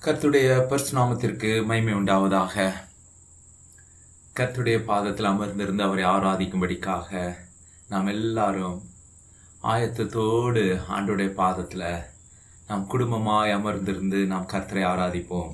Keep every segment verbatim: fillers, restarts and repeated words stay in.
கர்த்தருடைய பரிசுநாமத்திற்கு மகிமை உண்டாவதாக. கர்த்தருடைய பாதத்தில் அமர்ந்திருந்து அவரை ஆராதிக்கும்படிக்காக நாம் எல்லாரும் ஆயத்தத்தோடு ஆண்டவருடைய பாதத்தில் நாம் குடும்பமாய் அமர்ந்திருந்து நாம் கர்த்தரை ஆராதிப்போம்.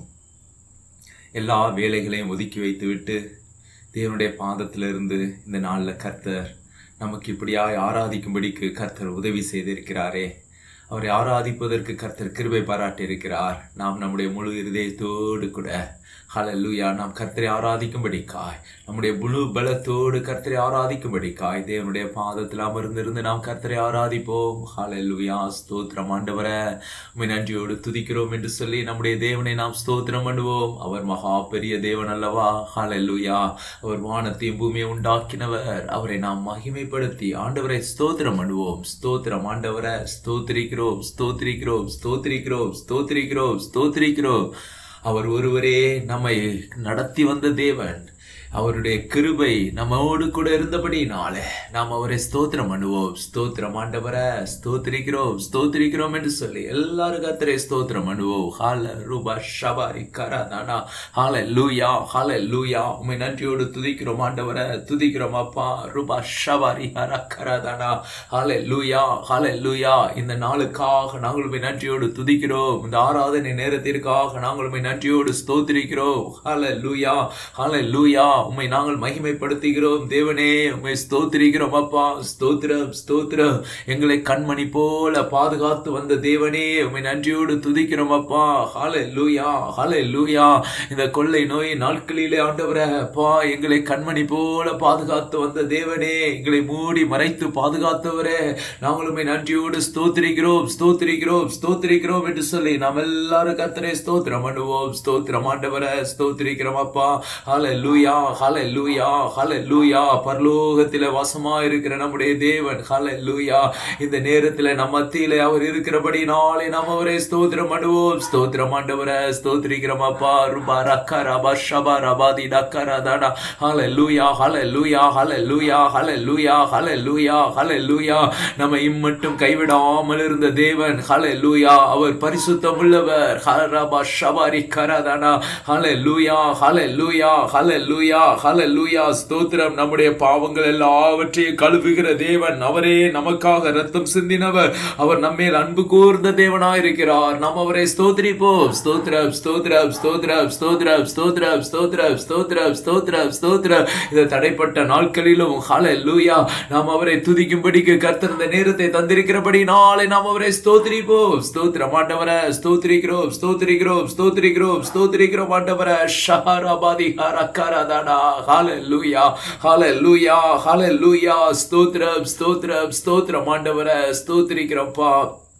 எல்லா வேலைகளையும் ஒதுக்கி வைத்து விட்டு தேவனுடைய பாதத்திலிருந்து இந்த நாளில் கர்த்தர் நமக்கு இப்படியாய் ஆராதிக்கும்படிக்கு கர்த்தர் உதவி செய்திருக்கிறாரே. அவரை ஆராதிப்பதற்கு கர்த்தர் கிருபை பாராட்டி இருக்கிறார். நாம் நம்முடைய முழு இருதயத்தோடு கூட ஹல்லேலூயா நாம் கர்த்தரை ஆராதிக்கும்படிக்காய், நம்முடைய முழு பலத்தோடு கர்த்தரை ஆராதிக்கும்படிக்காய் தேவனுடைய பாதத்தில் அமர்ந்திருந்து நாம் கர்த்தரை ஆராதிப்போம். ஹல்லேலூயா. ஸ்தோத்திரம் ஆண்டவரே, உம்மை நன்றியோடு துதிக்கிறோம் என்று சொல்லி நம்முடைய தேவனை நாம் ஸ்தோத்திரம் பண்ணுவோம். அவர் மகா பெரிய தேவன் அல்லவா. ஹல்லேலூயா. அவர் வானத்தையும் பூமியை உண்டாக்கினவர். அவரை நாம் மகிமைப்படுத்தி ஆண்டவரை ஸ்தோத்திரம் பண்ணுவோம். ஸ்தோத்திரம் ஆண்டவரை, ஸ்தோத்திரிக்கிறோம் ஸ்தோத்திரிக்கிறோம் ஸ்தோத்திரிக்கிறோம் ஸ்தோத்திரிக்கிறோம் ஸ்தோத்திரிக்கிறோம். அவர் ஒருவரே நம்மை நடத்தி வந்த தேவன். அவருடைய கிருபை நம்மோடு கூட இருந்தபடினாலே நாம் அவரை ஸ்தோத்திரம் பண்ணுவோம். ஸ்தோத்திரம் ஆண்டவரை, ஸ்தோத்திரிக்கிறோம் ஸ்தோத்திரிக்கிறோம் என்று சொல்லி எல்லாரும் கர்த்தரை ஸ்தோத்திரம் பண்ணுவோம். ஹால ரூபா ஷபாரி கராதானா ஹல்லேலூயா ஹல்லேலூயா. உம்மை நன்றியோடு துதிக்கிறோம் ஆண்டவரை, துதிக்கிறோம் அப்பா. ரூபா ஷபாரி ஹர கராதானா ஹல்லேலூயா ஹல்லேலூயா. இந்த நாளுக்காக நாங்கள் உம்மை நன்றியோடு துதிக்கிறோம். இந்த ஆராதனை நேரத்திற்காக நாங்கள் உம்மை நன்றியோடு ஸ்தோத்திரிக்கிறோம். ஹல்லேலூயா ஹல்லேலூயா. உம்மை நாங்கள் மகிமைப்படுத்துகிறோம் தேவனே, உம்மை ஸ்தோத்திரிக்கிறோம் அப்பா. ஸ்தோத்திரம் ஸ்தோத்திரம். எங்களை கண்மணி போல பாதுகாத்து வந்த தேவனே, உம்மை நன்றியோடு துதிக்கிறோம் அப்பா. ஹல்லேலூயா ஹல்லேலூயா. இந்த கொள்ளை நோய் நாட்களிலே ஆண்டவரே அப்பா, எங்களை கண்மணி போல பாதுகாத்து வந்த தேவனே, எங்களை மூடி மறைத்து பாதுகாத்தவரே, நாங்கள் உம்மை நன்றியோடு ஸ்தோத்திரிக்கிறோம் ஸ்தோத்திரிக்கிறோம் ஸ்தோத்திரிக்கிறோம் என்று சொல்லி நாம் எல்லாரும் கர்த்தரை ஸ்தோத்திரம் பண்ணுவோம். ஸ்தோத்திரம் ஆண்டவரே, ஸ்தோத்திரிக்கிறோம் அப்பா. ஹல்லேலூயா ஹல்லேலூயா ஹல்லேலூயா. பரலோகத்திலே வாசமா இருக்கிற நம்முடைய தேவன். ஹல்லேலூயா. இந்த நேரத்திலே நம் மத்தியிலே அவர் இருக்கிறபடினாலே நாம் அவரை ஸ்தோத்திரம் பண்ணுவோம். ஸ்தோத்திரம் ஆண்டவரே, ஸ்தோத்திரிக்கிறோம் அப்பா. ருபா ரக்கா ரபா ஷபா ரபாதி டக்கரா தாடா. ஹல்லேலூயா ஹல்லேலூயா ஹல்லேலூயா ஹல்லேலூயா ஹல்லேலூயா ஹல்லேலூயா. நம்ம இம்மட்டும் கைவிடாமல் இருந்த தேவன். ஹல்லேலூயா. அவர் பரிசுத்தம் உள்ளவர். ஹரபா ஷபாரி கராதானா. ஹல்லேலூயா ஹல்லேலூயா ஹல்லேலூயா ஹல்லேலூயா. ஸ்தோத்திரம். நம்முடைய பாவங்கள் எல்லாவற்றையும் கழுவுகிற தேவன். அவரே நமக்காக ரத்தம் சிந்தினவர். அவர் நம்மேல் அன்பு கூர்ந்த தேவனாயிருக்கிறார். நாம் அவரை ஸ்தோத்திரிப்போம். ஸ்தோத்திரம் ஸ்தோத்திரம் ஸ்தோத்திரம் ஸ்தோத்திரம் ஸ்தோத்திரம் ஸ்தோத்திரம் ஸ்தோத்திரம் ஸ்தோத்திரம் ஸ்தோத்திரம். இந்த தடைப்பட்ட நாட்களிலும் ஹல்லேலூயா நாம் அவரை துதிக்கும்படிக்கு கர்த்தர் இந்த நேரத்தை தந்திருக்கிறபடினாலே நாம் அவரை ஸ்தோத்திரிப்போம். ஸ்தோத்திரம் ஆண்டவரே, ஸ்தோத்திரிக்கிறோம் ஸ்தோத்திரிக்கிறோம் ஸ்தோத்திரிக்கிறோம் ஸ்தோத்திரிக்கிறோம் ஆண்டவரே. ஷஹராபாதி ஹரக்கரதானா. ஹல்லேலூயா ஹல்லேலூயா ஹல்லேலூயா. ஸ்தோத்திரம் ஸ்தோத்திரம் ஸ்தோத்திரம் ஆண்டவரே, ஸ்தோத்திரிக்கிறோம்ப்பா.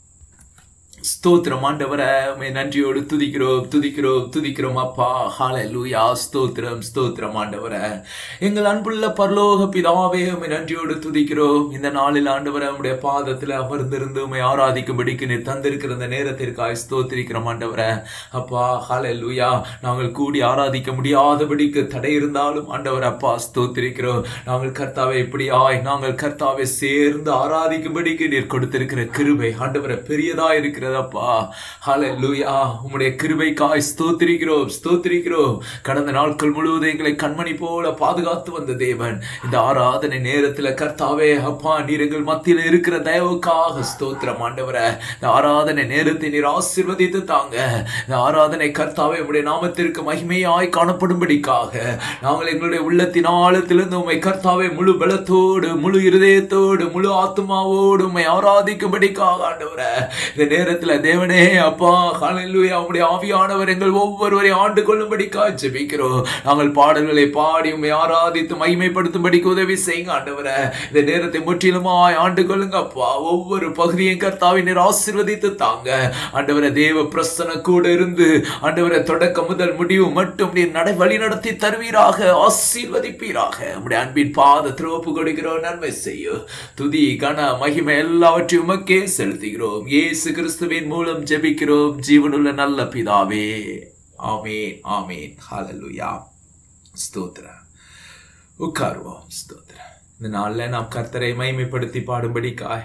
ஸ்தோத்திரம் ஆண்டவரே, உம்மை நன்றியோடு துதிக்கிறோம் துதிக்கிறோம் துதிக்கிறோம் அப்பா. ஹல்லேலூயா. ஸ்தோத்திரம் ஸ்தோத்திரம் ஆண்டவரே. எங்கள் அன்புள்ள பரலோக பிதாவே, உம்மை நன்றியோடு துதிக்கிறோம். இந்த நாளில் ஆண்டவரே உம்முடைய பாதத்தில் அமர்ந்திருந்து உம்மை ஆராதிக்கும்படிக்கு நீர் தந்திருக்கிற இந்த நேரத்திற்காய் ஸ்தோத்திரிக்கிறோம் ஆண்டவரே அப்பா. ஹல்லேலூயா. நாங்கள் கூடி ஆராதிக்க முடியாதபடிக்கு தடை இருந்தாலும் ஆண்டவர் அப்பா ஸ்தோத்திரிக்கிறோம். நாங்கள் கர்த்தாவை இப்படியாய் நாங்கள் கர்த்தாவை சேர்ந்து ஆராதிக்கும்படிக்கு நீர் கொடுத்திருக்கிற கிருபை ஆண்டவரே பெரியதா இருக்கிறது அப்பா. ஹல்லேலூயா. உம்முடைய கிருபைக்காய் ஸ்தோத்திரிக்கிறோம் ஸ்தோத்திரிக்கிறோம். கடந்த நாட்கள் முழுவதும் எங்களை கண்மணி போல பாதுகாத்து வந்த தேவன். இந்த ஆராதனை நேரத்தில் கர்த்தாவே அப்பா, நீர் எங்கள் மத்தியில் இருக்கிற தயவுக்காக ஸ்தோத்திரம் ஆண்டவரே. இந்த ஆராதனை நேரத்தை நீர் ஆசீர்வதித்து தாங்க. இந்த ஆராதனை கர்த்தாவே உம்முடைய நாமத்திற்கு மகிமையாய் காணப்படும்படிக்காக நாங்கள் எங்களுடைய உள்ளத்தின் ஆழத்திலிருந்து உம்மை கர்த்தாவே முழு பலத்தோடு முழு இருதயத்தோடு முழு ஆத்மாவோடு உம்மை ஆராதிக்கும்படிக்காக ஆண்டவரே இந்த நேரத்தில் தேவனே அப்பா ஹல்லேலூயா. உம்முடைய ஆவியானவர் எங்கள் ஒவ்வொருவரையும் ஆண்டு கொள்ளும்படிக்காக ஜெபிக்கிறோம். நாங்கள் பாடல்களை பாடி உம்மை ஆராதித்து மகிமைப்படுத்தும்படிக்கு உதவி செய்யுங்க ஆண்டவரே. இந்த நேரத்தை முற்றிலுமாய் ஆண்டு கொள்ளுங்க அப்பா. ஒவ்வொரு பகுதியும் கர்த்தாவை நீர் ஆசீர்வதித்து தாங்க ஆண்டவரே. தேவ பிரசன்ன கூட இருந்து ஆண்டவரே தொடக்க முதல் முடிவு மட்டும் நீர் நடை வழி நடத்தி தருவீராக, ஆசீர்வதிப்பீராக. உம்முடைய அன்பின் பாதத்தில் ஒப்பு கொடுக்கிறோம். நன்மை செய்யும் துதி கன மகிமை எல்லாவற்றையும் உமக்கே செலுத்துகிறோம். இயேசு கிறிஸ்துவின் மூலம் ஜெபிக்கிறோம் ஜீவனுள்ள நல்ல பிதாவே. ஆமென் ஆமென். ஹல்லேலூயா. ஸ்தோத்திரம். உட்காருவோம். ஸ்தோத்திரம். இந்த நாளில் நாம் கர்த்தரை மகிமைப்படுத்தி பாடும்படிக்காய்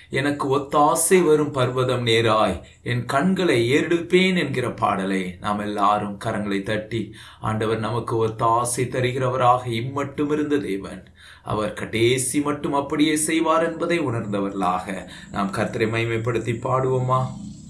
எனக்கு ஒத்தாசை வரும் பர்வதம் நேராய் என் கண்களை ஏறெடுப்பேன் என்கிற பாடலை நாம் எல்லாரும் கரங்களை தட்டி, ஆண்டவர் நமக்கு ஒத்தாசை தருகிறவராக இம்மட்டும் இருந்த தேவன் அவர் கடைசி மட்டும் அப்படியே செய்வார் என்பதை உணர்ந்தவர்களாக நாம் கர்த்தரை மகிமைப்படுத்தி பாடுவோமா?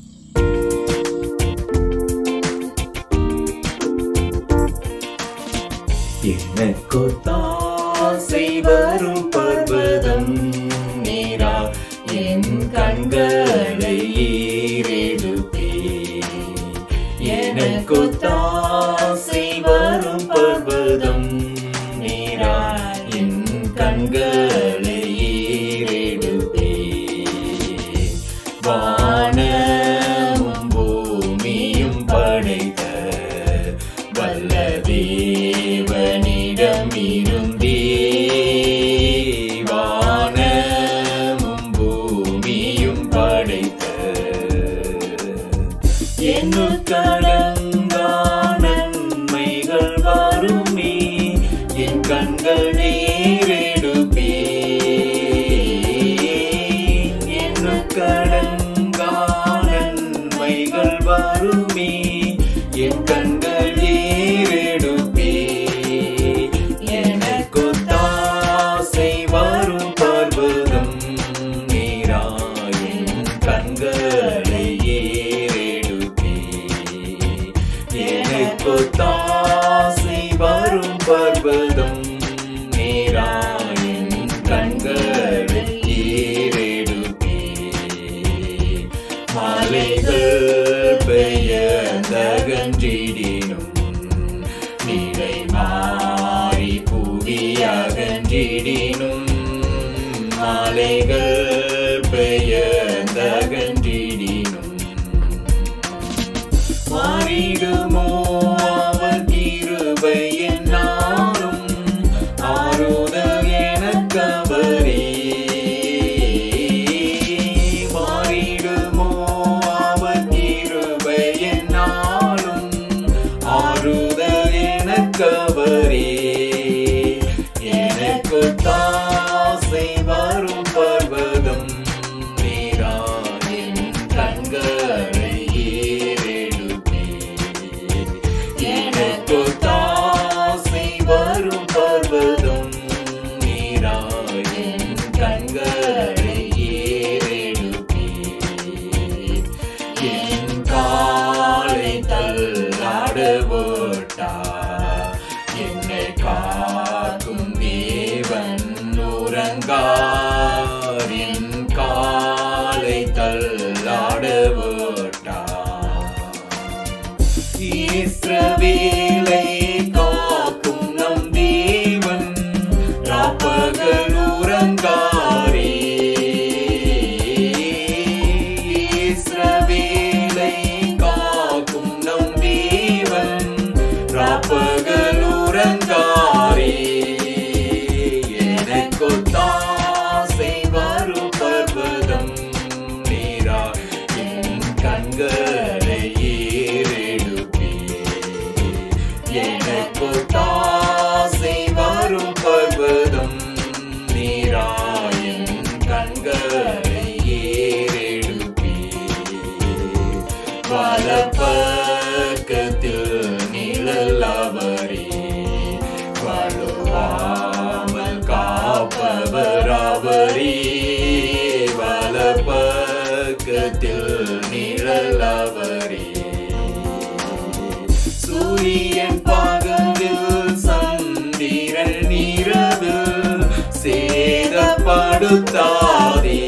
எனக்கு ஒத்தாசை வரும் பர்வதம் நேரா என் கண்களை ஏறெடுப்பேன். எனக்கு ஒத்தாசை வரும் பர்வதம் நேரா என் கண்களை ஏறெடுப்பேன். வானமும் பூமியும் படைத்த வல்ல தேவனிடம் இருந்தே வானமும் பூமியும் படைத்த எண்ணுக்கடங்கா நன்மைகள் வருமே என் கண்கள் நேரெடுப்பேன். எண்ணுக்கடங்கா நன்மைகள் வருமே என் கண்கள் நேரெடுப்பேன். எனக்கு ஒத்தாசை வரும் பர்வதம் நேரா என் கண்களை ஏறெடுப்பேன். எனக்கு ஒத்தாசை வரும் பர்வதம் நேரா என் கண்களை ஏறெடுப்பேன். மலைகள் பெயர்ந்தகன்றிடினும் நிலை மாறி புவி அகன்றிடினும் மலைகள் பெயர்ந்தகன்றிடினும் மாறிடுமோ அவர் கிருபை என்னாலும் ஆறுதல் எனக்கவரே. மாறிடுமோ அவர் கிருபை என்னாலும் ஆறுதல் எனக்கவரே. எனக்கு ஒத்தாசை வரும் பர்வதம் நேரா என் கண்களை ஏறெடுப்பேன். எனக்கு ஒத்தாசை வரும் பர்வதம் நேரா என் கண்களை ஏறெடுப்பேன். என் காலை தள்ளாட போட்டார் என்னை காக்கும் தேவன் உறங்கார். என் காலை தள்ளாட போட்டார். இஸ்ரவேலை காக்கும் நம் தேவன் ராப்பகல் உறங்காரே. இஸ்ரவேலை காக்கும் நம் தேவன் ராப்பகல் உறங்காரே. எனக்கு ஒத்தாசை வரும் பர்வதம் நேரா என் கண்களை ஏறெடுப்பேன். எனக்கு ஒத்தாசை வரும் பர்வதம் நேரா என் கண்களை ஏறெடுப்பேன். வலப்பக்கத்தில் நிழல் அவரே வலுவாமல் காப்பவர் அவரே. வலப்பக்கத்தில் நிழல் அவரே. சூரியன் பகலில் சந்திரன் இரவில் சேதப்படுத்தாதே.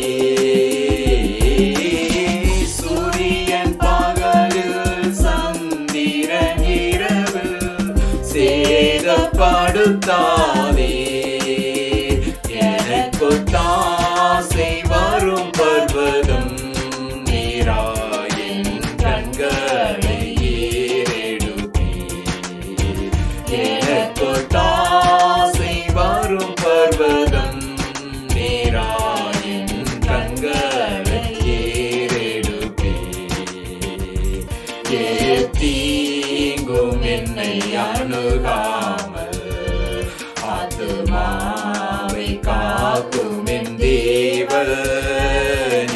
சூரியன் பகலில் சந்திரன் இரவில் சேதப்படுத்தாதே. எனக்கு ஒத்தாசை வரும் பர்வதம் நேரா என் கண்களை ஏறெடுப்பேன். எனக்கு ஒத்தாசை வரும் பர்வதம் நேரா என் கண்களை ஏறெடுப்பேன். ஏத்தீங்கும் என்னை அணுகாமல் ஆத்துமாவை காக்கும் என் தேவன்.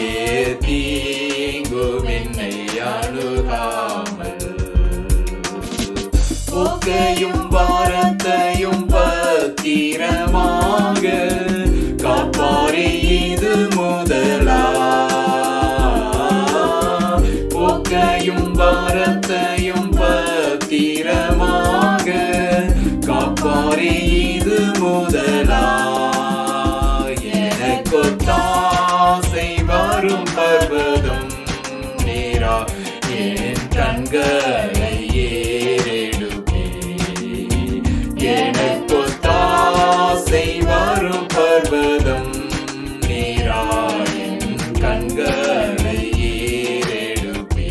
போக்கையும் பாரத்தையும் பத்திரமாக காப்பாரே இது முதலா. போக்கையும் பாரத்தையும் பத்திரமாக காப்பாரே இது முதலா. எனக்கு தாசை வரும் பர்வதம் நேரா என் கண்களை ஏறெடுப்பே. எனக்கு தாசை வரும் பர்வதம் நேரா என் கண்களை ஏறெடுப்பே.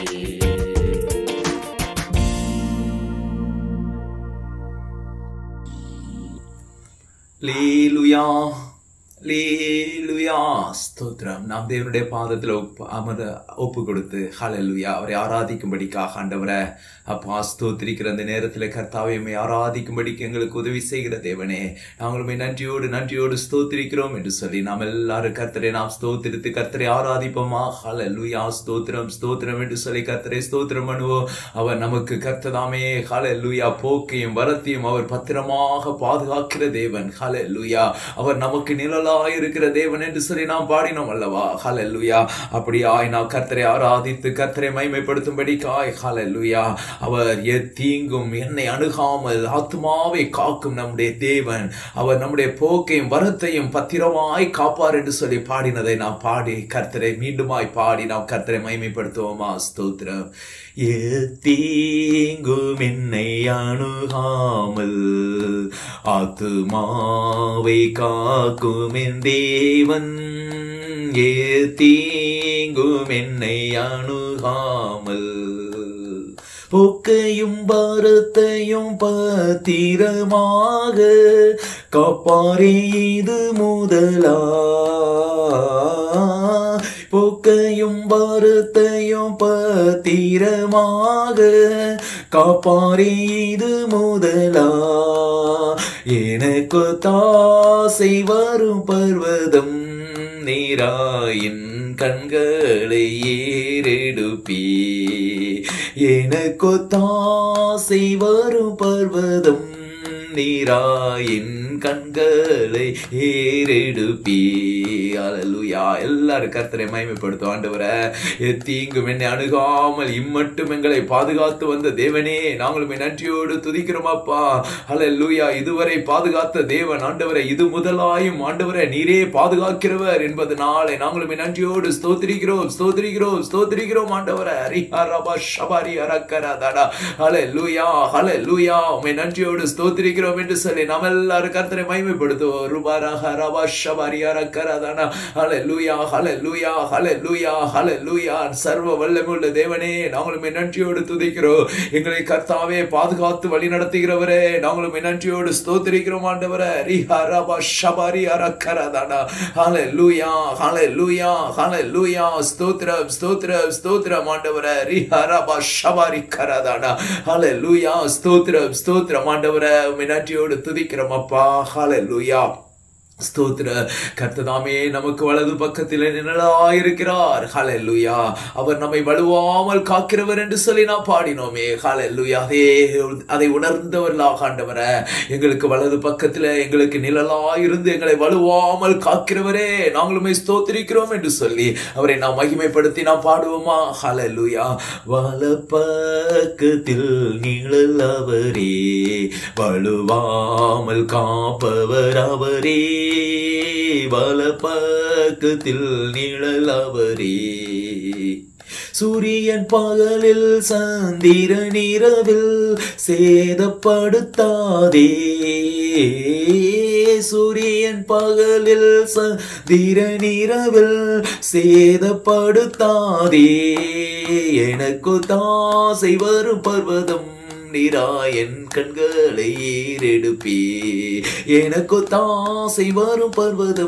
லேலுயா லேலுயா ஸ்தோத்திரம். நாம் தேவனுடைய பாதத்தில் ஒப்பு அமர ஒப்பு கொடுத்து ஹல்லேலூயா அவரை ஆராதிக்கும்படிக்காக ஆண்டவரை அப்பா ஸ்தோத்திரிக்கிற அந்த நேரத்தில் கர்த்தாவை உம்மை ஆராதிக்கும்படிக்கு எங்களுக்கு உதவி செய்கிற தேவனே, நாங்களுமே நன்றியோடு நன்றியோடு ஸ்தோத்திரிக்கிறோம் என்று சொல்லி நாம் எல்லாரும் கர்த்தரை நாம் ஸ்தோத்திரித்து கர்த்தரை ஆராதிப்போமா. ஹல்லேலூயா ஸ்தோத்திரம் ஸ்தோத்திரம் என்று சொல்லி கர்த்தரை ஸ்தோத்திரம் பண்ணுவோம். அவர் நமக்கு கர்த்ததாமே ஹல்லேலூயா போக்கையும் வரத்தையும் அவர் பத்திரமாக பாதுகாக்கிற தேவன். ஹல்லேலூயா அவர் நமக்கு நிழலா இருக்கிற தேவன் என்று சொல்லி நாம் பாடினோம் அல்லவா. ஹல்லேலூயா அப்படியாய் நாம் கர்த்தரை ஆராதித்து கர்த்தரை மகிமைப்படுத்தும்படிக்காய் ஹல்லேலூயா அவர் எத்தீங்கும் என்னை அணுகாமல் ஆத்துமாவை காக்கும் நம்முடைய தேவன். அவர் நம்முடைய போக்கையும் வரத்தையும் பத்திரமாய் காப்பார் என்று சொல்லி பாடினதை நாம் பாடி கர்த்தரை மீண்டுமாய் பாடி நாம் கர்த்தரை மகிமைப்படுத்துவோமா. ஸ்தோத்திரம். எத்தீங்கும் என்னை அணுகாமல் ஆத்துமாவை காக்கும் என் தேவன். ஏத்தீங்கும் என்னை அணுகாமல் போக்கையும் பாரத்தையும் பத்திரமாக காப்பாரே இது முதலா. போக்கையும் பாரத்தையும் பத்திரமாக காப்பாரே இது முதலா. எனக்கு தாசை வரும் பர்வதம் நீராயின் கண்களை ஏறெடுப்பே. எனக்கு தாசை வரும் பர்வதம் நீராயின் கண்களை ஏறெடுப்பே. அல்லேலூயா. எல்லாரும் கர்த்தரை மகிமைப்படுத்தும். ஆண்டவரே எத்தீங்கும் என்னை அணுகாமல் இம்மட்டும் எங்களை பாதுகாத்து வந்த தேவனே, நாங்களும் நன்றியோடு துதிக்கிறோம் அப்பா. அல்லேலூயா. இதுவரை பாதுகாத்த தேவன் ஆண்டவரை இது முதலாயும் ஆண்டவரை நீரே பாதுகாக்கிறவர் என்பது நாளை நாங்களும் நன்றியோடு ஸ்தோத்திரிக்கிறோம் ஸ்தோத்திரிக்கிறோம் ஸ்தோத்திரிக்கிறோம் ஆண்டவரை. ஹரிஹரபா ஷபாரி அரக்கரதடா. அல்லேலூயா அல்லேலூயா. உம்மை நன்றியோடு ஸ்தோத்திரிக்கிறோம் என்று சொல்லி நாம் எல்லாரும் கர்த்தரை மகிமைப்படுத்துவோம். ருபரஹரபா ஷபாரி அரக்கரதடா. ஹல்லேலூயா ஹல்லேலூயா ஹல்லேலூயா ஹல்லேலூயா. சர்வ வல்லமையுள்ள தேவனே, நாங்களும் நன்றியோடு துதிக்கிறோம். எங்களை கர்த்தாவே பாதுகாத்து வழி நடத்துகிறவரே, நாங்களும் நன்றியோடு ஸ்தோத்திரிக்கிறோம் ஆண்டவரே. ரிஹரபா ஷபாரி அரக்கரதடா. ஹல்லேலூயா ஹல்லேலூயா ஹல்லேலூயா. ஸ்தோத்திரம் ஸ்தோத்திரம் ஸ்தோத்திரம் ஆண்டவரே. ரிஹரபா ஷபாரி கரதடா. ஹல்லேலூயா. ஸ்தோத்திரம் ஸ்தோத்திரம் ஆண்டவரே. உம்மை நன்றியோடு துதிக்கிறோம் அப்பா. ஹல்லேலூயா. ஸ்தோத்திர. கர்த்ததாமே நமக்கு வலது பக்கத்தில் நிழலாயிருக்கிறார். ஹல்லேலூயா. அவர் நம்மை வலுவாமல் காக்கிறவர் என்று சொல்லி நாம் பாடினோமே. ஹல்லேலூயா. அதே அதை உணர்ந்தவர்களாக ஆண்டவரே, எங்களுக்கு வலது பக்கத்தில் எங்களுக்கு நிழலாயிருந்து எங்களை வலுவாமல் காக்கிறவரே, நாங்களுமே ஸ்தோத்திரிக்கிறோம் என்று சொல்லி அவரை நாம் மகிமைப்படுத்தி நாம் பாடுவோமா. ஹல்லேலூயா. வலப்பக்கத்தில் நிழல் அவரே, வலுவாமல் காப்பவர் அவரே. வலப்பக்கத்தில் நிழல் அவரே. சூரியன் பகலில் சந்திரன் இரவில் சேதப்படுத்தாதே. சூரியன் பகலில் சந்திரன் இரவில் சேதப்படுத்தாதே. எனக்கு தாசை வரும் பர்வதம் நீராயன் கண்களை ஏறெடுப்பே. எனக்கு தாசை வரும் பர்வதம்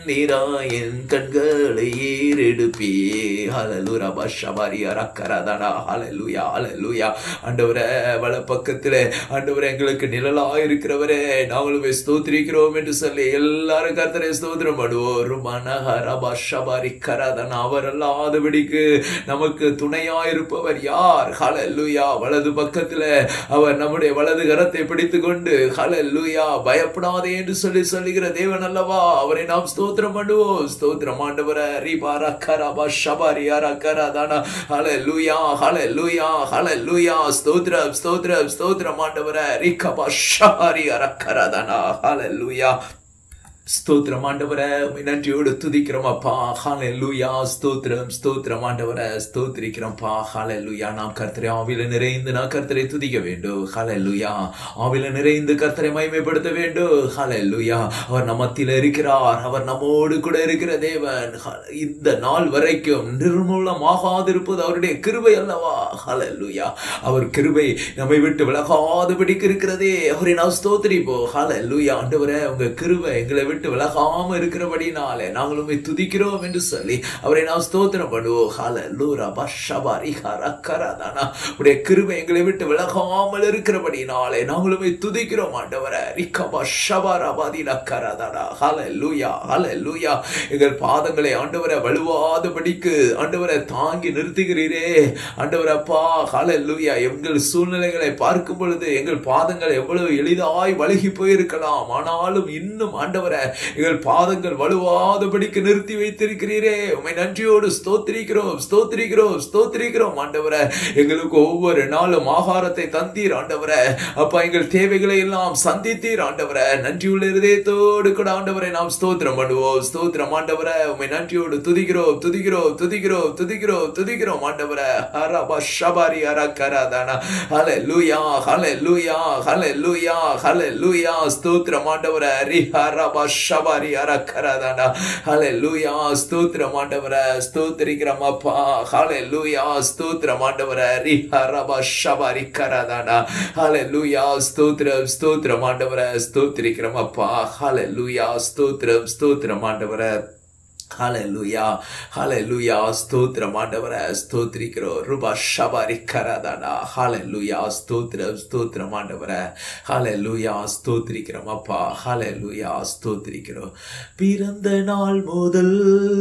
நீராயின் கண்களை ஏறெடுப்பே. ஹalleluya பஷபரியா ரக்கரதனா. ஹalleluya ஹalleluya. ஆண்டவரே வல பக்கத்திலே ஆண்டவரே எங்களுக்கு நிழலாய் இருக்கிறவரே நாங்களுமே ஸ்தோத்திரிக்கிறோம் என்று சொல்லி எல்லாரும் கர்த்தரை ஸ்தோத்திரம் பண்ணுவோம். மனஹர பஷபரி கரதனா. அவர் அல்லாதபடிக்கு நமக்கு துணையாயிருப்பவர் யார்? ஹalleluya. வலது பக்கத்திலே அவர் நம்முடைய வலது கரத்தை பிடித்துக் கொண்டு ஹalleluya பயப்படாதே என்று சொல்லி சொல்லுகிற தேவன் அல்லவா. அவரை நாம் ஸ்தோத்திரம் பண்ணுவோம். ஸ்தோத்திரம் ஆண்டவரே. ரிபாரா கரபா ஷபரியா ரக்கரதனா. ஹalleluya ஹalleluya ஹalleluya. ஸ்தோத்திரம் ஸ்தோத்திரம் ஸ்தோத்திரம் ஆண்டவரே. ரிகபா ஷபரியா ரக்கரதனா. ஹalleluya. ஸ்தோத்திரம் ஆண்டவரே. நன்றியோடு துதிக்கிறோம் அப்பா. ஹalleluya. ஸ்தோத்திரம் ஸ்தோத்திரம் ஆண்டவரே. ஸ்தோத்திரிக்கிறோம்ப்பா. ஹalleluya. நாம் கர்த்தரை ஆவியில நிறைந்து நாம் கர்த்தரை துதிக்க வேண்டும். ஹalleluya. ஆவியில நிறைந்து கர்த்தரை மகிமைப்படுத்த வேண்டும். ஹalleluya. அவர் நம்ம மத்தியில இருக்கிறார். அவர் நம்மோடு கூட இருக்கிற தேவன். இந்த நாள் வரைக்கும் நிர்மூலமாகாதிருப்பது அவருடைய கிருபை அல்லவா. ஹalleluya. அவர் கிருபை நம்மை விட்டு விலகாதபடிக்கு இருக்கிறதே. அவரை நாம் ஸ்தோத்திரிப்போம். ஹalleluya. ஆண்டவரே உங்க கிருபை எங்களை விட்டு விலகாம இருக்கிறபடினாலே நாங்களும் துதிக்கிறோம் என்று சொல்லி அவரை நாம் ஸ்தோத்திரம் பண்ணுவோம். ஹalleluya பஷபரி ரக்கரதனா. உடைய கிருபை எங்களை விட்டு விலகாமல் இருக்கிறபடினாலே நாங்களும் துதிக்கிறோம் ஆண்டவரே. ரிகபா ஷபரபதி ரக்கரதனா. ஹalleluya ஹalleluya. எங்கள் பாதங்களை ஆண்டவரே வலுவாதபடிக்கு ஆண்டவரே தாங்கி நிறுத்துகிறீரே ஆண்டவரே அப்பா. ஹalleluya. எங்கள் சூழ்நிலைகளை பார்க்கும் பொழுது எங்கள் பாதங்கள் எவ்வளவு எளிதாய் வழுகி போயிருக்கலாம். ஆனாலும் இன்னும் ஆண்டவரே எங்கள் பாதங்கள் வலுவாதபடிக்கு நிறுத்தி வைத்திருக்கிறீரே. உம்மை நன்றியோடு ஸ்தோத்திரிக்கிறோம் ஸ்தோத்திரிக்கிறோம் ஸ்தோத்திரிக்கிறோம் ஆண்டவரே. எங்களுக்கு ஒவ்வொரு நாளும் ஆகாரத்தை தந்தீர் ஆண்டவரே அப்பா. எங்கள் தேவைகளை எல்லாம் சந்தித்தீர் ஆண்டவரே. நன்றியுள்ள இதயத்தோடு கூட ஆண்டவரை நாம் ஸ்தோத்திரம் பண்ணுவோம். ஸ்தோத்திரம் ஆண்டவரே. உம்மை நன்றியோடு துதிக்கிறோம் துதிக்கிறோம் துதிக்கிறோம் துதிக்கிறோம் துதிக்கிறோம் ஆண்டவரே. ஹரபா ஷபரி ரக்கரதனா. ஹalleluya ஹalleluya ஹalleluya ஹalleluya. ஸ்தோத்திரம் ஆண்டவரே. ரிஹரபா ஷபரி ரக்கரதனா. ஹalleluya. ஸ்தோத்திரம் ஆண்டவரே. ஸ்தோத்திரிக்கிறோம் அப்பா. ஹalleluya. ஸ்தோத்திரம் ஆண்டவரே. ரிஹரபா ஷபரி கரதனா. ஹalleluya. ஸ்தோத்திரம் ஸ்தோத்திரம் ஆண்டவரே. ஸ்தோத்திரிக்கிறோம் அப்பா. ஹalleluya. ஸ்தோத்திரம் ஸ்தோத்திரம் ஆண்டவரே. ஹalleluya ஹalleluya. ஸ்தோத்திரம் ஆண்டவரே. ஸ்தோத்திரிக்கிறோம். ருபா ஷபரி கரதனா. ஹalleluya. ஸ்தோத்திரம் ஸ்தோத்திரம் ஆண்டவரே. ஹalleluya. ஸ்தோத்திரிக்கிறோம் அப்பா. ஹalleluya. ஸ்தோத்திரிக்கிறோம். பிறந்த நாள் முதல்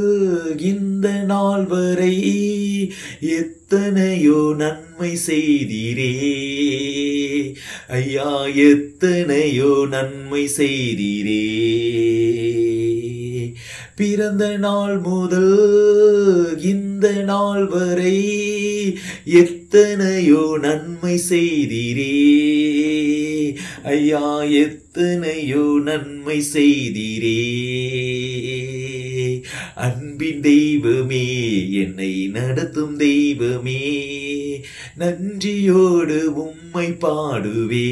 இந்த நாள் வரை எத்தனையோ நன்மை செய்தீரே ஐயா. எத்தனையோ நன்மை செய்தீரே. பிறந்த நாள் முதல் இந்த நாள் வரை எத்தனையோ நன்மை செய்தீரே ஐயா. எத்தனையோ நன்மை செய்தீரே. அன்பின் தெய்வமே என்னை நடத்தும் தெய்வமே நன்றியோடு உம்மை பாடுவே.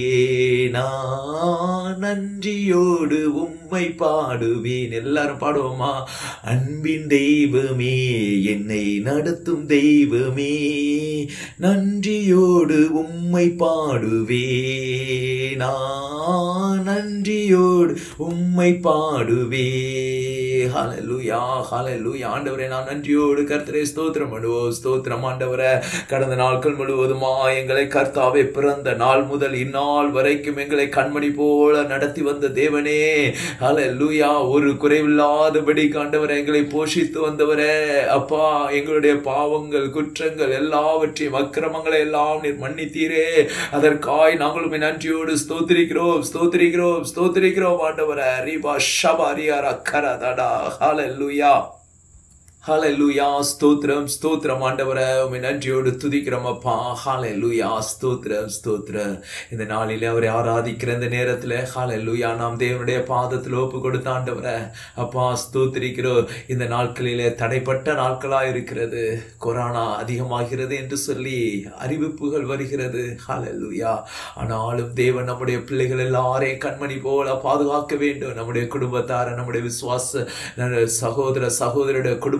நான் நன்றியோடு உம்மை பாடுவேன். எல்லாரும் பாடுவோமா? அன்பின் தெய்வமே என்னை நடத்தும் தெய்வமே நன்றியோடு உம்மை பாடுவே. நான் நன்றியோடு உம்மை பாடுவே. ஹalleluya ஹalleluya. ஆண்டவரே நான் நன்றியோடு கர்த்தரை ஸ்தோத்திரம் பண்ணுவோம். ஸ்தோத்திரம் ஆண்டவரே. கடந்த நாட்கள் முழுவதுமா எங்களை கர்த்தாவே பிறந்த நாள் முதல் இந்நாள் வரைக்கும் எங்களை கண்மணி போல நடத்தி வந்த தேவனே ஹalleluya. ஒரு குறைவில்லாதபடி ஆண்டவரே எங்களை போஷித்து வந்தவரே அப்பா. எங்களுடைய பாவங்கள் குற்றங்கள் எல்லாவற்றையும் அக்கிரமங்களை எல்லாம் நீர் மன்னித்தீரே. அதற்காய் நாங்களும் நன்றியோடு ஸ்தோத்திரிக்கிறோம் ஸ்தோத்திரிக்கிறோம் ஸ்தோத்திரிக்கிறோம் ஆண்டவரே. ரிபா ஷபரியா ரக்கரதனா. ஹalleluya ஹalleluya. ஸ்தோத்திரம் ஸ்தோத்திரம் ஆண்டவரே. உம்மை நன்றியோடு துதிக்கிறோம் அப்பா. ஹalleluya. ஸ்தோத்திரம் ஸ்தோத்திரம். இந்த நாளிலே அவரை ஆராதிக்கிற இந்த நேரத்தில் ஹalleluya நாம் தேவனுடைய பாதத்தில் ஒப்பு கொடுத்த ஆண்டவரே அப்பா ஸ்தோத்திரிக்கிறோம். இந்த நாட்களிலே தடைப்பட்ட நாட்களாக இருக்கிறது. கொரோனா அதிகமாகிறது என்று சொல்லி அறிவிப்புகள் வருகிறது. ஹalleluya. ஆனாலும் தேவன் நம்முடைய பிள்ளைகள் எல்லாரையும் கண்மணி போல பாதுகாக்க வேண்டும். நம்முடைய குடும்பத்தார நம்முடைய விசுவாச சகோதர சகோதரருடைய குடும்ப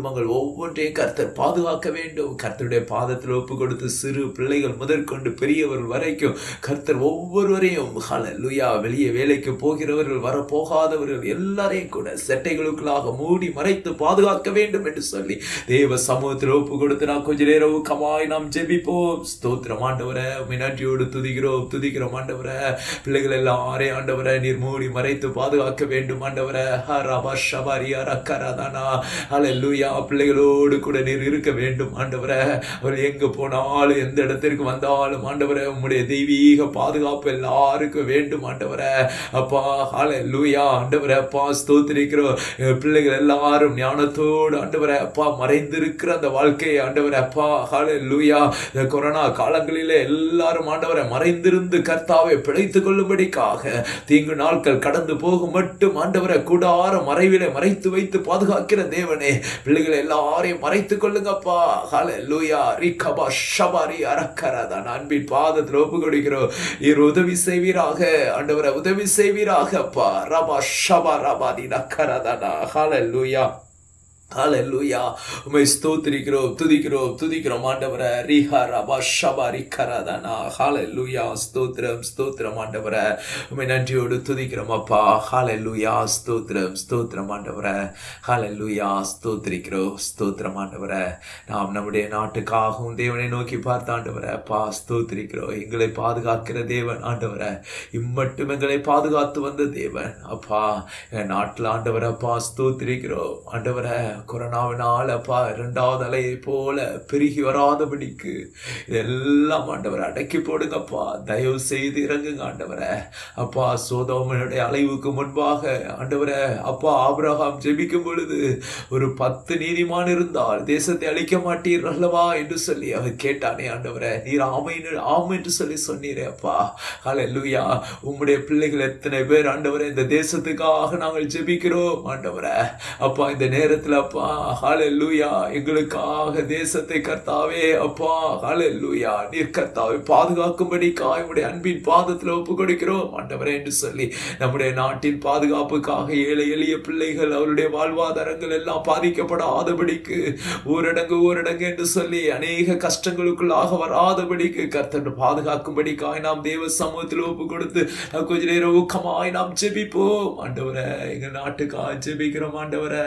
குடும்பங்கள் ஒவ்வொன்றையும் கர்த்தர் பாதுகாக்க வேண்டும். கர்த்தருடைய பாதத்தில் ஒப்பு கொடுத்து சிறு பிள்ளைகள் முதற்கொண்டு பெரியவர்கள் வரைக்கும் கர்த்தர் ஒவ்வொருவரையும் ஹல்லேலூயா வெளியே வேலைக்கு போகிறவர்கள் வர போகாதவர்கள் எல்லாரையும் கூட செட்டைகளுக்குள்ளாக மூடி மறைத்து பாதுகாக்க வேண்டும் என்று சொல்லி தேவ சமூகத்தில் ஒப்பு கொடுத்து நான் கொஞ்ச நேரம் கமாய் நாம் ஜெபிப்போம். ஸ்தோத்திரம் ஆண்டவரே, நன்றியோடு துதிக்கிறோம் துதிக்கிறோம் ஆண்டவரே. பிள்ளைகள் எல்லாரையும் ஆண்டவரே நீர் மூடி மறைத்து பாதுகாக்க வேண்டும் ஆண்டவரே. ஹரபா ஷபாரியா ரக்கரதானா ஹல்லேலூயா. பிள்ளைகளோடு கூட நீர் இருக்க வேண்டும் ஆண்டவரே. அவர் எங்க போனாலும் எந்த இடத்திற்கு வந்தாலும் ஆண்டவரே உம்முடைய தெய்வீக பாதுகாப்பு எல்லாருக்கும் வேண்டும் ஆண்டவரே. அப்பா ஹல்லேலூயா ஆண்டவரே. அப்பா ஸ்தோத்திரிக்கிறோம். பிள்ளைகள் எல்லாரும் ஞானத்தோடு ஆண்டவரே அப்பா மறைந்திருக்கிற அந்த வாழ்க்கையை ஆண்டவரே அப்பா ஹல்லேலூயா இந்த கொரோனா காலங்களிலே எல்லாரும் ஆண்டவரை மறைந்திருந்து கர்த்தாவை பிழைத்துக் கொள்ளும்படிக்காக தீங்கு நாட்கள் கடந்து போகும் மட்டும் ஆண்டவரை கூடார மறைவிலே மறைத்து வைத்து பாதுகாக்கிற தேவனே, பிள்ளைகளை எல்லாரையும் மறைத்துக் கொள்ளுங்கப்பா. ஹல்லேலூயா ரிகபா ஷபாரி அரக்கரதான் அன்பின் பாதத்தில் ஒப்பு கொடுக்கிறோம். நீர் உதவி செய்வீராக ஆண்டவரை, உதவி செய்வீராக அப்பா. ரபா ஷபா ரபாதி நக்கரதானா ஹல்லேலூயா ஹல்லேலூயா. உம்மை ஸ்தோத்திரிக்கிறோம் துதிக்கிறோம் துதிக்கிறோம் ஆண்டவரே. ரிஹா ரபா ஷபா ரிகரதானா ஹல்லேலூயா. ஸ்தோத்திரம் ஸ்தோத்திரம் ஆண்டவரே. உம்மை நன்றியோடு துதிக்கிறோம் அப்பா. ஹல்லேலூயா. ஸ்தோத்திரம் ஸ்தோத்திரம் ஆண்டவரே. ஹல்லேலூயா. ஸ்தோத்திரிக்கிறோம் ஸ்தோத்திரம் ஆண்டவரே. நாம் நம்முடைய நாட்டுக்காகவும் தேவனை நோக்கி பார்த்த ஆண்டவரே அப்பா ஸ்தோத்திரிக்கிறோம். எங்களை பாதுகாக்கிற தேவன் ஆண்டவரே, இம்மட்டும் எங்களை பாதுகாத்து வந்த தேவன் அப்பா. என் நாட்டில் ஆண்டவரே அப்பா ஸ்தோத்திரிக்கிறோம் ஆண்டவரே. கொரோனாவினால் அப்பா இரண்டாவது அலையை போல பெருகி வராதபடிக்கு இதெல்லாம் ஆண்டவரை அடக்கி போடுங்கப்பா. தயவு செய்து இறங்குங்க ஆண்டவரை அப்பா. சோதோமனுடைய அலைவுக்கு முன்பாக ஆண்டவரை அப்பா ஆபிரகாம் ஜெபிக்கும் பொழுது ஒரு பத்து நீதிமான் இருந்தால் தேசத்தை அழிக்க மாட்டீர் அல்லவா என்று சொல்லி அவர் கேட்டானே ஆண்டவரை. நீர் ஆமை ஆமை என்று சொல்லி சொன்னீரே அப்பா. ஹல்லேலூயா. உம்முடைய பிள்ளைகள் எத்தனை பேர் ஆண்டவரை இந்த தேசத்துக்காக நாங்கள் ஜெபிக்கிறோம் ஆண்டவரை அப்பா. இந்த நேரத்தில் அப்பா ஹல்லேலூயா எங்களுக்காக தேசத்தை கர்த்தாவே அப்பா ஹல்லேலூயா நீர் கர்த்தாவை பாதுகாக்கும்படிக்காக உம்முடைய அன்பின் பாதத்தில் ஒப்பு கொடுக்கிறோம் ஆண்டவரே என்று சொல்லி நம்முடைய நாட்டின் பாதுகாப்புக்காக ஏழை எளிய பிள்ளைகள் அவருடைய வாழ்வாதாரங்கள் எல்லாம் பாதிக்கப்படாதபடிக்கு ஊரடங்கு ஊரடங்கு என்று சொல்லி அநேக கஷ்டங்களுக்குள்ளாக வராதபடிக்கு கர்த்தர் பாதுகாக்கும்படிக்காக நாம் தேவ சமூகத்தில் ஒப்பு கொடுத்து கொஞ்ச நேரம் ஊக்கமாய் நாம் ஜெபிப்போம் ஆண்டவரே. எங்க நாட்டுக்காக ஜெபிக்கிறோம் ஆண்டவரே.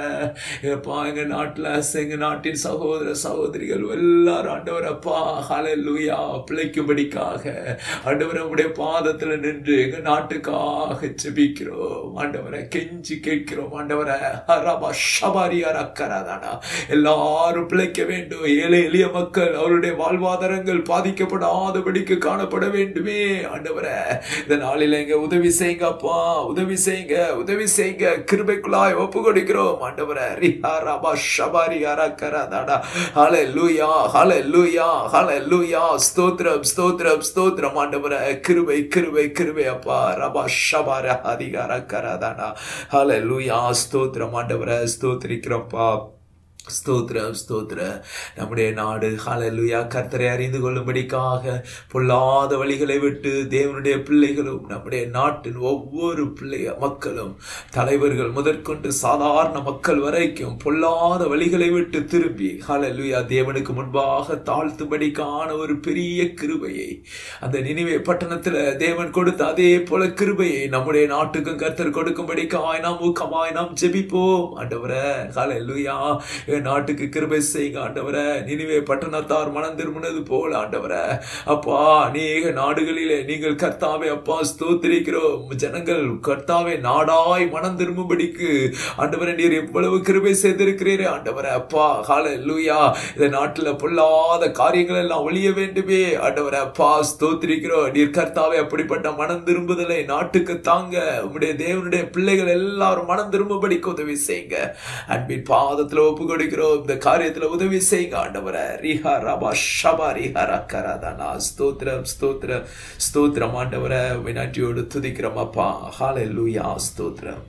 எங்க நாட்டுல எங்க நாட்டின் சகோதர சகோதரிகள் எல்லாரும் ஆண்டவர் அப்பா ஹல்லேலூயா பிழைக்கும்படிக்காக ஆண்டவரை உடைய பாதத்துல நின்று எங்க நாட்டுக்காக ஜெபிக்கிறோம் ஆண்டவரை. கெஞ்சி கேட்கிறோம் ஆண்டவரை. ஹரபா ஷபாரி அரக்கரதானா எல்லாரும் பிழைக்க வேண்டும். ஏழை எளிய மக்கள் அவருடைய வாழ்வாதாரங்கள் பாதிக்கப்படாதபடிக்கு காணப்பட வேண்டுமே ஆண்டவரை. இந்த நாளில எங்க உதவி செய்யுங்க அப்பா. உதவி செய்யுங்க உதவி செய்யுங்க. கிருபைக்குள்ளாய் ஒப்பு கொடுக்கிறோம் ஆண்டவரை. ரிஹாரபா ஷபாரி அரக்கரதானா ஹல்லேலூயா ஹல்லேலூயா ஹல்லேலூயா. ஸ்தோத்திரம் ஸ்தோத்திரம் ஸ்தோத்திரம் ஆண்டவரே. கிருபை கிருபை கிருபை அப்பா. ரபா ஷபார ஹரிகரக்கரதானா ஹல்லேலூயா. ஸ்தோத்திரம் ஆண்டவரே. ஸ்தோத்திரிக்கிறோம்ப்பா. ஸ்தோத்திரம் ஸ்தோத்திரம். நம்முடைய நாடு ஹல்லேலூயா கர்த்தரை அறிந்து கொள்ளும்படிக்காக பொல்லாத வழிகளை விட்டு தேவனுடைய பிள்ளைகளும் நம்முடைய நாட்டின் ஒவ்வொரு பிள்ளை மக்களும் தலைவர்கள் முதற்கொண்டு சாதாரண மக்கள் வரைக்கும் பொல்லாத வழிகளை விட்டு திரும்பி ஹல்லேலூயா தேவனுக்கு முன்பாக தாழ்த்தும்படிக்கான ஒரு பெரிய கிருபையை அந்த நினிவே பட்டணத்தில் தேவன் கொடுத்த அதே போல கிருபையை நம்முடைய நாட்டுக்கும் கர்த்தர் கொடுக்கும்படிக்காக நாம் ஊக்கமாய் நாம் ஜெபிப்போம் ஆண்டவரே. ஹல்லேலூயா நாட்டுக்கு கிருபை செய்யுங்க ஆண்டவரே. நினிவே பட்டணத்தார் மனம் திரும்பினது போல ஆண்டவரே அப்பா அநேக நாடுகளிலே நீங்கள் கர்த்தாவே அப்பா ஸ்தோத்திரிக்கிறோம். ஜனங்கள் கர்த்தாவே நாடாய் மனம் திரும்பும்படிக்கு ஆண்டவரே நீர் எவ்வளவு கிருபை செய்திருக்கிறீரே ஆண்டவரே அப்பா. ஹல்லேலூயா. இந்த நாட்டுல பொல்லாத காரியங்கள் எல்லாம் ஒழிய வேண்டுமே ஆண்டவரே அப்பா ஸ்தோத்திரிக்கிறோம். நீர் கர்த்தாவே அப்படிப்பட்ட மனம் திரும்புதலை நாட்டுக்கு தாங்க உம்முடைய தேவனுடைய பிள்ளைகள் எல்லாரும் மனம் திரும்பும்படிக்கு உதவி செய்யுங்க. அன்பின் பாதத்துல ஒப்பு கொடுக்கிறோம். இந்த காரியத்துல உதவி செய்யுங்க ஆண்டவரே. ரிஹா ரபா ஷபா ரிஹரக்கரதானா. ஸ்தோத்திரம் ஸ்தோத்திரம் ஸ்தோத்திரம் ஆண்டவரே. நன்றியோடு துதிக்கிறோம் அப்பா. ஹல்லேலூயா. ஸ்தோத்திரம்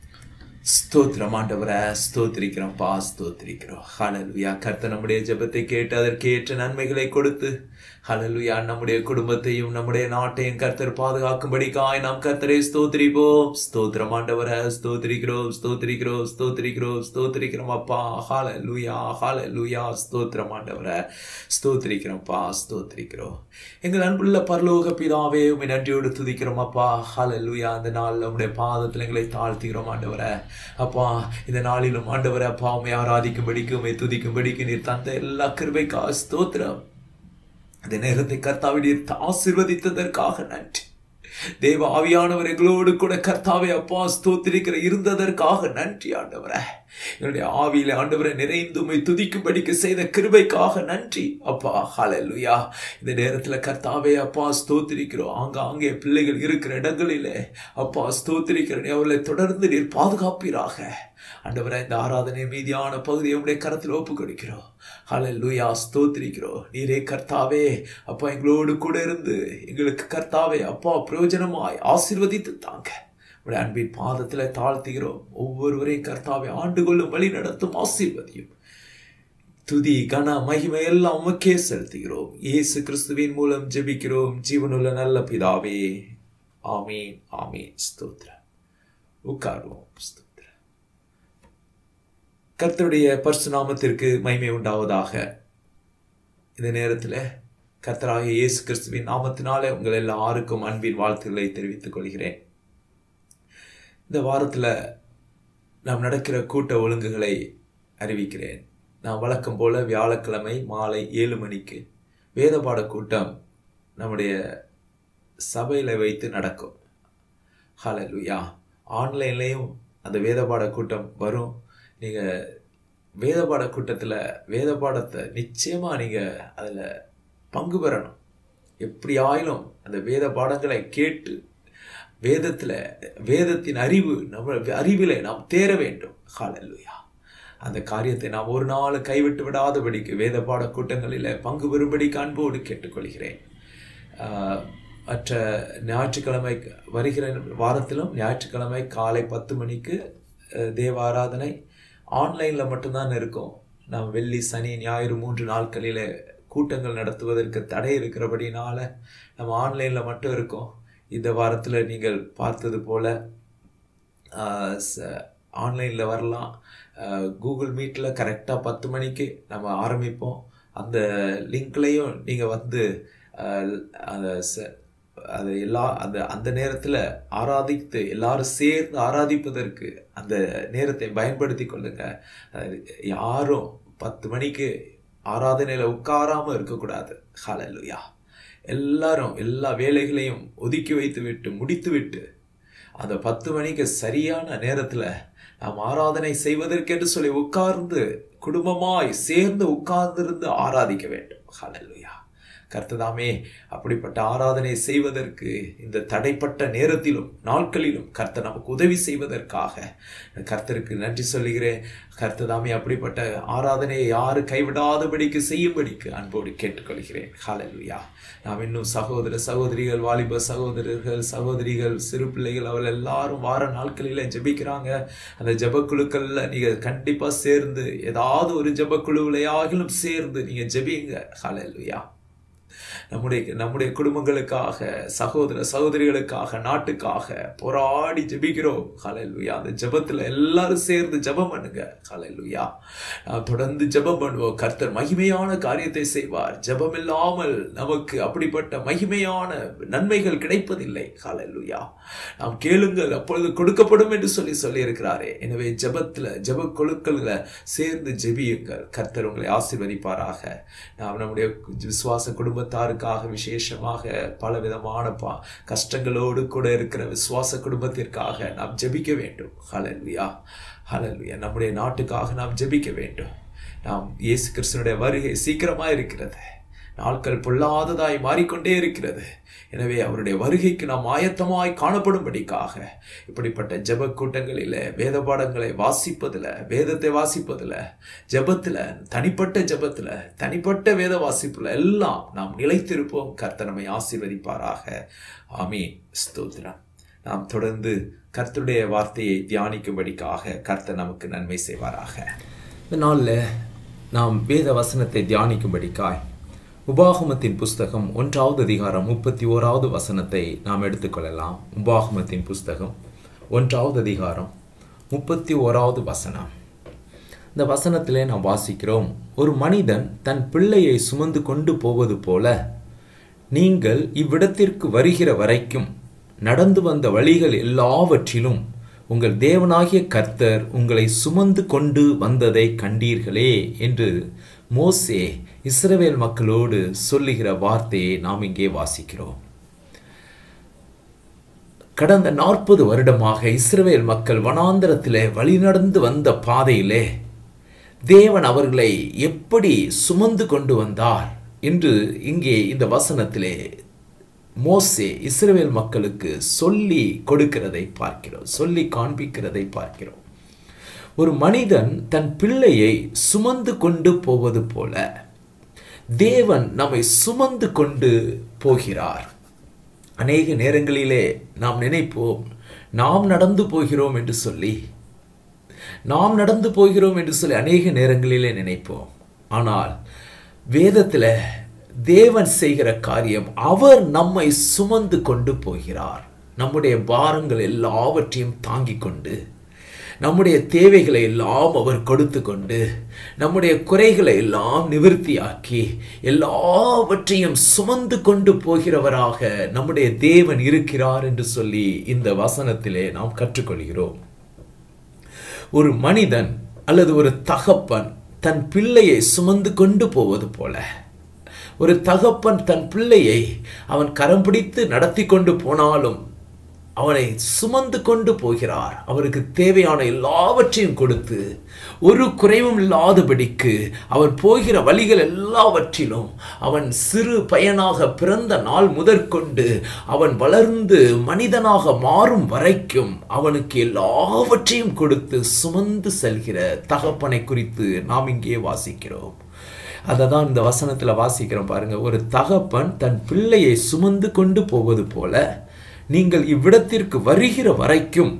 ஸ்தோத்திரம் ஆண்டவரே. ஸ்தோத்திரிக்கிறோம் பா ஸ்தோத்திரிக்கிறோம். ஹல்லேலூயா. கர்த்தர் நம்முடைய ஜெபத்தை கேட்டு அதற்கு ஏற்ற நன்மைகளை கொடுத்து ஹல்லேலூயா. நம்முடைய குடும்பத்தையும் நம்முடைய நாட்டையும் கர்த்தர் பாதுகாக்கும்படிக்காய் நாம் கர்த்தரை ஸ்தோத்திரிப்போம். ஸ்தோத்திரம் ஆண்டவரே, ஸ்தோத்திரிக்கிறோம் ஸ்தோத்திரிக்கிறோம் ஸ்தோத்திரிக்கிறோம் ஸ்தோத்திரிக்கிறோம் அப்பா. ஹல்லேலூயா ஹல்லேலூயா. ஸ்தோத்திரம் ஆண்டவரே, ஸ்தோத்திரிக்கிறோம்ப்பா ஸ்தோத்திரிக்கிறோம். எங்கள் அன்புள்ள பரலோக பிதாவே, உம்மை நன்றியோடு துதிக்கிறோம் அப்பா. ஹல்லேலூயா. இந்த நாள் நம்முடைய பாதத்தில் எங்களை தாழ்த்துகிறோம் ஆண்டவரே. அப்பா, இந்த நாளிலும் ஆண்டவரே அப்பா, உம்மை ஆராதிக்கும்படிக்கு உம்மை துதிக்கும்படிக்கு நீர் தந்த எல்லா கிருபைக்காக ஸ்தோத்திரம். அந்த நேரத்தை கர்த்தாவே ஆசீர்வதித்ததற்காக நன்றி. தேவ ஆவியானவர் எங்களோடு கூட கர்த்தாவே அப்பா ஸ்தோத்திரிக்கிற இருந்ததற்காக நன்றி ஆண்டவரே. என்னுடைய ஆவியில ஆண்டவரை நிறைந்து உம்மை துதிக்கும்படிக்கு செய்த கிருபைக்காக நன்றி அப்பா. ஹல்லேலூயா. இந்த நேரத்துல கர்த்தாவே அப்பா ஸ்தோத்திரிக்கிறோம். ஆங்காங்கே பிள்ளைகள் இருக்கிற இடங்களிலே அப்பா ஸ்தோத்திரிக்கிறேன். அவர்களை தொடர்ந்து நீர் பாதுகாப்பீராக ஆண்டவரே. இந்த ஆராதனை மீதியான பகுதியை உடைய கரத்தில் ஒப்பு கொடுக்கிறோம். ஹல்லேலூயா. ஸ்தோத்திரிக்கிறோம். நீரே கர்த்தாவே அப்பா எங்களோடு கூட இருந்து எங்களுக்கு கர்த்தாவே அப்பா பிரயோஜனமாய் ஆசீர்வதித்து தாங்க. உடைய அன்பின் பாதத்தில் தாழ்த்துகிறோம். ஒவ்வொருவரையும் கர்த்தாவை ஆண்டு கொள்ளும் வழி நடத்தும் ஆசீர்வதியும். துதி கன மகிமை எல்லாம் உமக்கே செலுத்துகிறோம். இயேசு கிறிஸ்துவின் மூலம் ஜெபிக்கிறோம் ஜீவனுள்ள நல்ல பிதாவே. ஆமீன் ஆமீன். ஸ்தோத்திரம். உட்காருவோம். ஸ்தோத்திரம். கர்த்தருடைய பரிசுநாமத்திற்கு மகிமை உண்டாவதாக. இந்த நேரத்தில் கர்த்தராகிய இயேசு கிறிஸ்துவின் நாமத்தினாலே உங்கள் எல்லாருக்கும் அன்பின் வாழ்த்துக்களை தெரிவித்துக் கொள்கிறேன். இந்த வாரத்தில் நாம் நடக்கிற கூட்ட ஒழுங்குகளை அறிவிக்கிறேன். நான் வழக்கம் போல வியாழக்கிழமை மாலை ஏழு மணிக்கு வேதபாட கூட்டம் நம்முடைய சபையில் வைத்து நடக்கும். ஹல்லேலூயா. ஆன்லைன்லேயும் அந்த வேதபாட கூட்டம் வரும். நீங்கள் வேதபாட கூட்டத்தில் வேத பாடத்தை நிச்சயமாக நீங்கள் அதில் பங்கு பெறணும். எப்படி ஆயிலும் அந்த வேத பாடங்களை கேட்டு வேதத்தில் வேதத்தின் அறிவு நம்ம அறிவிலே நாம் தேர வேண்டும். ஹல்லேலூயா. அந்த காரியத்தை நாம் ஒரு நாள் கைவிட்டு விடாதபடிக்கு வேத பாட கூட்டங்களில் பங்கு பெறும்படிக்கு அன்போடு கேட்டுக்கொள்கிறேன். மற்ற ஞாயிற்றுக்கிழமை வருகிற வாரத்திலும் ஞாயிற்றுக்கிழமை காலை பத்து மணிக்கு தேவ ஆராதனை ஆன்லைனில் மட்டும்தான் இருக்கும். நாம் வெள்ளி சனி ஞாயிறு மூன்று நாட்களில் கூட்டங்கள் நடத்துவதற்கு தடை இருக்கிறபடினால நம்ம ஆன்லைனில் மட்டும் இருக்கோம். இந்த வாரத்தில் நீங்கள் பார்த்தது போல் ஆன்லைனில் வரலாம். கூகுள் மீட்டில் கரெக்டாக பத்து மணிக்கு நம்ம ஆரம்பிப்போம். அந்த லிங்க்லேயும் நீங்கள் வந்து அது எல்லா அந்த அந்த நேரத்தில் ஆராதித்து எல்லாரும் சேர்ந்து ஆராதிப்பதற்கு அந்த நேரத்தை பயன்படுத்தி கொள்ளுங்க. யாரும் பத்து மணிக்கு ஆராதனையில் உட்காராமல் இருக்கக்கூடாது. ஹல்லேலூயா. எல்லாரும் எல்லா வேலைகளையும் ஒதுக்கி வைத்து விட்டு முடித்து விட்டு அந்த பத்து மணிக்கு சரியான நேரத்தில் நாம் ஆராதனை செய்வதற்கென்று சொல்லி உட்கார்ந்து குடும்பமாய் சேர்ந்து உட்கார்ந்திருந்து ஆராதிக்க வேண்டும். ஹல்லேலூயா. கர்த்ததாமே அப்படிப்பட்ட ஆராதனை செய்வதற்கு இந்த தடைப்பட்ட நேரத்திலும் நாட்களிலும் கர்த்தர் நமக்கு உதவி செய்வதற்காக கர்த்தருக்கு நன்றி சொல்லுகிறேன். கர்த்ததாமே அப்படிப்பட்ட ஆராதனையை யாரு கைவிடாதபடிக்கு செய்யும்படிக்கு அன்போடு கேட்டுக்கொள்கிறேன். ஹல்லேலூயா. நாம் இன்னும் சகோதர சகோதரிகள், வாலிப சகோதரர்கள், சகோதரிகள், சிறு பிள்ளைகள் அவர்கள் எல்லாரும் வார நாட்களில் ஜெபிக்கிறாங்க. அந்த ஜெபக்குழுக்களில் நீங்கள் கண்டிப்பாக சேர்ந்து ஏதாவது ஒரு ஜெபக்குழுவிலையாகிலும் சேர்ந்து நீங்கள் ஜெபிங்க. ஹல்லேலூயா. நம்முடைய நம்முடைய குடும்பங்களுக்காக, சகோதர சகோதரிகளுக்காக, நாட்டுக்காக போராடி ஜெபிக்கிறோம். ஹல்லேலூயா. அந்த ஜெபத்தில் எல்லாரும் சேர்ந்து ஜெபம் பண்ணுங்க. ஹல்லேலூயா. நாம் தொடர்ந்து ஜெபம் பண்ணுவோம். கர்த்தர் மகிமையான காரியத்தை செய்வார். ஜெபம் இல்லாமல் நமக்கு அப்படிப்பட்ட மகிமையான நன்மைகள் கிடைப்பதில்லை. ஹல்லேலூயா. நாம் கேளுங்கள் அப்பொழுது கொடுக்கப்படும் என்று சொல்லி சொல்லி இருக்கிறாரே. எனவே ஜெபத்தில் ஜெப கொழுக்களில் சேர்ந்து ஜெபியுங்கள். கர்த்தர் உங்களை ஆசீர்வதிப்பாராக. நாம் நம்முடைய விசுவாச குடும்பத்தாருக்கு விசேஷமாக பல விதமான பா கஷ்டங்களோடு கூட இருக்கிற விசுவாச குடும்பத்திற்காக நாம் ஜெபிக்க வேண்டும். ஹல்லேலூயா. ஹல்லேலூயா. நம்முடைய நாட்டுக்காக நாம் ஜெபிக்க வேண்டும். நாம் இயேசு கிறிஸ்துவினுடைய வருகை சீக்கிரமாக இருக்கிறது. நாட்கள் பொல்லாததாய் மாறிக்கொண்டே இருக்கிறது. எனவே அவருடைய வருகைக்கு நாம் ஆயத்தமாய் காணப்படும்படிக்காக இப்படிப்பட்ட ஜெப கூட்டங்களில் வேத பாடங்களை வாசிப்பதில், வேதத்தை வாசிப்பதில், ஜெபத்தில், தனிப்பட்ட ஜெபத்தில், தனிப்பட்ட வேத வாசிப்பில் எல்லாம் நாம் நிலைத்திருப்போம். கர்த்தர் நம்மை ஆசீர்வதிப்பாராக. ஆமீன். ஸ்தோத்திரம். நாம் தொடர்ந்து கர்த்தருடைய வார்த்தையை தியானிக்கும்படிக்காக கர்த்தர் நமக்கு நன்மை செய்வாராக. இந்த நாளில் நாம் வேத வசனத்தை தியானிக்கும்படிக்காய் உபாகமத்தின் புஸ்தகம் ஒன்றாவது அதிகாரம் முப்பத்தி ஓராவது வசனத்தை நாம் எடுத்துக்கொள்ளலாம். உபாகமத்தின் புஸ்தகம் ஒன்றாவது அதிகாரம் முப்பத்தி ஓராவது வசனம். இந்த வசனத்திலே நாம் வாசிக்கிறோம், ஒரு மனிதன் தன் பிள்ளையை சுமந்து கொண்டு போவது போல நீங்கள் இவ்விடத்திற்கு வருகிற வரைக்கும் நடந்து வந்த வழிகள் எல்லாவற்றிலும் உங்கள் தேவனாகிய கர்த்தர் உங்களை சுமந்து கொண்டு வந்ததை கண்டீர்களே என்று மோசே இஸ்ரவேல் மக்களோடு சொல்லுகிற வார்த்தையை நாம் இங்கே வாசிக்கிறோம். கடந்த நாற்பது வருடமாக இஸ்ரவேல் மக்கள் வனாந்தரத்திலே வழிநடந்து வந்த பாதையிலே தேவன் அவர்களை எப்படி சுமந்து கொண்டு வந்தார் என்று இங்கே இந்த வசனத்திலே மோசே இஸ்ரவேல் மக்களுக்கு சொல்லி கொடுக்கிறதை பார்க்கிறோம், சொல்லி காண்பிக்கிறதை பார்க்கிறோம். ஒரு மனிதன் தன் பிள்ளையை சுமந்து கொண்டு போவது போல தேவன் நம்மை சுமந்து கொண்டு போகிறார். அநேக நேரங்களிலே நாம் நினைப்போம், நாம் நடந்து போகிறோம் என்று சொல்லி நாம் நடந்து போகிறோம் என்று சொல்லி அநேக நேரங்களிலே நினைப்போம். ஆனால் வேதத்தில் தேவன் செய்கிற காரியம், அவர் நம்மை சுமந்து கொண்டு போகிறார். நம்முடைய பாரங்கள் எல்லாவற்றையும் தாங்கிக் கொண்டு, நம்முடைய தேவைகளை எல்லாம் அவர் கொடுத்து கொண்டு, நம்முடைய குறைகளை எல்லாம் நிவர்த்தியாக்கி எல்லாவற்றையும் சுமந்து கொண்டு போகிறவராக நம்முடைய தேவன் இருக்கிறார் என்று சொல்லி இந்த வசனத்திலே நாம் கற்றுக்கொள்கிறோம். ஒரு மனிதன் அல்லது ஒரு தகப்பன் தன் பிள்ளையை சுமந்து கொண்டு போவது போல, ஒரு தகப்பன் தன் பிள்ளையை அவன் கரம் பிடித்து நடத்தி கொண்டு போனாலும் அவனை சுமந்து கொண்டு போகிறார். அவருக்கு தேவையான எல்லாவற்றையும் கொடுத்து ஒரு குறைவும் இல்லாதபடிக்கு அவன் போகிற வழிகள் எல்லாவற்றிலும் அவன் சிறு பையனாக பிறந்த நாள் முதற்கொண்டு அவன் வளர்ந்து மனிதனாக மாறும் வரைக்கும் அவனுக்கு எல்லாவற்றையும் கொடுத்து சுமந்து செல்கிற தகப்பனை குறித்து நாம் இங்கே வாசிக்கிறோம். அதை தான் இந்த வசனத்தில் வாசிக்கிறோம் பாருங்க. ஒரு தகப்பன் தன் பிள்ளையை சுமந்து கொண்டு போவது போல நீங்கள் இவ்விடத்திற்கு வருகிற வரைக்கும்,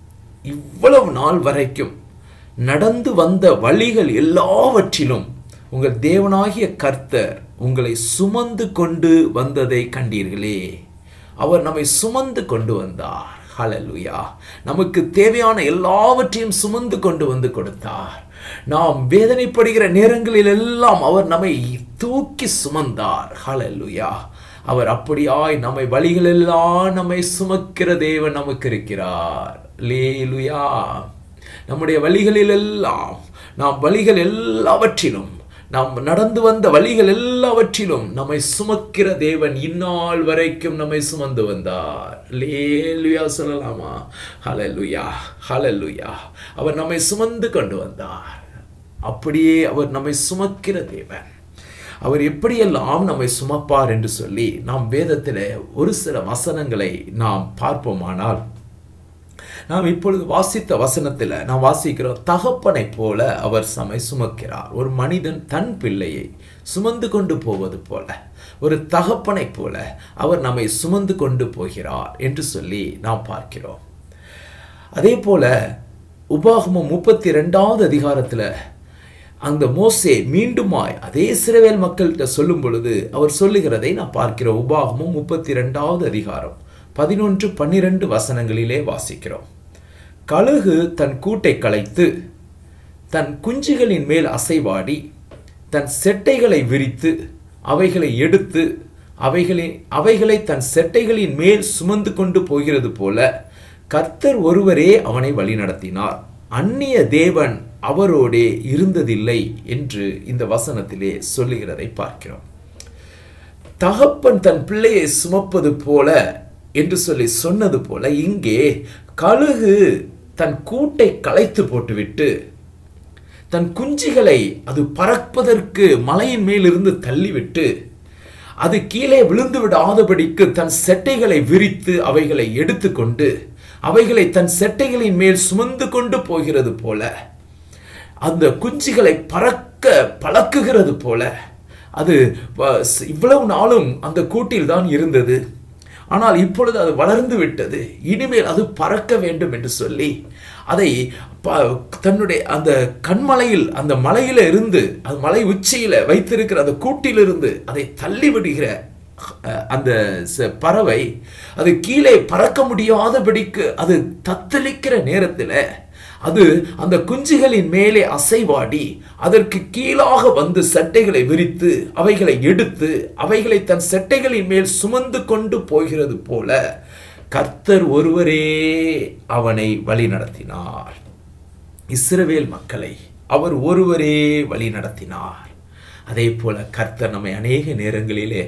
இவ்வளவு நாள் வரைக்கும் நடந்து வந்த வழிகள் எல்லாவற்றிலும் உங்கள் தேவனாகிய கர்த்தர் உங்களை சுமந்து கொண்டு வந்ததை கண்டீர்களே. அவர் நம்மை சுமந்து கொண்டு வந்தார். ஹல்லேலூயா. நமக்கு தேவையான எல்லாவற்றையும் சுமந்து கொண்டு வந்து கொடுத்தார். நாம் வேதனைப்படுகிற நேரங்களில் எல்லாம் அவர் நம்மை தூக்கி சுமந்தார். ஹல்லேலூயா. அவர் அப்படியாய் நம்மை வழிகளெல்லாம் நம்மை சுமக்கிற தேவன் நமக்கு இருக்கிறார். அல்லேலூயா. நம்முடைய வழிகளில் எல்லாம், நாம் வழிகள் எல்லாவற்றிலும், நாம் நடந்து வந்த வழிகள் எல்லாவற்றிலும் நம்மை சுமக்கிற தேவன் இந்நாள் வரைக்கும் நம்மை சுமந்து வந்தார். அல்லேலூயா சொல்லலாமா? ஹல்லேலூயா, ஹல்லேலூயா. அவர் நம்மை சுமந்து கொண்டு வந்தார். அப்படியே அவர் நம்மை சுமக்கிற தேவன். அவர் எப்படியெல்லாம் நம்மை சுமப்பார் என்று சொல்லி நாம் வேதத்தில் ஒரு சில வசனங்களை நாம் பார்ப்போமானால், நாம் இப்பொழுது வாசித்த வசனத்தில் நாம் வாசிக்கிறோம், தகப்பனை போல அவர் நம்மை சுமக்கிறார். ஒரு மனிதன் தன் பிள்ளையை சுமந்து கொண்டு போவது போல, ஒரு தகப்பனை போல அவர் நம்மை சுமந்து கொண்டு போகிறார் என்று சொல்லி நாம் பார்க்கிறோம். அதே போல உபாகமம் முப்பத்தி ரெண்டாவது அதிகாரத்தில் அந்த மோசே மீண்டுமாய் அதே இஸ்ரவேல் மக்கள்கிட்ட சொல்லும் பொழுது அவர் சொல்லுகிறதை நான் பார்க்கிறோம். உபாகமம் முப்பத்தி ரெண்டாவது அதிகாரம் பதினொன்று பன்னிரண்டு வசனங்களிலே வாசிக்கிறோம். கழுகு தன் கூட்டை கலைத்து தன் குஞ்சுகளின் மேல் அசைவாடி தன் செட்டைகளை விரித்து அவைகளை எடுத்து அவைகளை அவைகளை தன் செட்டைகளின் மேல் சுமந்து கொண்டு போகிறது போல கர்த்தர் ஒருவரே அவனை வழிநடத்தினார், அந்நிய தேவன் அவரோடே இருந்ததில்லை என்று இந்த வசனத்திலே சொல்லுகிறதை பார்க்கிறோம். தகப்பன் தன் பிள்ளையை சுமப்பது போல என்று சொல்லி சொன்னது போல இங்கே கழுகு தன் கூட்டை கலைத்து போட்டுவிட்டு தன் குஞ்சுகளை அது பறப்பதற்கு மலையின் மேலிருந்து தள்ளிவிட்டு அது கீழே விழுந்து விடாதபடிக்கு தன் செட்டைகளை விரித்து அவைகளை எடுத்துக்கொண்டு அவைகளை தன் செட்டைகளின் மேல் சுமந்து கொண்டு போகிறது போல, அந்த குஞ்சுகளை பறக்க பழக்குகிறது போல, அது இவ்வளவு நாளும் அந்த கூட்டில் தான் இருந்தது. ஆனால் இப்பொழுது அது வளர்ந்து விட்டது, இனிமேல் அது பறக்க வேண்டும் என்று சொல்லி அதை தன்னுடைய அந்த கண்மலையில், அந்த மலையில இருந்து, அந்த மலை உச்சியில வைத்திருக்கிற அந்த கூட்டிலிருந்து அதை தள்ளி விடுகிற அந்த பறவை அது கீழே பறக்க முடியாதபடிக்கு அது தத்தளிக்கிற நேரத்தில் அது அந்த குஞ்சுகளின் மேலே அசைவாடி அதற்கு கீழாக வந்து சட்டைகளை விரித்து அவைகளை எடுத்து அவைகளை தன் சட்டைகளின் மேல் சுமந்து கொண்டு போகிறது போல கர்த்தர் ஒருவரே அவனை வழி நடத்தினார். இஸ்ரவேல் மக்களை அவர் ஒருவரே வழி நடத்தினார். அதே போல கர்த்தர் நம்மை அநேக நேரங்களிலே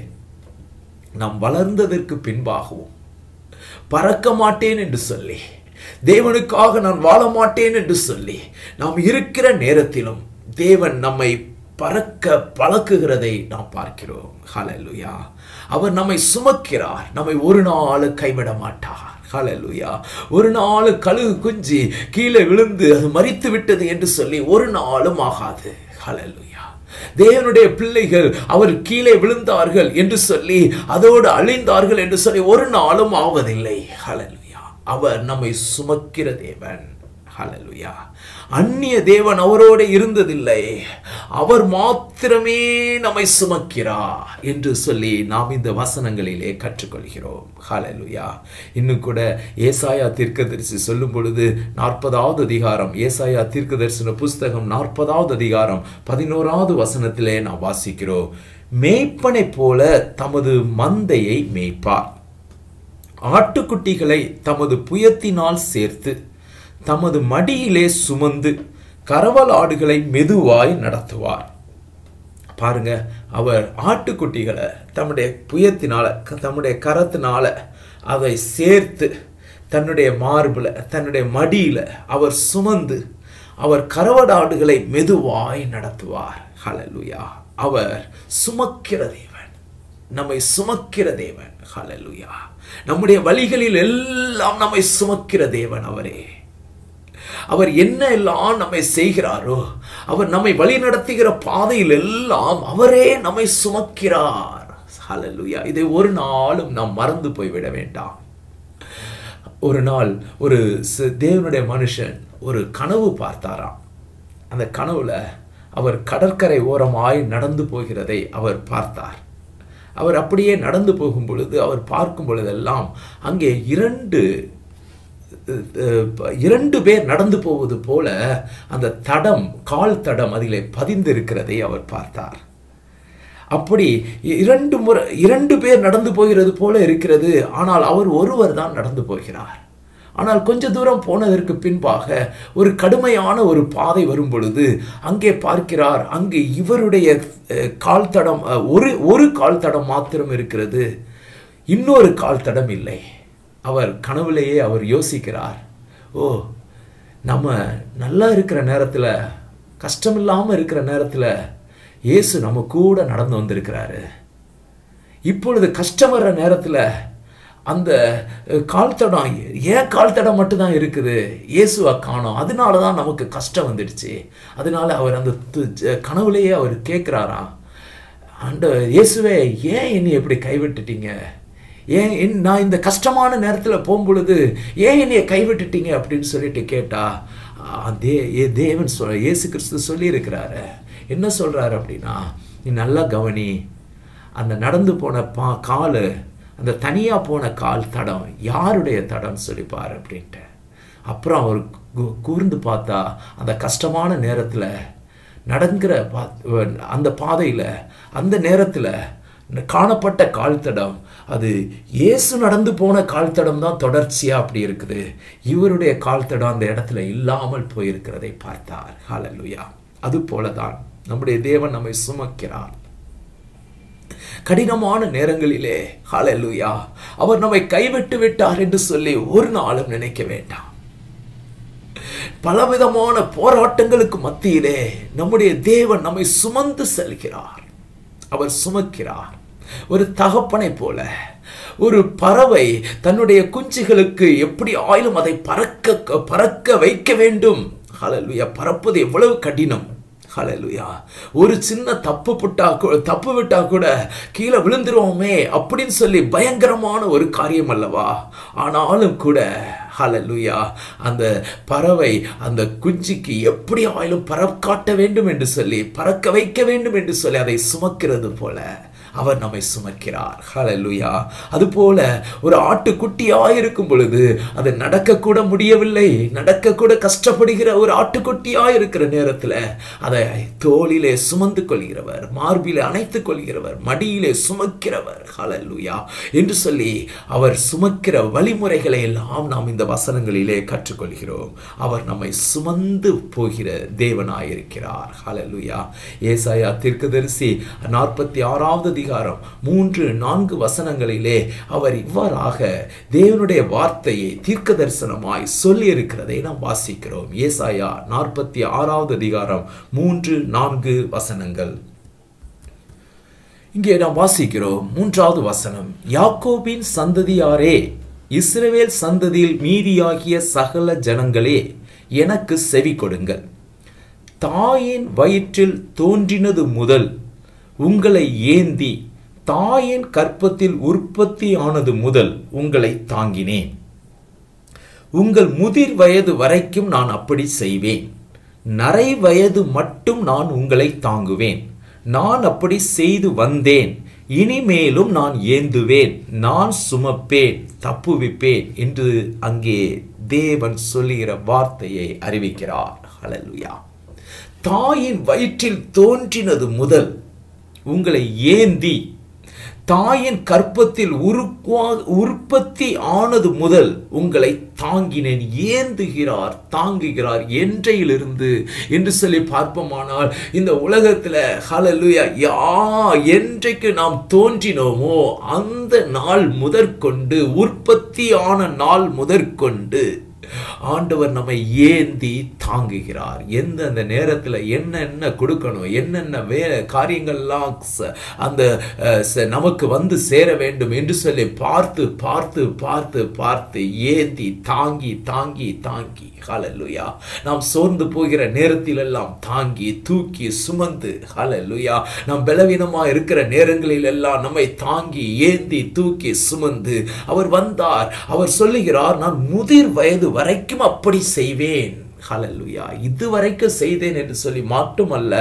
நாம் வளர்ந்ததற்கு பின்பாகவும் பறக்க மாட்டேன் என்று சொல்லி, தேவனுக்காக நான் வாழ மாட்டேன் என்று சொல்லி நாம் இருக்கிற நேரத்திலும் தேவன் நம்மை பறக்க பழக்குகிறதை நாம் பார்க்கிறோம். ஹல்லேலூயா. அவர் நம்மை சுமக்கிறார், நம்மை ஒரு நாள் கைவிட மாட்டார். ஹல்லேலூயா. ஒரு நாள் கழுகு குஞ்சு கீழே விழுந்து அது மரித்து விட்டது என்று சொல்லி ஒரு நாளும் ஆகாது. ஹல்லேலூயா. தேவனுடைய பிள்ளைகள் அவர் கீழே விழுந்தார்கள் என்று சொல்லி அதோடு அழிந்தார்கள் என்று சொல்லி ஒரு நாளும் ஆவதில்லை. ஹல்லேலூயா. அவர் நம்மை சுமக்கிற தேவன். ஹல்லேலூயா. அந்நிய தேவன் அவரோடு இருந்ததில்லை, அவர் மாத்திரமே நம்மை சுமக்கிறார் என்று சொல்லி நாம் இந்த வசனங்களிலே கற்றுக்கொள்கிறோம். ஹல்லேலூயா. இன்னும் கூட ஏசாயா தீர்க்கதரிசி சொல்லும் பொழுது நாற்பதாவது அதிகாரம், ஏசாயா தீர்க்கதரிசன புஸ்தகம் நாற்பதாவது அதிகாரம் பதினோராவது வசனத்திலே நாம் வாசிக்கிறோம். மேய்ப்பனை போல தமது மந்தையை மேய்ப்பார், ஆட்டுக்குட்டிகளை தமது புயத்தினால் சேர்த்து தமது மடியிலே சுமந்து கரவல் ஆடுகளை மெதுவாய் நடத்துவார். பாருங்க, அவர் ஆட்டுக்குட்டிகளை தம்முடைய புயத்தினால, தம்முடைய கரத்தினால அதை சேர்த்து தன்னுடைய மார்பில், தன்னுடைய மடியில அவர் சுமந்து அவர் கரவலாடுகளை மெதுவாய் நடத்துவார். ஹல்லேலூயா. அவர் சுமக்கிற தேவன், நம்மை சுமக்கிற தேவன். ஹல்லேலூயா. நம்முடைய வழிகளில் எல்லாம் நம்மை சுமக்கிற தேவன் அவரே. அவர் என்ன எல்லாம் நம்மை செய்கிறாரோ, அவர் நம்மை வழி நடத்துகிற பாதையில் எல்லாம் அவரே நம்மை சுமக்கிறார். ஹல்லேலூயா. இதை ஒரு நாளும் நாம் மறந்து போய்விட வேண்டாம். ஒரு நாள் ஒரு தேவனுடைய மனுஷன் ஒரு கனவு பார்த்தாராம். அந்த கனவுல அவர் கடற்கரை ஓரமாய் நடந்து போகிறதை அவர் பார்த்தார். அவர் அப்படியே நடந்து போகும் பொழுது அவர் பார்க்கும் பொழுதெல்லாம் அங்கே இரண்டு இரண்டு பேர் நடந்து போவது போல அந்த தடம், கால் தடம் அதிலே பதிந்திருக்கிறதை அவர் பார்த்தார். அப்படி இரண்டு முறை இரண்டு பேர் நடந்து போகிறது போல இருக்கிறது. ஆனால் அவர் ஒருவர் தான் நடந்து போகிறார். ஆனால் கொஞ்ச தூரம் போனதற்கு பின்பாக ஒரு கடுமையான ஒரு பாதை வரும் பொழுது அங்கே பார்க்கிறார், அங்கே இவருடைய கால் தடம், ஒரு ஒரு கால் தடம் மாத்திரம் இருக்கிறது, இன்னொரு கால் தடம் இல்லை. அவர் கனவுலேயே அவர் யோசிக்கிறார், ஓ, நம்ம நல்லா இருக்கிற நேரத்தில், கஷ்டம் இல்லாமல் இருக்கிற நேரத்தில் இயேசு நம்ம கூட நடந்து வந்திருக்கிறாரு. இப்பொழுது கஷ்டம் வர்ற நேரத்தில் அந்த கால் தடம், ஏன் கால் தடம் மட்டும்தான் இருக்குது, இயேசுவை காணோம், அதனால தான் நமக்கு கஷ்டம் வந்துடுச்சு. அதனால அவர் அந்த கனவுலேயே அவர் கேட்குறாராம், அந்த இயேசுவே ஏன் என்னை எப்படி கைவிட்டுட்டீங்க, ஏன் நான் இந்த கஷ்டமான நேரத்தில் போகும்பொழுது ஏன் என்னைய கைவிட்டுட்டீங்க அப்படின்னு சொல்லிட்டு கேட்டா, தே தேவன் சொல் இயேசு கிறிஸ்து சொல்லியிருக்கிறாரு. என்ன சொல்கிறாரு அப்படின்னா, நீ நல்லா கவனி, அந்த நடந்து போன பா கால், அந்த தனியாக போன கால் தடம் யாருடைய தடம்னு சொல்லிப்பார் அப்படின்ட்டு. அப்புறம் அவர் கூர்ந்து பார்த்தா அந்த கஷ்டமான நேரத்தில் நடக்கிற பா அந்த பாதையில் அந்த நேரத்தில் காணப்பட்ட கால் தடம் அது இயேசு நடந்து போன கால் தடம் தான் தொடர்ச்சியாக அப்படி இருக்குது. இவருடைய கால் தடம் அந்த இடத்துல இல்லாமல் போயிருக்கிறதை பார்த்தார். ஹல்லேலூயா. அது போலதான் நம்முடைய தேவன் நம்மை சுமக்கிறார். கடினமான நேரங்களிலே ஹல்லேலூயா அவர் நம்மை கைவிட்டு விட்டார் என்று சொல்லி ஒரு நாளும் நினைக்க வேண்டாம். பலவிதமான போராட்டங்களுக்கு மத்தியிலே நம்முடைய தேவன் நம்மை சுமந்து செல்கிறார். அவர் சுமக்கிறார். ஒரு தகப்பனை போல ஒரு பறவை தன்னுடைய குஞ்சுகளுக்கு எப்படி ஆயிலும் அதை பறக்க பறக்க வைக்க வேண்டும். ஹல்லேலூயா. பறப்பது எவ்வளவு கடினம். ஹல்லேலூயா. ஒரு சின்ன தப்பு விட்டா தப்பு விட்டா கூட கீழே விழுந்துருவோமே அப்படின்னு சொல்லி பயங்கரமான ஒரு காரியம் அல்லவா? ஆனாலும் கூட ஹல்லேலூயா, அந்த பறவை அந்த குஞ்சிக்கு எப்படி ஆயிலும் பறக்காட்ட வேண்டும் என்று சொல்லி, பறக்க வைக்க வேண்டும் என்று சொல்லி அதை சுமக்கிறது போல அவர் நம்மை சுமக்கிறார். ஹல்லேலூயா. அதுபோல ஒரு ஆட்டுக்குட்டியாய் இருக்கும் பொழுது அது நடக்க கூட முடியவில்லை, நடக்க கூட கஷ்டப்படுகிற ஒரு ஆட்டுக்குட்டியாய் இருக்கிற நேரத்தில் அதை தோளிலே சுமந்து கொள்கிறவர், மார்பிலே அணைத்துக் கொள்கிறவர், மடியிலே சுமக்கிறவர். ஹல்லேலூயா என்று சொல்லி அவர் சுமக்கிற வழிமுறைகளை எல்லாம் நாம் இந்த வசனங்களிலே கற்றுக்கொள்கிறோம். அவர் நம்மை சுமந்து போகிற தேவனாயிருக்கிறார். ஹல்லேலூயா. ஏசாயா தீர்க்கதரிசி நாற்பத்தி ஆறாவது அதிகாரம் மூன்று நான்கு வசனங்களிலே அவர் இவ்வாறாக தேவனுடைய வார்த்தையை தீர்க்க தரிசனமாய் சொல்லி இருக்கிறதை நாம் வாசிக்கிறோம். ஏசாயா நாற்பத்தி ஆறாவது அதிகாரம் மூன்று நான்கு வசனங்கள். இங்கே நாம் வாசிக்கிறோம். மூன்றாவது வசனம், யாக்கோபின் சந்ததியாரே, இஸ்ரவேல் சந்ததியில் மீதியாகிய சகல ஜனங்களே, எனக்கு செவி கொடுங்கள். தாயின் வயிற்றில் தோன்றினது முதல் உங்களை ஏந்தி, தாயின் கற்பத்தில் உற்பத்தி ஆனது முதல் உங்களை தாங்கினேன். உங்கள் முதிர் வயது வரைக்கும் நான் அப்படி செய்வேன். நரை வயது மட்டும் நான் உங்களை தாங்குவேன். நான் அப்படி செய்து வந்தேன், இனிமேலும் நான் ஏந்துவேன், நான் சுமப்பேன், தப்புவிப்பேன் என்று அங்கே தேவன் சொல்லுகிற வார்த்தையை அறிவிக்கிறார். ஹல்லேலூயா. தாயின் வயிற்றில் தோன்றினது முதல் உங்களை ஏந்தி, தாயின் கற்பத்தில் உற்பத்தி ஆனது முதல் உங்களை தாங்கினேன். ஏந்துகிறார், தாங்குகிறார் என்றையிலிருந்து என்று சொல்லி பார்ப்போமானால் இந்த உலகத்தில் ஹல்லேலூயா, யா என்றைக்கு நாம் தோன்றினோமோ அந்த நாள் முதற்கொண்டு, உற்பத்தி ஆன நாள் முதற்கொண்டு ஆண்டவர் நம்மை ஏந்தி தாங்குகிறார். எந்தெந்த நேரத்தில் என்னென்ன கொடுக்கணும், என்னென்ன வே காரியங்கள்லாம் அந்த நமக்கு வந்து சேர வேண்டும் என்று சொல்லி பார்த்து பார்த்து பார்த்து பார்த்து ஏந்தி தாங்கி தாங்கி தாங்கி ஹல்லேலூயா, நாம் சோர்ந்து போகிற நேரத்தில் எல்லாம் தாங்கி தூக்கி சுமந்து, ஹல்லேலூயா, நாம் பலவீனமா இருக்கிற நேரங்களில் எல்லாம் நம்மை தாங்கி ஏந்தி தூக்கி சுமந்து அவர் வந்தார். அவர் சொல்லுகிறார், நான் முதிர் வயது வரைக்கும் அப்படி செய்வேன். ஹல்லேலூயா. இதுவரைக்கும் செய்தேன் என்று சொல்லி மட்டுமல்ல,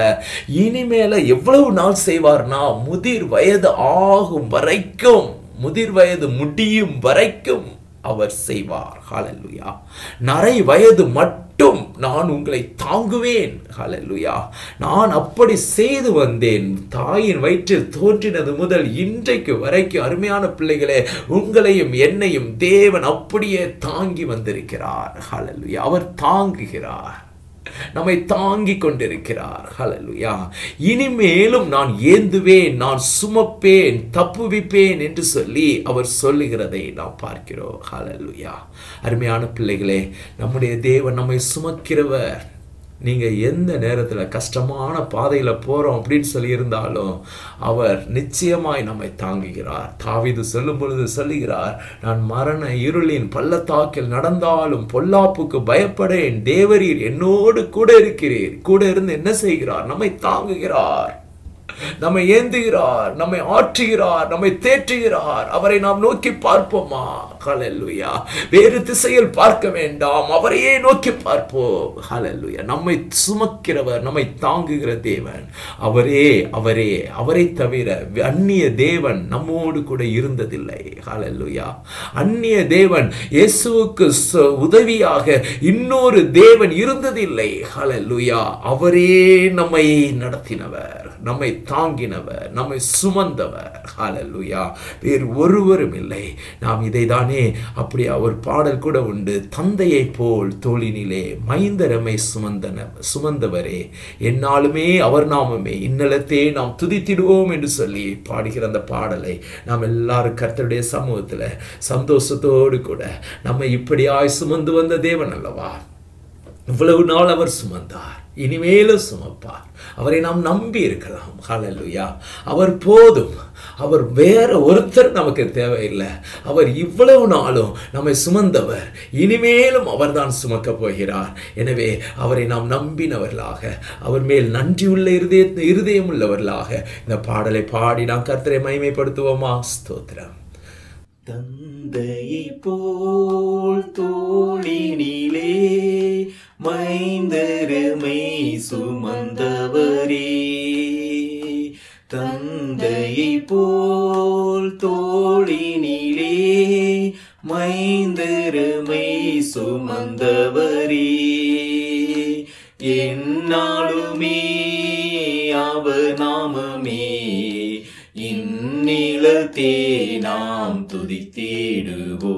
இனிமேல எவ்வளவு நாள் செய்வார்னா, முதிர் வயது ஆகும் வரைக்கும், முதிர் வயது முடியும் வரைக்கும் அவர் செய்வார். ஹல்லேலூயா. நரை வயது மட்டும் நான் உங்களை தாங்குவேன். ஹல்லேலூயா. நான் அப்படி செய்து வந்தேன். தாயின் வயிற்றில் தோன்றினது முதல் இன்றைக்கு வரைக்கும் அருமையான பிள்ளைகளே, உங்களையும் என்னையும் தேவன் அப்படியே தாங்கி வந்திருக்கிறார். ஹல்லேலூயா. அவர் தாங்குகிறார், நம்மை தாங்கி கொண்டிருக்கிறார். ஹல்லேலூயா. இனிமேலும் நான் ஏந்துவேன், நான் சுமப்பேன், தப்புவிப்பேன் என்று சொல்லி அவர் சொல்லுகிறதை நாம் பார்க்கிறோம். ஹல்லேலூயா. அருமையான பிள்ளைகளே, நம்முடைய தேவன் நம்மை சுமக்கிறவர். நீங்க எந்த நேரத்துல கஷ்டமான பாதையில போறோம் அப்படின்னு சொல்லி இருந்தாலும் அவர் நிச்சயமாய் நம்மை தாங்குகிறார். தாவீது சொல்லும் பொழுது சொல்லுகிறார், நான் மரண இருளின் பள்ளத்தாக்கில் நடந்தாலும் பொல்லாப்புக்கு பயப்படேன், தேவரீர் என்னோடு கூட இருக்கிறீர். கூட இருந்து என்ன செய்கிறார்? நம்மை தாங்குகிறார், நம்மை ஏந்துகிறார், நம்மை ஆற்றுகிறார், நம்மை தேற்றுகிறார். அவரை நாம் நோக்கி பார்ப்போமா? ஹல்லேலூயா. வேறு திசையில் பார்க்க வேண்டாம், அவரையே நோக்கி பார்ப்போம். ஹல்லேலூயா. நம்மை சுமக்கிறவர், நம்மை தாங்குகிற தேவன் அவரே. அவரே அவரை தவிர அந்நிய தேவன் நம்மோடு கூட இருந்ததில்லை. ஹல்லேலூயா. அந்நிய தேவன், இயேசுவுக்கு உதவியாக இன்னொரு தேவன் இருந்ததில்லை. ஹல்லேலூயா. அவரே நம்மை நடத்தினவர், நம்மை தாங்கினவர், நம்மை சுமந்தவர். ஹல்லேலூயா. வேறு ஒருவரும் இல்லை. நாம் இதை தானே அப்படி அவர் பாடல் கூட உண்டு, தந்தையை போல் தோளினிலே மைந்தரமை சுமந்தன சுமந்தவரே, என்னாலுமே அவர் நாமமே இன்னலத்தே நாம் துதித்திடுவோம் என்று சொல்லி பாடுகிற அந்த பாடலை நாம் எல்லாரும் கர்த்தருடைய சமூகத்தில் சந்தோஷத்தோடு கூட நம்மை இப்படியாய் சுமந்து வந்த தேவன் அல்லவா. இவ்வளவு நாள் அவர் சுமந்தார், இனிமேலும் சுமப்பார். அவரை நாம் நம்பி இருக்கலாம். ஹல்லேலூயா. அவர் போதும். அவர் வேற ஒருத்தர் நமக்கு தேவையில்லை. அவர் இவ்வளவு நாளும் நம்மை சுமந்தவர், இனிமேலும் அவர்தான் சுமக்க போகிறார். எனவே அவரை நாம் நம்பினவர்களாக, அவர் மேல் நன்றியுள்ள இருதய இருதயம் உள்ளவர்களாக இந்த பாடலை பாடி நாம் கர்த்தரை மகிமைப்படுத்துவோமா? ஸ்தோத்திரம். தந்தையை போல் தோளினிலே மைந்தருமை சுமந்தவரே, தந்தையை போல் தோளினிலே மைந்தருமை சுமந்தவரே, என்னாலுமே அவர் நாமமே இந்நிலத்தே நாம் துதித்திடுவோ,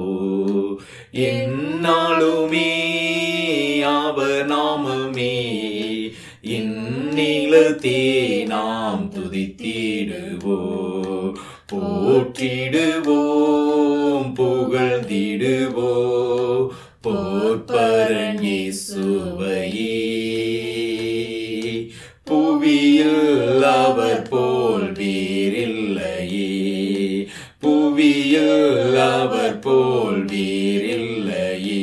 என்னாலுமே அவர் நாமமே இந்நிலத்தே நாம் துதித்திடுவோ, போற்றிடுவோம் புகழ்ந்திடுவோ போற்பரன் இயேசுவையே, புவியில் அவர் போல் வேறில்லையே, புவியில் அவர் போல் வேறில்லையே.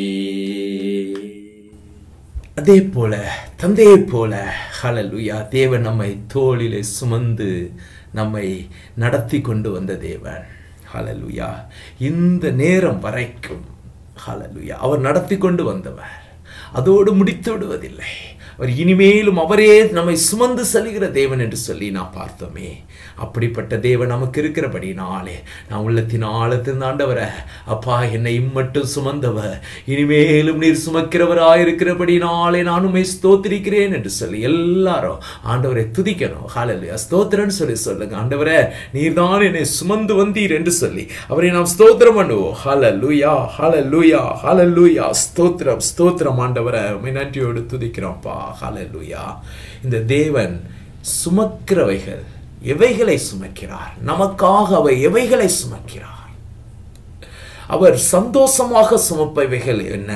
அதே போல தந்தையை போல ஹல்லேலூயா தேவன் நம்மை தோளிலே சுமந்து நம்மை நடத்தி கொண்டு வந்த தேவன். ஹல்லேலூயா. இந்த நேரம் வரைக்கும் ஹல்லேலூயா அவர் நடத்தி கொண்டு வந்தவர். அதோடு முடித்து விடுவதில்லை. அவர் இனிமேலும் அவரே நம்மை சுமந்து செல்கிற தேவன் என்று சொல்லி நாம் பார்த்தோமே. அப்படிப்பட்ட தேவன் நமக்கு இருக்கிறபடினாலே நான் உள்ளத்தின் ஆழத்தின் ஆண்டவரை, அப்பா என்னை இம்மட்டும் சுமந்தவர், இனிமேலும் நீர் சுமக்கிறவராயிருக்கிறபடினாலே நான் உம்மை ஸ்தோத்திரிக்கிறேன் என்று சொல்லி எல்லாரும் ஆண்டவரை துதிக்கணும். ஹல்லேலூயா. ஸ்தோத்திரன்னு சொல்லி சொல்லுங்க. ஆண்டவரே நீர் தான் என்னை சுமந்து வந்தீர் என்று சொல்லி அவரை நாம் ஸ்தோத்திரம் பண்ணுவோம். ஹல்லேலூயா, ஹல்லேலூயா, ஹல்லேலூயா. ஸ்தோத்திரம், ஸ்தோத்திரம் ஆண்டவரை உம்மை நன்றியோடு துதிக்கிறோம்ப்பா. ஹல்லேலூயா. இந்த தேவன் சுமக்கிறவைகள் எவைகளை சுமக்கிறார்? நமக்காக அவர் எவைகளை சுமக்கிறார்? அவர் சந்தோஷமாக சுமப்பவைகள் என்ன?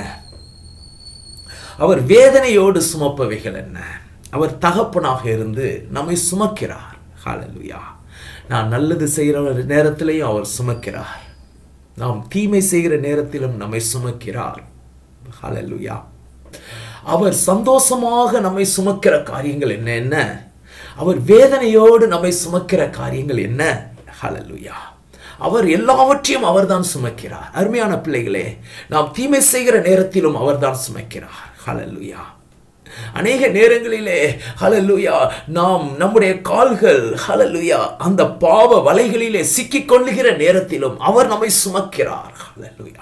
அவர் வேதனையோடு சுமப்பவைகள் என்ன? அவர் தகப்பனாக இருந்து நம்மை சுமக்கிறார். ஹல்லேலூயா. நான் நல்லது செய்கிற நேரத்திலையும் அவர் சுமக்கிறார், நாம் தீமை செய்கிற நேரத்திலும் நம்மை சுமக்கிறார். ஹல்லேலூயா. அவர் சந்தோஷமாக நம்மை சுமக்கிற காரியங்கள் என்ன என்ன? அவர் வேதனையோடு நம்மை சுமக்கிற காரியங்கள் என்ன? ஹல்லேலூயா. அவர் எல்லாவற்றையும் அவர்தான் சுமக்கிறார். அருமையான பிள்ளைகளே, நாம் தீமை செய்கிற நேரத்திலும் அவர்தான் சுமக்கிறார். ஹல்லேலூயா. அநேக நேரங்களிலே ஹல்லேலூயா நாம் நம்முடைய கால்கள் ஹல்லேலூயா அந்த பாவ வலைகளிலே சிக்கிக் கொள்ளுகிற நேரத்திலும் அவர் நம்மை சுமக்கிறார். ஹல்லேலூயா.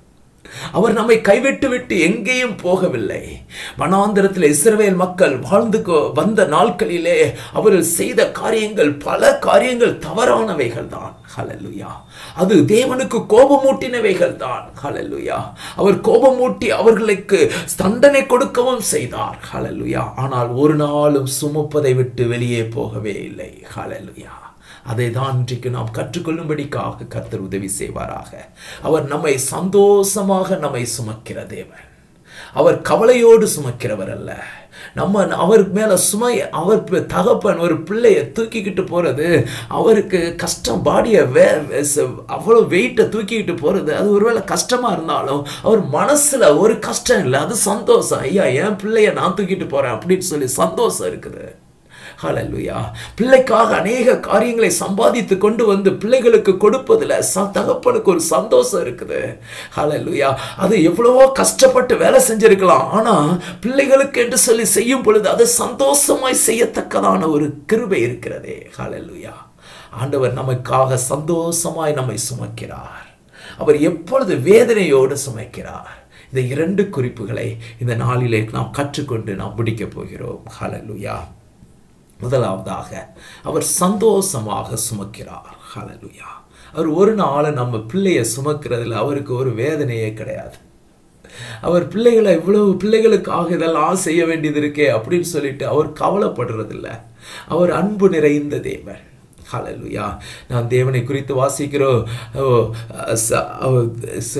அவர் நம்மை கைவிட்டு விட்டு எங்கேயும் போகவில்லை. வனாந்திரத்தில் இஸ்ரவேல் மக்கள் வாழ்ந்து வந்த நாட்களிலே அவர்கள் செய்த காரியங்கள் பல காரியங்கள் தவறானவைகள் தான். ஹல்லேலூயா. அது தேவனுக்கு கோபமூட்டினவைகள் தான். ஹல்லேலூயா. அவர் கோபமூட்டி அவர்களுக்கு தண்டனை கொடுக்கவும் செய்தார். ஹல்லேலூயா. ஆனால் ஒரு நாளும் சுமப்பதை விட்டு வெளியே போகவே இல்லை. ஹல்லேலூயா. அதை தான் இன்றைக்கு நாம் கற்றுக்கொள்ளும்படிக்காக கர்த்தர் உதவி செய்வாராக. அவர் நம்மை சந்தோஷமாக நம்மை சுமக்கிற தேவன். அவர் கவலையோடு சுமக்கிறவர் அல்ல. நம்ம அவர் மேல சுமை, அவர் தகப்பன் ஒரு பிள்ளையை தூக்கிக்கிட்டு போறது அவருக்கு கஷ்டம். பாடியை வே அவ்வளோ வெயிட்டை தூக்கிக்கிட்டு போறது அது ஒருவேளை கஷ்டமா இருந்தாலும் அவர் மனசுல ஒரு கஷ்டம் இல்லை, அது சந்தோஷம். ஐயா என் பிள்ளைய நான் தூக்கிட்டு போறேன் அப்படின்னு சொல்லி சந்தோஷம் இருக்குது. ஹல்லேலூயா. பிள்ளைக்காக அநேக காரியங்களை சம்பாதித்து கொண்டு வந்து பிள்ளைகளுக்கு கொடுப்பதில் தகப்பனுக்கு ஒரு சந்தோஷம் இருக்குது. ஹல்லேலூயா. அது எவ்வளவோ கஷ்டப்பட்டு வேலை செஞ்சிருக்கலாம், ஆனா பிள்ளைகளுக்கு என்று சொல்லி செய்யும் பொழுது அது சந்தோஷமாய் செய்யத்தக்கதான ஒரு கிருபை இருக்கிறதே. ஹல்லேலூயா. ஆண்டவர் நமக்காக சந்தோஷமாய் நம்மை சுமக்கிறார். அவர் எப்பொழுது வேதனையோடு சுமக்கிறார். இந்த இரண்டு குறிப்புகளை இந்த நாளிலே நாம் கற்றுக்கொண்டு நாம் முடிக்க போகிறோம். ஹல்லேலூயா. முதலாவதாக அவர் சந்தோஷமாக சுமக்கிறார். ஹல்லேலூயா. அவர் ஒரு நாள் நம்ம பிள்ளையை சுமக்கிறதுல அவருக்கு ஒரு வேதனையே கிடையாது. அவர் பிள்ளைகளை இவ்வளவு பிள்ளைகளுக்காக இதெல்லாம் செய்ய வேண்டியது இருக்கே அப்படின்னு சொல்லிட்டு அவர் கவலைப்படுறதில்லை. அவர் அன்பு நிறைந்த தேவன். ஹல்லேலூயா. நாம் தேவனை குறித்து வாசிக்கிறோம்.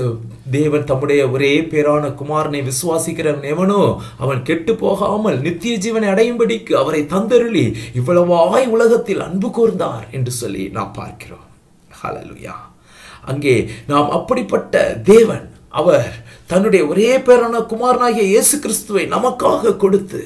தேவன் தம்முடைய ஒரே பேரான குமாரனை விசுவாசிக்கிறவன் எவனோ அவன் கெட்டு போகாமல் நித்திய ஜீவனை அடையும்படிக்கு அவரை தந்தருளி இவ்வளவாய் உலகத்தில் அன்பு கூர்ந்தார் என்று சொல்லி நாம் பார்க்கிறோம். ஹல்லேலூயா. அங்கே நாம் அப்படிப்பட்ட தேவன் அவர் தன்னுடைய ஒரே பேரான குமாரனாகிய இயேசு கிறிஸ்துவை நமக்காக கொடுத்து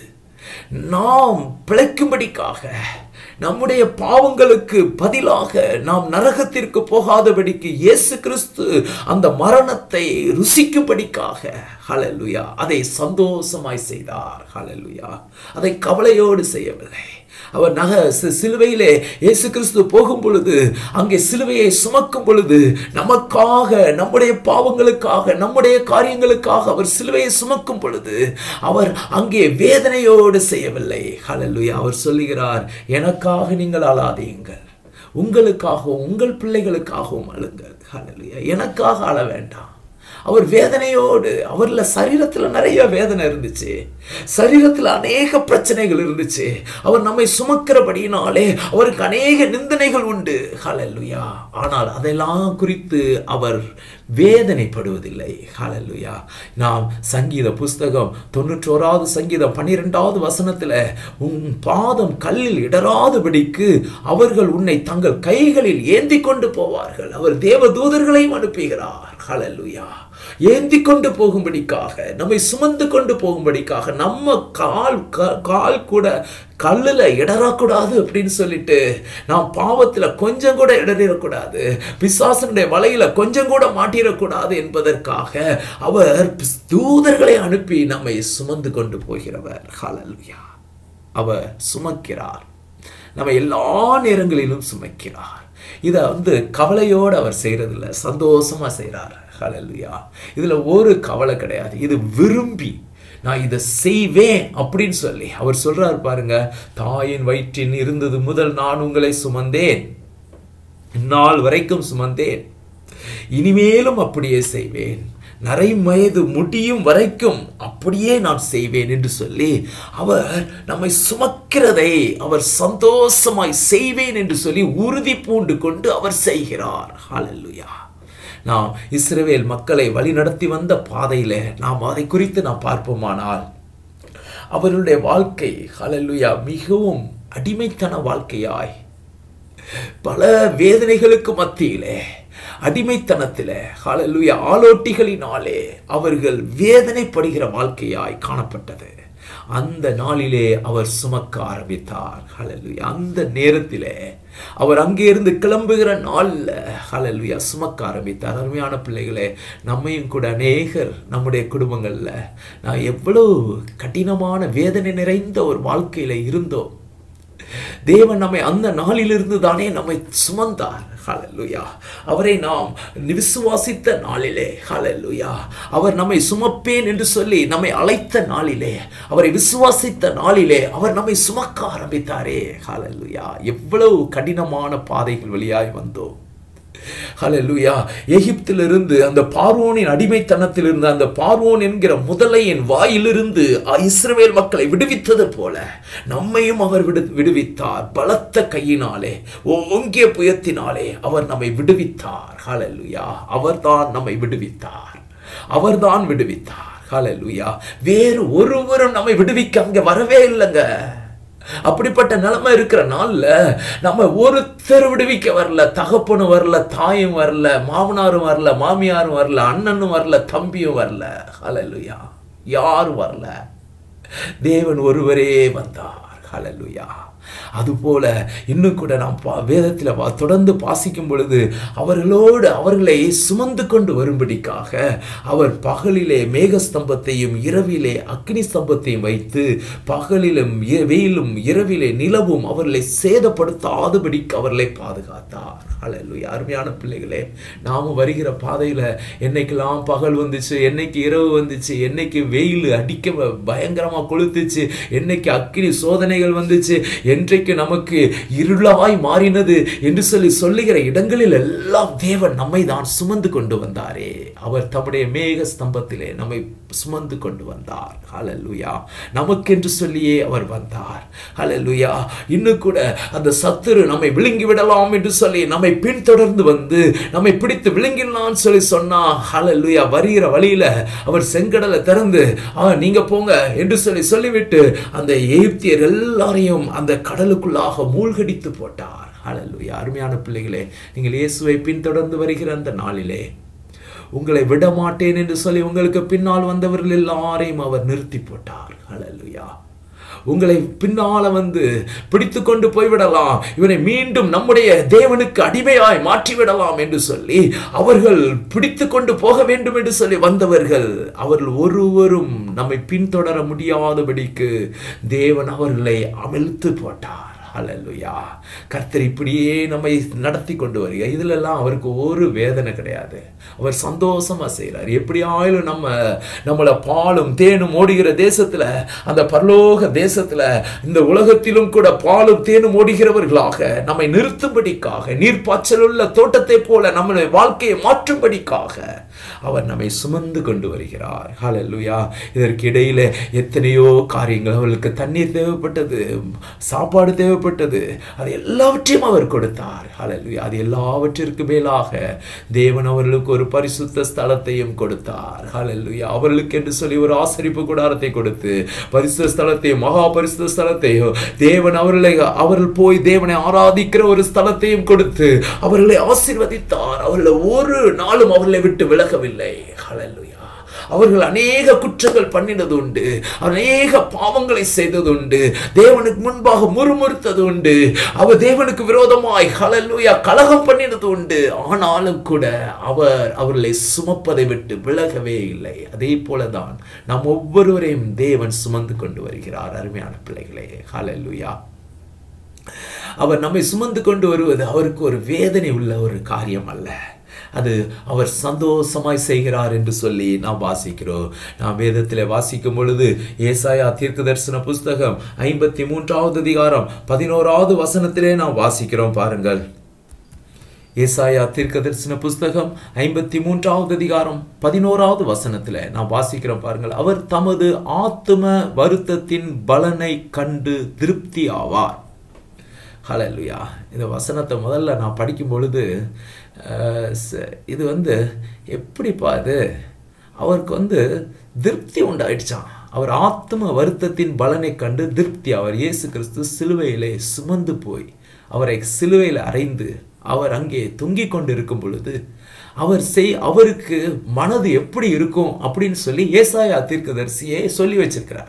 நாம் பிழைக்கும்படிக்காக, நம்முடைய பாவங்களுக்கு பதிலாக நாம் நரகத்திற்கு போகாதபடிக்கு இயேசு கிறிஸ்து அந்த மரணத்தை ருசிக்கும்படிக்காக, ஹல்லேலூயா, அதை சந்தோஷமாய் செய்தார். ஹல்லேலூயா. அதை கவலையோடு செய்யவில்லை. அவர் நக சிலுவையிலே இயேசு கிறிஸ்து போகும் பொழுது, அங்கே சிலுவையை சுமக்கும் பொழுது, நமக்காக, நம்முடைய பாவங்களுக்காக, நம்முடைய காரியங்களுக்காக அவர் சிலுவையை சுமக்கும் பொழுது அவர் அங்கே வேதனையோடு செய்யவில்லை. ஹல்லேலூயா. அவர் சொல்லுகிறார், எனக்காக நீங்கள் அழாதீங்கள், உங்களுக்காகவும் உங்கள் பிள்ளைகளுக்காகவும் அழுங்கள். ஹல்லேலூயா. எனக்காக அழ வேண்டாம். அவர் வேதனையோடு, அவர்ல சரீரத்தில் நிறைய வேதனை இருந்துச்சு, சரீரத்தில் அநேக பிரச்சனைகள் இருந்துச்சு. அவர் நம்மை சுமக்கிறபடினாலே அவருக்கு அநேக நிந்தனைகள் உண்டு. ஹல்லேலூயா. ஆனால் அதெல்லாம் குறித்து அவர் வேதனைப்படுவதில்லை. ஹல்லேலூயா. நாம் சங்கீத புஸ்தகம் தொண்ணூற்றோராவது சங்கீதம் பன்னிரெண்டாவது வசனத்துல, உன் பாதம் கல்லில் இடராதபடிக்கு அவர்கள் உன்னை தங்கள் கைகளில் ஏந்தி கொண்டு போவார்கள். அவர் தேவ தூதர்களையும் அனுப்புகிறார். ஹல்லேலூயா. ஏந்தி கொண்டு போகும்படிக்காக, நம்மை சுமந்து கொண்டு போகும்படிக்காக, நம்ம கால் கால் கூட கல்லுல இடரக்கூடாது அப்படின்னு சொல்லிட்டு, நாம் பாவத்துல கொஞ்சம் கூட இடறிடக்கூடாது, பிசாசனுடைய வலையில கொஞ்சம் கூட மாட்டிடக்கூடாது என்பதற்காக அவர் தூதர்களை அனுப்பி நம்மை சுமந்து கொண்டு போகிறவர். ஹல்லேலூயா. அவர் சுமக்கிறார், நம்ம எல்லா நேரங்களிலும் சுமக்கிறார். இதை வந்து கவலையோடு அவர் செய்யறதில்ல, சந்தோஷமா செய்யறார். ஹல்லேலூயா. இதுல ஒரு கவலை கிடையாது. இது விரும்பி நான் இதை செய்வேன் அப்படின்னு சொல்லி அவர் சொல்றார் பாருங்க, தாயின் வயிற்றின் இருந்தது முதல் நான் உங்களை சுமந்தேன், இந்நாள் வரைக்கும் சுமந்தேன், இனிமேலும் அப்படியே செய்வேன், நரை வயது முடியும் வரைக்கும் அப்படியே நான் செய்வேன் என்று சொல்லி அவர் நம்மை சுமக்கிறதை அவர் சந்தோஷமாய் செய்வேன் என்று சொல்லி உறுதி பூண்டு கொண்டு அவர் செய்கிறார். ஹல்லேலூயா. நாம் இஸ்ரவேல் மக்களை வழிநடத்தி வந்த பாதையில நாம் அதை குறித்து நாம் பார்ப்போமானால், அவர்களுடைய வாழ்க்கை ஹல்லேலூயா மிகவும் அடிமைத்தன வாழ்க்கையாய், பல வேதனைகளுக்கு மத்தியிலே, அடிமைத்தனத்திலே, ஹல்லேலூயா, ஆலோட்டிகளினாலே அவர்கள் வேதனைப்படுகிற வாழ்க்கையாய் காணப்பட்டது. அந்த நாளிலே அவர் சுமக்க ஆரம்பித்தார். ஹல்லேலூயா. அந்த நேரத்திலே அவர் அங்கே இருந்து கிளம்புகிற நாள்ல ஹல்லேலூயா சுமக்க ஆரம்பித்தார். அருமையான பிள்ளைகளே, நம்மையும் கூட அநேகர் நம்முடைய குடும்பங்கள்ல நான் எவ்வளவு கடினமான வேதனை நிறைந்த ஒரு வாழ்க்கையில இருந்தோம். தேவன் நம்மை அந்த நாளிலிருந்து தானே நம்மை சுமந்தார். ஹல்லேலூயா. அவரை நாம் விசுவாசித்த நாளிலே, ஹல்லேலூயா, அவர் நம்மை சுமப்பேன் என்று சொல்லி நம்மை அழைத்த நாளிலே, அவரை விசுவாசித்த நாளிலே அவர் நம்மை சுமக்க ஆரம்பித்தாரே. ஹல்லேலூயா. எவ்வளவு கடினமான பாதைகள் வழியாய் வந்தோம். ஹல்லேலூயா. எகிப்திலிருந்து, அந்த பார்வோனின் அடிமைத்தனத்திலிருந்து, அந்த பார்வோன் என்கிற முதலையின் வாயிலிருந்து இஸ்ரவேல் மக்களை விடுவித்தது போல நம்மையும் அவர் விடு விடுவித்தார். பலத்த கையினாலே, ஓங்கிய புயத்தினாலே அவர் நம்மை விடுவித்தார். ஹல்லேலூயா. அவர்தான் நம்மை விடுவித்தார், அவர்தான் விடுவித்தார். ஹல்லேலூயா. வேறு ஒருவரும் நம்மை விடுவிக்க அங்க வரவே இல்லைங்க. அப்படிப்பட்ட நிலைமை இருக்கிற நாள்ல நம்ம ஒருத்தர் விடுவிக்க வரல. தகப்பனும் வரல, தாயும் வரல, மாமனாரும் வரல, மாமியாரும் வரல, அண்ணனும் வரல, தம்பியும் வரல. ஹல்லேலூயா. யாரும் வரல. தேவன் ஒருவரே வந்தார். ஹல்லேலூயா. அதுபோல இன்னும் கூட நாம் வேதத்தில் தொடர்ந்து வாசிக்கும் பொழுது அவர்களோடு அவர்களை சுமந்து கொண்டு வரும்படிக்காக அவர் பகலிலே மேகஸ்தம்பத்தையும் இரவிலே அக்னி ஸ்தம்பத்தையும் வைத்து, பகலிலும் வெயிலும் இரவிலே நிலவும் அவர்களை சேதப்படுத்தாதபடிக்கு அவர்களை பாதுகாத்தார். ஹல்லேலூயா. அருமையான பிள்ளைகளே, நாம வருகிற பாதையில என்னைக்கெல்லாம் பகல் வந்துச்சு, என்னைக்கு இரவு வந்துச்சு, என்னைக்கு வெயில் அடிக்க பயங்கரமா கொளுத்துச்சு, என்னைக்கு அக்னி சோதனைகள் வந்துச்சு, என்றைக்கு நமக்கு இருளாய் மாறினது என்று சொல்லி சொல்லுகிற இடங்களில் எல்லாம் தேவன் நம்மை தான் சுமந்து கொண்டு வந்தாரே. அவர் தம்முடைய மேக ஸ்தம்பத்திலே நம்மை சுமந்து கொண்டு வந்தார். ஹல்லேலூயா. நமக்கென்று சொல்லியே அவர் வந்தார். ஹல்லேலூயா. இன்னும் கூட அந்த சத்துரு நம்மை விழுங்கி விடலாம் என்று சொல்லி நம்மை பின்தொடர்ந்து வந்து நம்மை பிடித்து விழுங்கிடலாம்னு சொல்லி சொன்னா, ஹல்லேலூயா, வருகிற வழியில அவர் செங்கடலை திறந்து நீங்க போங்க என்று சொல்லி சொல்லிவிட்டு அந்த எகிப்தியர் எல்லாரையும் அந்த கடலுக்குள்ளாக மூழ்கடித்து போட்டார். ஹல்லேலூயா. அருமையான பிள்ளைகளே, நீங்கள் இயேசுவை பின்தொடர்ந்து வருகிற அந்த நாளிலே உங்களை விட மாட்டேன் என்று சொல்லி உங்களுக்கு பின்னால் வந்தவர்கள் எல்லாரையும் அவர் நிறுத்தி போட்டார். ஹல்லேலூயா. உங்களை பின்னால வந்து பிடித்து கொண்டு போய்விடலாம், இவனை மீண்டும் நம்முடைய தேவனுக்கு அடிமையாய் மாற்றிவிடலாம் என்று சொல்லி அவர்கள் பிடித்து கொண்டு போக வேண்டும் என்று சொல்லி வந்தவர்கள் அவர்கள் ஒருவரும் நம்மை பின்தொடர முடியாதபடிக்கு தேவன் அவர்களை அமிழ்த்து போட்டார். ஹல்லேலூயா. கர்த்தர் இப்படியே நம்மை நடத்தி கொண்டு வருகிறார். இதுல எல்லாம் அவருக்கு ஒரு வேதனை கிடையாது. அவர் சந்தோஷமா செய்கிறார். எப்படி ஆயிலும் நம்ம நம்மளை பாலும் தேனும் ஓடுகிற தேசத்துல, அந்த பரலோக தேசத்துல, இந்த உலகத்திலும் கூட பாலும் தேனும் ஓடுகிறவர்களாக நம்மை நிறுத்தும்படிக்காக, நீர்ப்பாய்ச்சல் உள்ள தோட்டத்தை போல நம்முடைய வாழ்க்கையை மாற்றும்படிக்காக அவர் நம்மை சுமந்து கொண்டு வருகிறார். ஹல்லேலூயா. இதற்கு இடையில எத்தனையோ காரியங்கள், அவர்களுக்கு தண்ணீர் தேவைப்பட்டது, சாப்பாடு தேவைப்பட்டது, அது எல்லாவற்றையும் அவர் கொடுத்தார். ஹல்லேலூயா. அது எல்லாவற்றிற்கு மேலாக தேவன் அவர்களுக்கு ஒரு பரிசுத்த ஸ்தலத்தையும் கொடுத்தார். ஹல்லேலூயா. அவர்களுக்கு என்று சொல்லி ஒரு ஆசரிப்பு கூடாரத்தை கொடுத்து பரிசுத்த ஸ்தலத்தையும் மகா பரிசுத்த ஸ்தலத்தையும் தேவன் அவர்களை அவர்கள் போய் தேவனை ஆராதிக்கிற ஒரு ஸ்தலத்தையும் கொடுத்து அவர்களை ஆசீர்வதித்தார். அவர்களை ஒரு நாளும் அவர்களை விட்டு விலகவில்லை. ஹல்லேலூயா. அவர்கள் அநேக குற்றங்கள் பண்ணினது உண்டு, அநேக பாவங்களை செய்தது உண்டு, தேவனுக்கு முன்பாக முறுமுறுத்தது உண்டு, அவர் தேவனுக்கு விரோதமாய் ஹல்லேலூயா கலகம் பண்ணினது உண்டு. ஆனாலும் கூட அவர் அவர்களை சுமப்பதை விட்டு விலகவே இல்லை. அதே போலதான் நாம் ஒவ்வொருவரையும் தேவன் சுமந்து கொண்டு வருகிறார். அருமையான பிள்ளைகளே, ஹல்லேலூயா. அவர் நம்மை சுமந்து கொண்டு வருவது அவருக்கு ஒரு வேதனை உள்ள ஒரு காரியம் அல்ல. அது அவர் சந்தோஷமாய் செய்கிறார் என்று சொல்லி நாம் வாசிக்கிறோம். நாம் வேதத்தில் வாசிக்கும் பொழுது ஏசாயா தீர்க்கதரிசன புஸ்தகம் ஐம்பத்தி மூன்றாவது அதிகாரம் பதினோராவது வசனத்திலே நாம் வாசிக்கிறோம். பாருங்கள், ஏசாயா தீர்க்கதரிசன புஸ்தகம் ஐம்பத்தி மூன்றாவது அதிகாரம் பதினோராவது வசனத்தில் நாம் வாசிக்கிறோம். பாருங்கள், அவர் தமது ஆத்தும வருத்தத்தின் பலனை கண்டு திருப்தி ஆவார். ஹல்லேலூயா. இந்த வசனத்தை முதல்ல நான் படிக்கும் பொழுது இது வந்து எப்படிப்பா இது, அவருக்கு வந்து திருப்தி உண்டாயிடுச்சான். அவர் ஆத்ம வருத்தத்தின் பலனை கண்டு திருப்தி. அவர் இயேசு கிறிஸ்து சிலுவையிலே சுமந்து போய் அவரை சிலுவையில் அறைந்து அவர் அங்கே தொங்கிக் கொண்டு இருக்கும் பொழுது அவர் செய் அவருக்கு மனது எப்படி இருக்கும் அப்படின்னு சொல்லி ஏசாயா தீர்க்கதரிசியே சொல்லி வச்சிருக்கிறார்.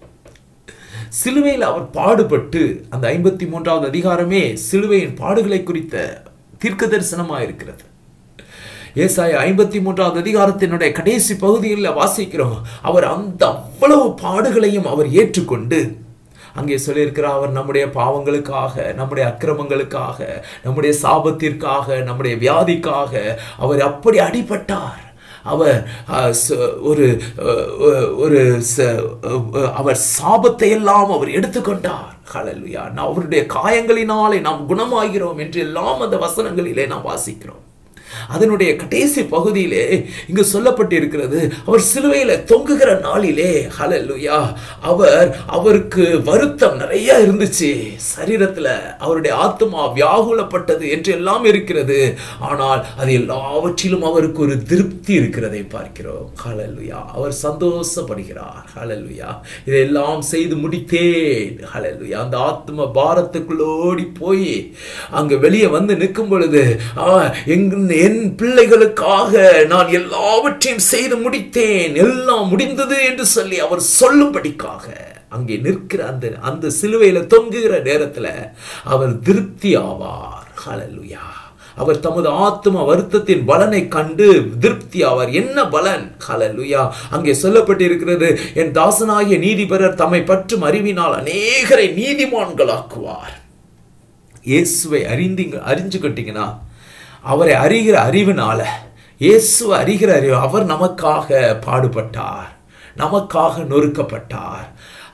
சிலுவையில் அவர் பாடுபட்டு, அந்த ஐம்பத்தி மூன்றாவது அதிகாரமே சிலுவையின் பாடுகளை குறித்த தீர்க்க தரிசனமாக இருக்கிறது. ஏசாயா ஐம்பத்தி மூன்றாவது அதிகாரத்தினுடைய கடைசி பகுதியில் வாசிக்கிறோம், அவர் அந்த அவ்வளவு பாடுகளையும் அவர் ஏற்றுக்கொண்டு அங்கே சொல்லியிருக்கிறார், அவர் நம்முடைய பாவங்களுக்காக, நம்முடைய அக்கிரமங்களுக்காக, நம்முடைய சாபத்திற்காக, நம்முடைய வியாதிக்காக அவர் அப்படி அடிபட்டார். அவர் ஒரு ஒரு அவர் சாபத்தை எல்லாம் அவர் எடுத்துக்கொண்டார். ஹல்லேலூயா. அவருடைய காயங்களினாலே நாம் குணமாகிறோம் என்று எல்லாம் அந்த வசனங்களிலே நாம் வாசிக்கிறோம். அதனுடைய கடைசி பகுதியிலே இங்கு சொல்லப்பட்டிருக்கிறது, அவர் சிலுவையில தொங்குகிற நாளிலே ஹல்லேலூயா அவர் அவருக்கு வருத்தம் நிறைய இருந்துச்சு. சரீரத்துல அவருடைய ஆத்மா வியாகுலப்பட்டது என்று எல்லாம் இருக்கிறது. ஆனால் அது எல்லாவற்றிலும் அவருக்கு ஒரு திருப்தி இருக்கிறதை பார்க்கிறோம். ஹல்லேலூயா. அவர் சந்தோஷப்படுகிறார். ஹல்லேலூயா. இதெல்லாம் செய்து முடித்தேன். ஹல்லேலூயா. அந்த ஆத்ம பாரத்துக்குள்ளோடி போய் அங்க வெளியே வந்து நிற்கும் பொழுது எங்க என் பிள்ளைகளுக்காக நான் எல்லாவற்றையும் செய்து முடித்தேன், எல்லாம் முடிந்தது என்று சொல்லி அவர் சொல்லும்படிக்காக அங்கே நிற்கிற அந்த அந்த சிலுவையில தொங்குகிற நேரத்தில் அவர் திருப்தி ஆவார். ஹல்லேலூயா. அவர் தமது ஆத்ம வருத்தத்தின் பலனை கண்டு திருப்தி ஆவார். என்ன பலன்? ஹல்லேலூயா. அங்கே சொல்லப்பட்டிருக்கிறது, என் தாசனாகிய நீதிபரர் தம்மை பற்றும் அறிவினால் அநேகரை நீதிமான்களாக்குவார். இயேசுவை அறிந்தீங்க அறிஞ்சுக்கிட்டீங்கன்னா, அவரை அறிகிற அறிவினால, இயேசுவை அறிகிற அறிவு, அவர் நமக்காக பாடுபட்டார், நமக்காக நொறுக்கப்பட்டார்.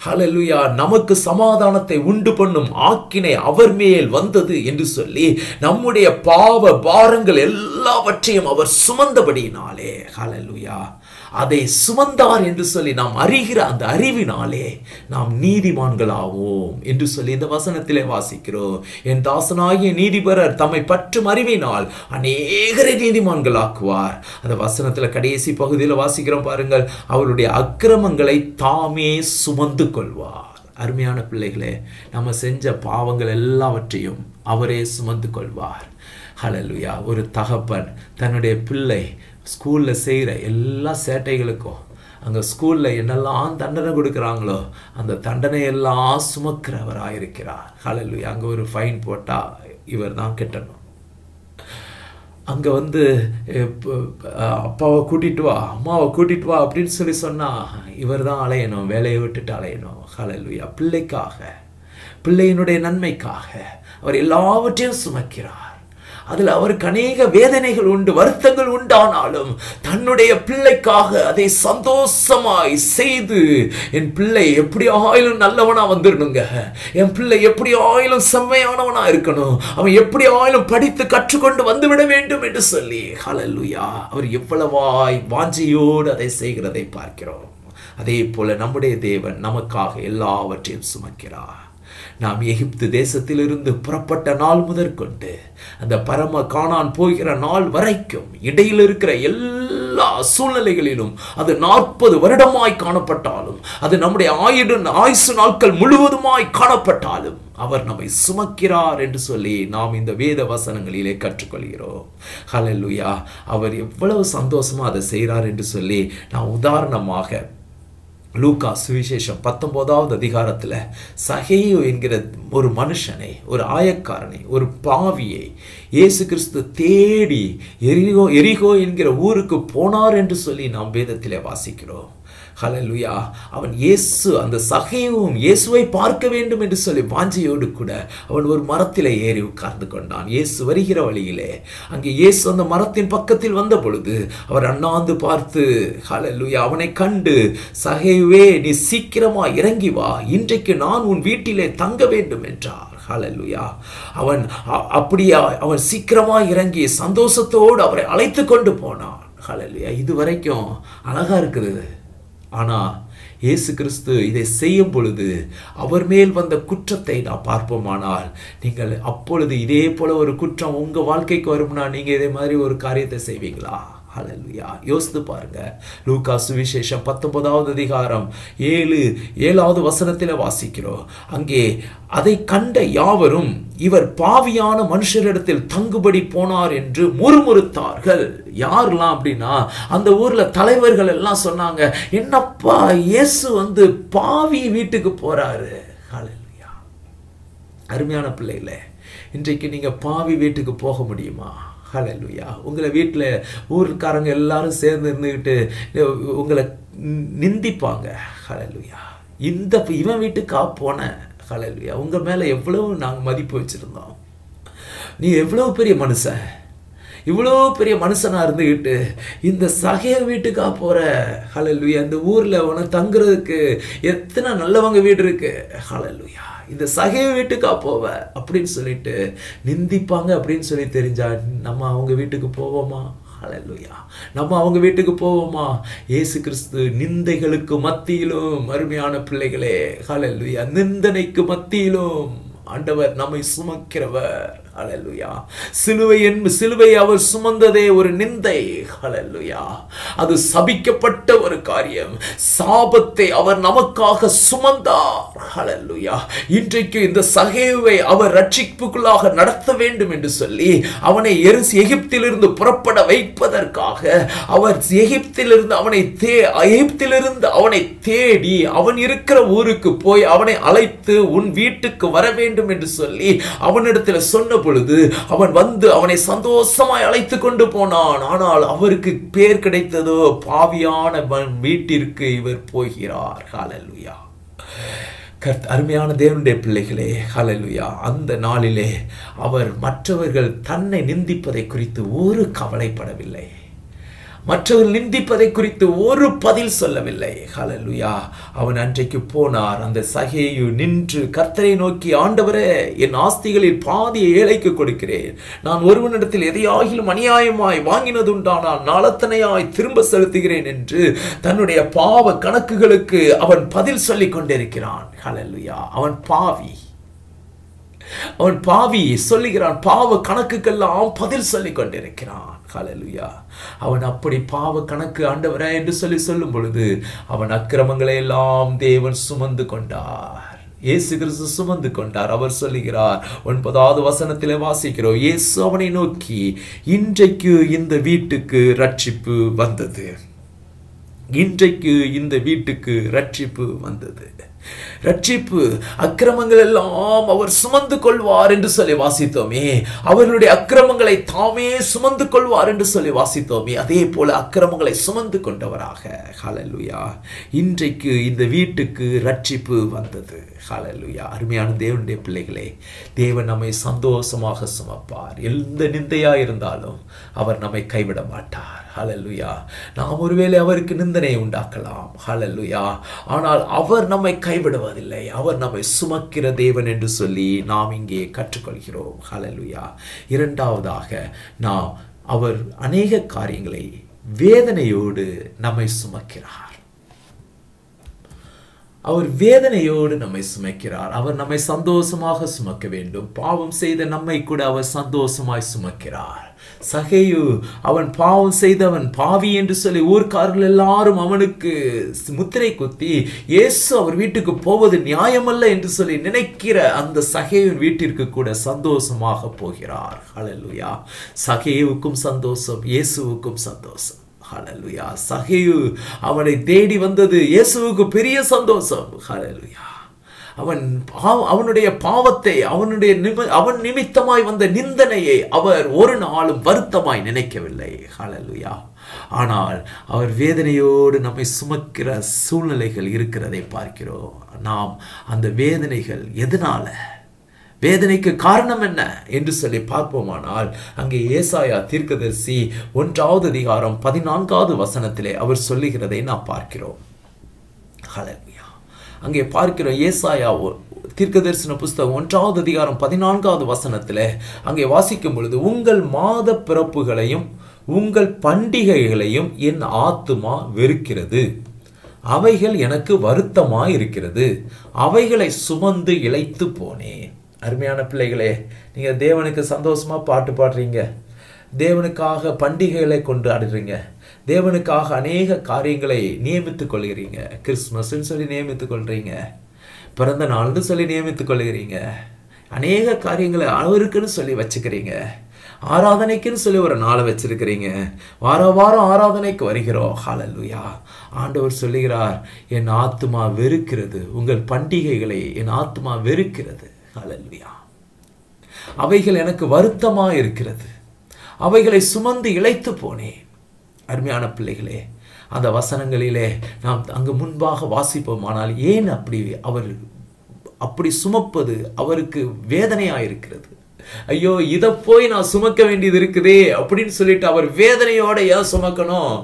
ஹல்லேலூயா, நமக்கு சமாதானத்தை உண்டு பண்ணும் ஆக்கினை அவர் மேல் வந்தது என்று சொல்லி நம்முடைய பாவ பாரங்கள் எல்லாவற்றையும் அவர் சுமந்தபடியினாலே, ஹல்லேலூயா, அதை சுமந்தார் என்று சொல்லி நாம் அறிகிற அந்த அறிவினாலே நாம் நீதிமான்களாவோம் என்று சொல்லி இந்த வசனத்திலே வாசிக்கிறோம். என் தாசனாகிய நீதிபரர் தம்மை பற்றும் அறிவினால் அநேகரை நீதிமான்களாக்குவார். அந்த வசனத்துல கடைசி பகுதியில் வாசிக்கிறோம் பாருங்கள், அவருடைய அக்கிரமங்களை தாமே சுமந்து கொள்வார். அருமையான பிள்ளைகளே, நம்ம செஞ்ச பாவங்கள் எல்லாவற்றையும் அவரே சுமந்து கொள்வார். ஹல்லேலூயா. ஒரு தகப்பன் தன்னுடைய பிள்ளை ஸ்கூலில் செய்கிற எல்லா சேட்டைகளுக்கும் அங்கே ஸ்கூலில் என்னெல்லாம் தண்டனை கொடுக்குறாங்களோ அந்த தண்டனையெல்லாம் சுமக்கிறவராயிருக்கிறார். ஹல்லேலூயா. அங்கே ஒரு ஃபைன் போட்டால் இவர் தான் கட்டணும். அங்கே வந்து அப்பாவை கூட்டிகிட்டு வா, அம்மாவை கூட்டிகிட்டு வா அப்படின்னு சொல்லி சொன்னால் இவர் தான் அலையணும், வேலையை விட்டுட்டு அலையணும். ஹல்லேலூயா. பிள்ளைக்காக, பிள்ளையினுடைய நன்மைக்காக அவர் எல்லாவற்றையும் சுமக்கிறார். அதில் அவருக்கு அநேக வேதனைகள் உண்டு, வருத்தங்கள் உண்டானாலும் தன்னுடைய பிள்ளைக்காக அதை சந்தோஷமாய் செய்து, என் பிள்ளை எப்படி ஆயிலும் நல்லவனா வந்துடணுங்க, என் பிள்ளை எப்படி ஆயிலும் செம்மையானவனா இருக்கணும், அவன் எப்படி ஆயிலும் படித்து கற்றுக்கொண்டு வந்துவிட வேண்டும் என்று சொல்லி, ஹல்லேலூயா, அவர் எவ்வளவாய் வாஞ்சையோடு அதை செய்கிறதை பார்க்கிறோம். அதே போல நம்முடைய தேவன் நமக்காக எல்லாவற்றையும் சுமக்கிறார். நாம் எகிப்து தேசத்திலிருந்து புறப்பட்ட நாள் முதற்கொண்டு அந்த பரம கானான் போகிற நாள் வரைக்கும் இடையில் இருக்கிற எல்லா சூழ்நிலைகளிலும் அது நாற்பது வருடமாய் காணப்பட்டாலும், அது நம்முடைய ஆயுடு ஆயுசு நாட்கள் முழுவதுமாய் காணப்பட்டாலும் அவர் நம்மை சுமக்கிறார் என்று சொல்லி நாம் இந்த வேத வசனங்களிலே கற்றுக்கொள்கிறோம். ஹல்லேலூயா. அவர் எவ்வளவு சந்தோஷமா அதை செய்கிறார் என்று சொல்லி நான் உதாரணமாக லூக்கா சுவிசேஷம் பத்தொன்பதாவது அதிகாரத்தில் சகேயு என்கிற ஒரு மனுஷனை, ஒரு ஆயக்காரனை, ஒரு பாவியை இயேசு கிறிஸ்து தேடி எரிகோ எரிகோ என்கிற ஊருக்கு போனார் என்று சொல்லி நாம் வேதத்திலே வாசிக்கிறோம். ஹல்லேலூயா. அவன் இயேசு, அந்த சகேயுவும் இயேசுவை பார்க்க வேண்டும் என்று சொல்லி வாஞ்சையோடு கூட அவன் ஒரு மரத்திலே ஏறி உட்கார்ந்து கொண்டான். இயேசு வருகிற வழியிலே அங்கே இயேசு அந்த மரத்தின் பக்கத்தில் வந்த பொழுது அவர் அண்ணாந்து பார்த்து, ஹல்லேலூயா, அவனை கண்டு, சகேயுவே, நீ சீக்கிரமா இறங்கி வா, இன்றைக்கு நான் உன் வீட்டிலே தங்க வேண்டும் என்றார். ஹல்லேலூயா. அவன் அப்படியே அவன் சீக்கிரமா இறங்கி சந்தோஷத்தோடு அவரை அழைத்து கொண்டு போனான். ஹல்லேலூயா. இது வரைக்கும் அழகா இருக்குது. ஆனால் இயேசு கிறிஸ்து இதை செய்யும் பொழுது அவர் மேல் வந்த குற்றத்தை நான் பார்ப்போமானால், நீங்கள் அப்பொழுது இதே போல ஒரு குற்றம் உங்க வாழ்க்கைக்கு வரும்னா நீங்க இதே மாதிரி ஒரு காரியத்தை செய்வீங்களா? ஹல்லேலூயா. யோசித்து பாருங்க. லூக்கா சுவிசேஷம் பத்தொன்பதாவது அதிகாரம் ஏழு ஏழாவது வசனத்தில் வாசிக்கிறோம். அங்கே அதை கண்ட யாவரும் இவர் பாவியான மனுஷரிடத்தில் தங்குபடி போனார் என்று முறுமுறுத்தார்கள். யாரெல்லாம் அப்படின்னா அந்த ஊர்ல தலைவர்கள் எல்லாம் சொன்னாங்க, என்னப்பா இயேசு வந்து பாவி வீட்டுக்கு போறாரு. ஹல்லேலூயா. அருமையான பிள்ளைகளே, இன்றைக்கு நீங்க பாவி வீட்டுக்கு போக முடியுமா? ஹல்லேலூயா. உங்களை வீட்டில் ஊருக்காரங்க எல்லாரும் சேர்ந்து இருந்துக்கிட்டு உங்களை நிந்திப்பாங்க. ஹல்லேலூயா. இந்த இவன் வீட்டுக்கா போன. ஹல்லேலூயா. உங்க மேல எவ்வளவு நாங்கள் மதிப்பு வச்சிருந்தோம். நீ எவ்வளவு பெரிய மனுஷன், இவ்வளோ பெரிய மனுஷனா இருந்துக்கிட்டு இந்த சகேய வீட்டுக்கா போற. ஹல்லேலூயா. இந்த ஊர்ல உனக்கு தங்குறதுக்கு எத்தனை நல்லவங்க வீடு இருக்கு. ஹல்லேலூயா. இந்த சகேய வீட்டுக்கா போவ அப்படின்னு சொல்லிட்டு நிந்திப்பாங்க அப்படின்னு சொல்லி தெரிஞ்சா நம்ம அவங்க வீட்டுக்கு போவோமா? ஹல்லேலூயா. நம்ம அவங்க வீட்டுக்கு போவோமா? இயேசு கிறிஸ்து நிந்தைகளுக்கு மத்தியிலும், அருமையான பிள்ளைகளே, ஹல்லேலூயா, நிந்தனைக்கு மத்தியிலும் ஆண்டவர் நம்மை சுமக்கிறவர். ஹல்லேலூயா. சிலுவை என்பது சிலுவை அவர் சுமந்ததே ஒரு நிந்தை. ஹல்லேலூயா. அது சபிக்கப்பட்ட ஒரு காரியம். சாபத்தை அவர் நமக்காக சுமந்தார். ஹல்லேலூயா. இன்றைக்கு இந்த சகேயுவை அவர் ரட்சிப்புக்குள்ளாக நடத்த வேண்டும் என்று சொல்லி அவனை எகிப்திலிருந்து புறப்பட வைப்பதற்காக அவர் எகிப்திலிருந்து அவனை தே எகிப்திலிருந்து அவனை தேடி அவன் இருக்கிற ஊருக்கு போய் அவனை அழைத்து உன் வீட்டுக்கு வர வேண்டும் என்று சொல்லி அவனிடத்தில் சொன்ன பொழுது அவன் வந்து அவனை சந்தோஷமாய் அழைத்து கொண்டு போனான். ஆனால் அவருக்கு பேர் கிடைத்ததோ பாவியான வீட்டிற்கு இவர் போகிறார். ஹல்லேலூயா. அருமையான தேவனுடைய பிள்ளைகளே, ஹல்லேலூயா. அந்த நாளிலே அவர் மற்றவர்கள் தன்னை நிந்திப்பதை குறித்து ஒரு கவலைப்படவில்லை. மற்றவர்கள் நிந்திப்பதை குறித்து ஒரு பதில் சொல்லவில்லை. ஹல்லேலூயா. அவன் அன்றைக்கு போனார். அந்த சகேயு நின்று கர்த்தரை நோக்கி, ஆண்டவரே, என் ஆஸ்திகளில் பாதியை ஏழைக்கு கொடுக்கிறேன். நான் ஒருவனிடத்தில் எதையாகிலும் அநியாயமாய் வாங்கினதுண்டானால் நாளத்தனையாய் திரும்ப செலுத்துகிறேன் என்று தன்னுடைய பாவ கணக்குகளுக்கு அவன் பதில் சொல்லிக் கொண்டிருக்கிறான். ஹல்லேலூயா. அவன் பாவி, அவன் பாவி சொல்லுகிறான். பாவ கணக்குக்கெல்லாம் பதில் சொல்லிக் கொண்டிருக்கிறான். ஹல்லேலூயா. அவன் அப்படி பாவ கணக்கு ஆண்டவரே என்று சொல்லி சொல்லும் பொழுது அவன் அக்கிரமங்களை எல்லாம் தேவன் சுமந்து கொண்டார். இயேசு கிறிஸ்து சுமந்து கொண்டார். அவர் சொல்லுகிறார், ஒன்பதாவது வசனத்திலே வாசிக்கிறோம், இயேசு அவனை நோக்கி, இன்றைக்கு இந்த வீட்டுக்கு ரட்சிப்பு வந்தது. இன்றைக்கு இந்த வீட்டுக்கு ரட்சிப்பு வந்தது. ரட்சிப்பு, அக்கிரமங்கள் எல்லாம் அவர் சுமந்து கொள்வார் என்று சொல்லி வாசித்தோமே. அவர்களுடைய அக்கிரமங்களை தாமே சுமந்து கொள்வார் என்று சொல்லி வாசித்தோமே. அதே போல அக்கிரமங்களை சுமந்து கொண்டவராக, ஹல்லேலூயா, இன்றைக்கு இந்த வீட்டுக்கு ரட்சிப்பு வந்தது. ஹல்லேலூயா. அருமையான தேவனுடைய பிள்ளைகளே, தேவன் நம்மை சந்தோஷமாக சுமப்பார். எந்த நிந்தையா இருந்தாலும் அவர் நம்மை கைவிட மாட்டார். ஹல்லேலூயா. நாம் ஒருவேளை அவருக்கு நிந்தனை உண்டாக்கலாம். ஹல்லேலூயா. ஆனால் அவர் நம்மை கைவிடுவதில்லை. அவர் நம்மை சுமக்கிற தேவன் என்று சொல்லி நாம் இங்கே கற்றுக்கொள்கிறோம். ஹல்லேலூயா. இரண்டாவதாக, நாம் அவர் அநேக காரியங்களை வேதனையோடு நம்மை சுமக்கிறார். அவர் வேதனையோடு நம்மை சுமக்கிறார். அவர் நம்மை சந்தோஷமாக சுமக்க வேண்டும். பாவம் செய்த நம்மை கூட அவர் சந்தோஷமாய் சுமக்கிறார். சகேயு, அவன் பாவம் செய்தவன், பாவி என்று சொல்லி ஊர்க்காரர்கள் எல்லாரும் அவனுக்கு முத்திரை குத்தி இயேசு அவர் வீட்டுக்கு போவது நியாயமல்ல என்று சொல்லி நினைக்கிற அந்த சகேயுவின் வீட்டிற்கு கூட சந்தோஷமாக போகிறார். ஹல்லேலூயா. சகேயுவுக்கும் சந்தோஷம், இயேசுவுக்கும் சந்தோஷம். ஹல்லேலூயா. சகேயு அவனை தேடி வந்தது இயேசுவுக்கு பெரிய சந்தோஷம். ஹல்லேலூயா. அவன் அவனுடைய பாவத்தை, அவனுடைய அவன் நிமித்தமாய் வந்த நிந்தனையை அவர் ஒரு நாளும் வருத்தமாய் நினைக்கவில்லை. ஹல்லேலூயா. ஆனால் அவர் வேதனையோடு நம்மை சுமக்கிற சூழ்நிலைகள் இருக்கிறதை பார்க்கிறோம். நாம் அந்த வேதனைகள் எதனால, வேதனைக்கு காரணம் என்ன என்று சொல்லி பார்ப்போமானால், அங்கே ஏசாயா தீர்க்கதரிசி ஒன்றாவது அதிகாரம் பதினான்காவது வசனத்திலே அவர் சொல்லுகிறதை நாம் பார்க்கிறோம். ஹல்லேலூயா. அங்கே பார்க்கிறோம், ஏசாயா தீர்க்கதரிசன புஸ்தகம் ஒன்றாவது அதிகாரம் பதினான்காவது வசனத்திலே அங்கே வாசிக்கும் பொழுது, உங்கள் மாத பிறப்புகளையும் உங்கள் பண்டிகைகளையும் என் ஆத்துமா வெறுக்கிறது, அவைகள் எனக்கு வருத்தமாய் இருக்கிறது, அவைகளை சுமந்து இளைத்து போனேன். அருமையான பிள்ளைகளே, நீங்க தேவனுக்கு சந்தோஷமா பாட்டு பாடுறீங்க, தேவனுக்காக பண்டிகைகளை கொண்டாடுறீங்க, தேவனுக்காக அநேக காரியங்களை நியமித்துக் கொள்கிறீங்க. கிறிஸ்துமஸ்ன்னு சொல்லி நியமித்துக் கொள்றீங்க, பிறந்த நாள்னு சொல்லி நியமித்துக் கொள்கிறீங்க, அநேக காரியங்களை அவருக்குன்னு சொல்லி வச்சுக்கிறீங்க, ஆராதனைக்குன்னு சொல்லி ஒரு நாளை வச்சிருக்கிறீங்க, வார வாரம் ஆராதனைக்கு வருகிறோம். ஹல்லேலூயா. ஆண்டவர் சொல்லுகிறார், என் ஆத்துமா வெறுக்கிறது, உங்கள் பண்டிகைகளை என் ஆத்துமா வெறுக்கிறது. ஹல்லேலூயா. அவைகள் எனக்கு வருத்தமா இருக்கிறது, அவைகளை சுமந்து இளைத்து போனேன். அருமையான பிள்ளைகளே, அந்த வசனங்களிலே நாம் அங்கு முன்பாக வாசிப்போம். ஆனால் ஏன் அப்படி அவர் அப்படி சுமப்பது அவருக்கு வேதனையா இருக்கிறது? ஐயோ, இதை போய் நான் சுமக்க வேண்டியது இருக்குதே அப்படின்னு சொல்லிட்டு அவர் வேதனையோட ஏன் சுமக்கணும்?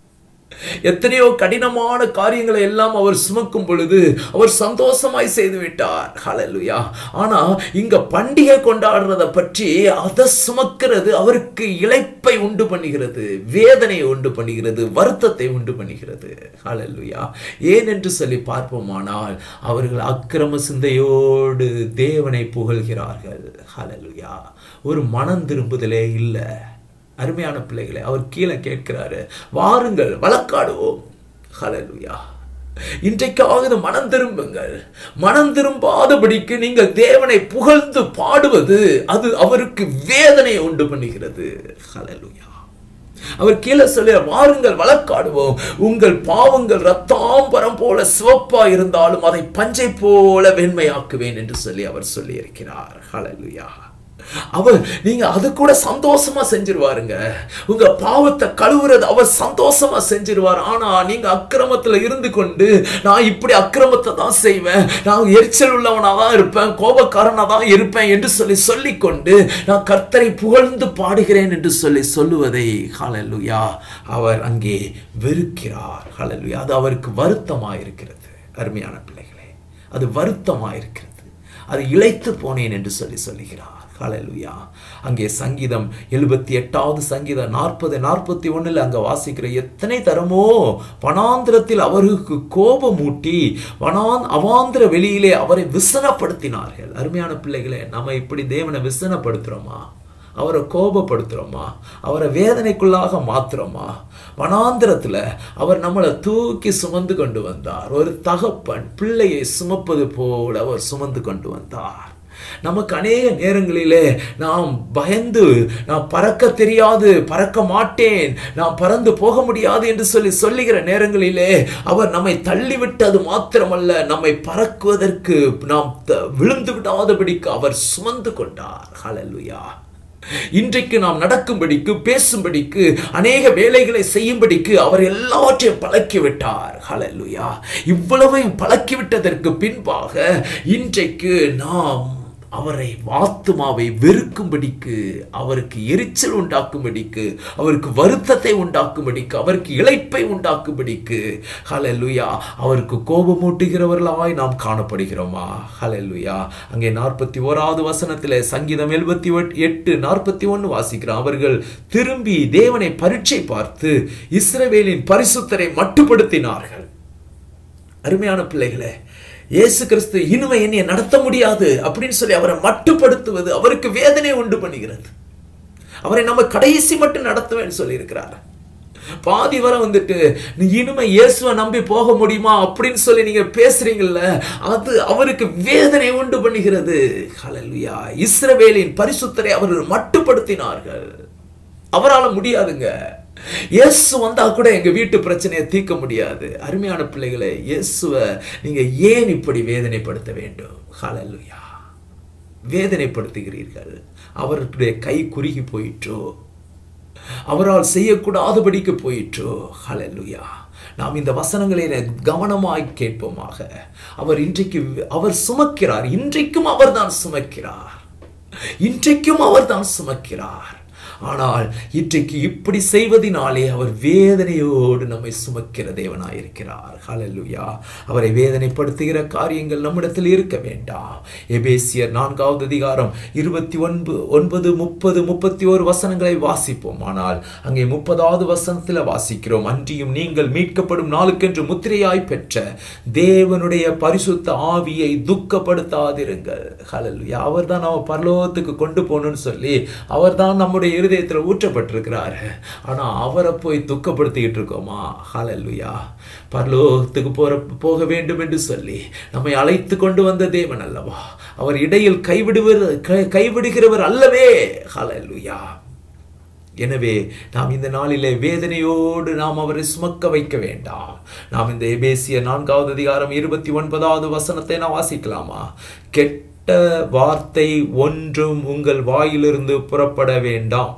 எத்தனையோ கடினமான காரியங்களை எல்லாம் அவர் சுமக்கும் பொழுது அவர் சந்தோஷமாய் செய்து விட்டார். ஹல்லேலூயா. ஆனா இங்க பண்டிகை கொண்டாடுறத பற்றி அதை சுமக்கிறது அவருக்கு இளைப்பை உண்டு பண்ணுகிறது, வேதனையை உண்டு பண்ணுகிறது, வருத்தத்தை உண்டு பண்ணுகிறது. ஹல்லேலூயா. ஏன் என்று சொல்லி பார்ப்போமானால், அவர்கள் அக்கிரம சிந்தையோடு தேவனை புகழ்கிறார்கள். ஹல்லேலூயா. ஒரு மனம் திரும்புதலே இல்லை. அருமையான பிள்ளைகளை, அவர் கீழே கேட்கிறாரு, வாருங்கள் வழக்காடுவோம். ஹல்லேலூயா. இன்றைக்காவது மனம் திரும்புங்கள். மனம் திரும்பாதபடிக்கு நீங்கள் தேவனை புகழ்ந்து பாடுவது அது அவருக்கு வேதனையை உண்டு பண்ணுகிறது. ஹல்லேலூயா. அவர் கீழே சொல்ல, வாருங்கள் வழக்காடுவோம், உங்கள் பாவங்கள் ரத்தாம்பரம் போல சிவப்பா இருந்தாலும் அதை பஞ்சை போல வெண்மையாக்குவேன் என்று சொல்லி அவர் சொல்லி இருக்கிறார். ஹல்லேலூயா. அவர் நீங்க அது கூட சந்தோஷமா செஞ்சிருவாருங்க. உங்க பாவத்தை கழுவுறது அவர் சந்தோஷமா செஞ்சிருவார். ஆனா நீங்க அக்கிரமத்துல இருந்து கொண்டு நான் இப்படி அக்கிரமத்தை தான் செய்வேன், நான் எரிச்சல் உள்ளவனா தான் இருப்பேன், கோபக்காரனா தான் இருப்பேன் என்று சொல்லி சொல்லிக் கொண்டு நான் கர்த்தரை புகழ்ந்து பாடுகிறேன் என்று சொல்லி சொல்லுவதை ஹல்லேலூயா அவர் அங்கே வெறுக்கிறார். ஹல்லேலூயா. அது அவருக்கு வருத்தமாயிருக்கிறது. அருமையான பிள்ளைகளே, அது வருத்தமாயிருக்கிறது. அது இளைத்து போனேன் என்று சொல்லி சொல்லுகிறார். ஹல்லேலூயா. அங்கே சங்கீதம் எழுபத்தி எட்டாவது சங்கீதம் நாற்பது நாற்பத்தி ஒண்ணுல அங்க வாசிக்கிற எத்தனை தரமோ வனாந்திரத்தில் அவருக்கு கோபமூட்டி வனாந் அவாந்திர வெளியிலே அவரை விசனப்படுத்தினார்கள். அருமையான பிள்ளைகளே, நம்ம இப்படி தேவனை விசனப்படுத்துறோமா? அவரை கோபப்படுத்துறோமா? அவரை வேதனைக்குள்ளாக மாத்துறோமா? வனாந்திரத்துல அவர் நம்மளை தூக்கி சுமந்து கொண்டு வந்தார். ஒரு தகப்பன் பிள்ளையை சுமப்பது போல அவர் சுமந்து கொண்டு வந்தார். நமக்கு அநேக நேரங்களிலே நாம் பயந்து நான் பறக்க தெரியாது, பறக்க மாட்டேன், நான் பறந்து போக முடியாது என்று சொல்லி சொல்லுகிற நேரங்களிலே அவர் நம்மை தள்ளிவிட்டது மாத்திரமல்ல, நம்மை பறக்குவதற்கு நாம் விழுந்து விடாதபடிக்கு அவர் சுமந்து கொண்டார். ஹல்லேலூயா. இன்றைக்கு நாம் நடக்கும்படிக்கு, பேசும்படிக்கு, அநேக வேலைகளை செய்யும்படிக்கு அவர் எல்லாவற்றையும் பழக்கிவிட்டார். ஹல்லேலூயா. இவ்வளவு பழக்கிவிட்டதற்கு பின்பாக இன்றைக்கு நாம் அவரை ஆத்துமாவை வெறுக்கும்படிக்கு, அவருக்கு எரிச்சல் உண்டாக்கும்படிக்கு, அவருக்கு வருத்தத்தை உண்டாக்கும்படிக்கு, அவருக்கு இளைப்பை உண்டாக்கும்படிக்கு ஹல்லேலூயா அவருக்கு கோபமூட்டுகிறவர்களாய் நாம் காணப்படுகிறோமா? ஹல்லேலூயா. அங்கே நாற்பத்தி ஓராவது வசனத்திலே சங்கீதம் எழுபத்தி எட்டு நாற்பத்தி ஒன்னு வாசிக்கிறோம். அவர்கள் திரும்பி தேவனை பரீட்சை பார்த்து இஸ்ரவேலின் பரிசுத்தரை மட்டுப்படுத்தினார்கள். அருமையான பிள்ளைகளே, இயேசு கிறிஸ்து இனிமே என்னை நடத்த முடியாது அப்படின்னு சொல்லி அவரை மட்டுப்படுத்துவது அவருக்கு வேதனை உண்டு பண்ணுகிறது. அவரை நம்ம கடைசி மட்டும் நடத்துவேன்னு சொல்லி இருக்கிறார். பாதி வரை வந்துட்டு நீ இனிமே இயேசுவை நம்பி போக முடியுமா அப்படின்னு சொல்லி நீங்க பேசுறீங்கல்ல, அது அவருக்கு வேதனை உண்டு பண்ணுகிறது. ஹல்லேலூயா. இஸ்ரவேலின் பரிசுத்தரை அவர்கள் மட்டுப்படுத்தினார்கள். அவரால் முடியாதுங்க. இயேசு வந்தா கூட எங்க வீட்டு பிரச்சனையை தீர்க்க முடியாது. அருமையான பிள்ளைகளை, இயேசுவை நீங்க ஏன் இப்படி வேதனைப்படுத்த வேண்டும்? ஹல்லேலூயா. வேதனைப்படுத்துகிறீர்கள். அவருடைய கை குறுகி போயிற்றோ, அவரால் செய்யக்கூடாதபடிக்கு போயிற்றோ? ஹல்லேலூயா. நாம் இந்த வசனங்களை கவனமாய் கேட்போமாக. அவர் இன்றைக்கு அவர் சுமக்கிறார். இன்றைக்கும் அவர் தான் சுமக்கிறார். இன்றைக்கும் அவர் தான் சுமக்கிறார். ஆனால் இன்றைக்கு இப்படி செய்வதனாலே அவர் வேதனையோடு நம்மை சுமக்கிற தேவனாயிருக்கிறார். ஹல்லேலூயா. அவரை வேதனைப்படுத்துகிற காரியங்கள் நம்மிடத்தில் இருக்க வேண்டாம். எபேசியர் நான்காவது அதிகாரம் இருபத்தி ஒன்பது ஒன்பது முப்பது முப்பத்தி ஒரு வசனங்களை வாசிப்போம். ஆனால் அங்கே முப்பதாவது வசனத்தில் வாசிக்கிறோம், அன்றியும் நீங்கள் மீட்கப்படும் நாளுக்கென்று முத்திரையாய் பெற்ற தேவனுடைய பரிசுத்த ஆவியை துக்கப்படுத்தாதிருங்கள். ஹல்லேலூயா. அவர் தான் நம்ம பரலோகத்துக்கு கொண்டு போகணும்னு சொல்லி அவர் தான் நம்முடைய இருதயத்தில் ஊற்றப்பட்டிருக்கிறார். ஆனா அவரை போய் துக்கப்படுத்திக்கிட்டு இருக்கோமா? ஹல்லேலூயா. பரலோகத்துக்கு போற போக வேண்டும் என்று சொல்லி நம்மை அழைத்து கொண்டு வந்த தேவன் அல்லவா? அவர் இடையில் கைவிடுவர் கைவிடுகிறவர் அல்லவே. ஹல்லேலூயா. எனவே நாம் இந்த நாளிலே வேதனையோடு நாம் அவரை சுமக்க வைக்க வேண்டாம். நாம் இந்த எபேசியர் நான்காவது அதிகாரம் இருபத்தி ஒன்பதாவது வசனத்தை நாம் வாசிக்கலாமா? கெட்ட வார்த்தை ஒன்றும் உங்கள் வாயிலிருந்து புறப்பட வேண்டாம்.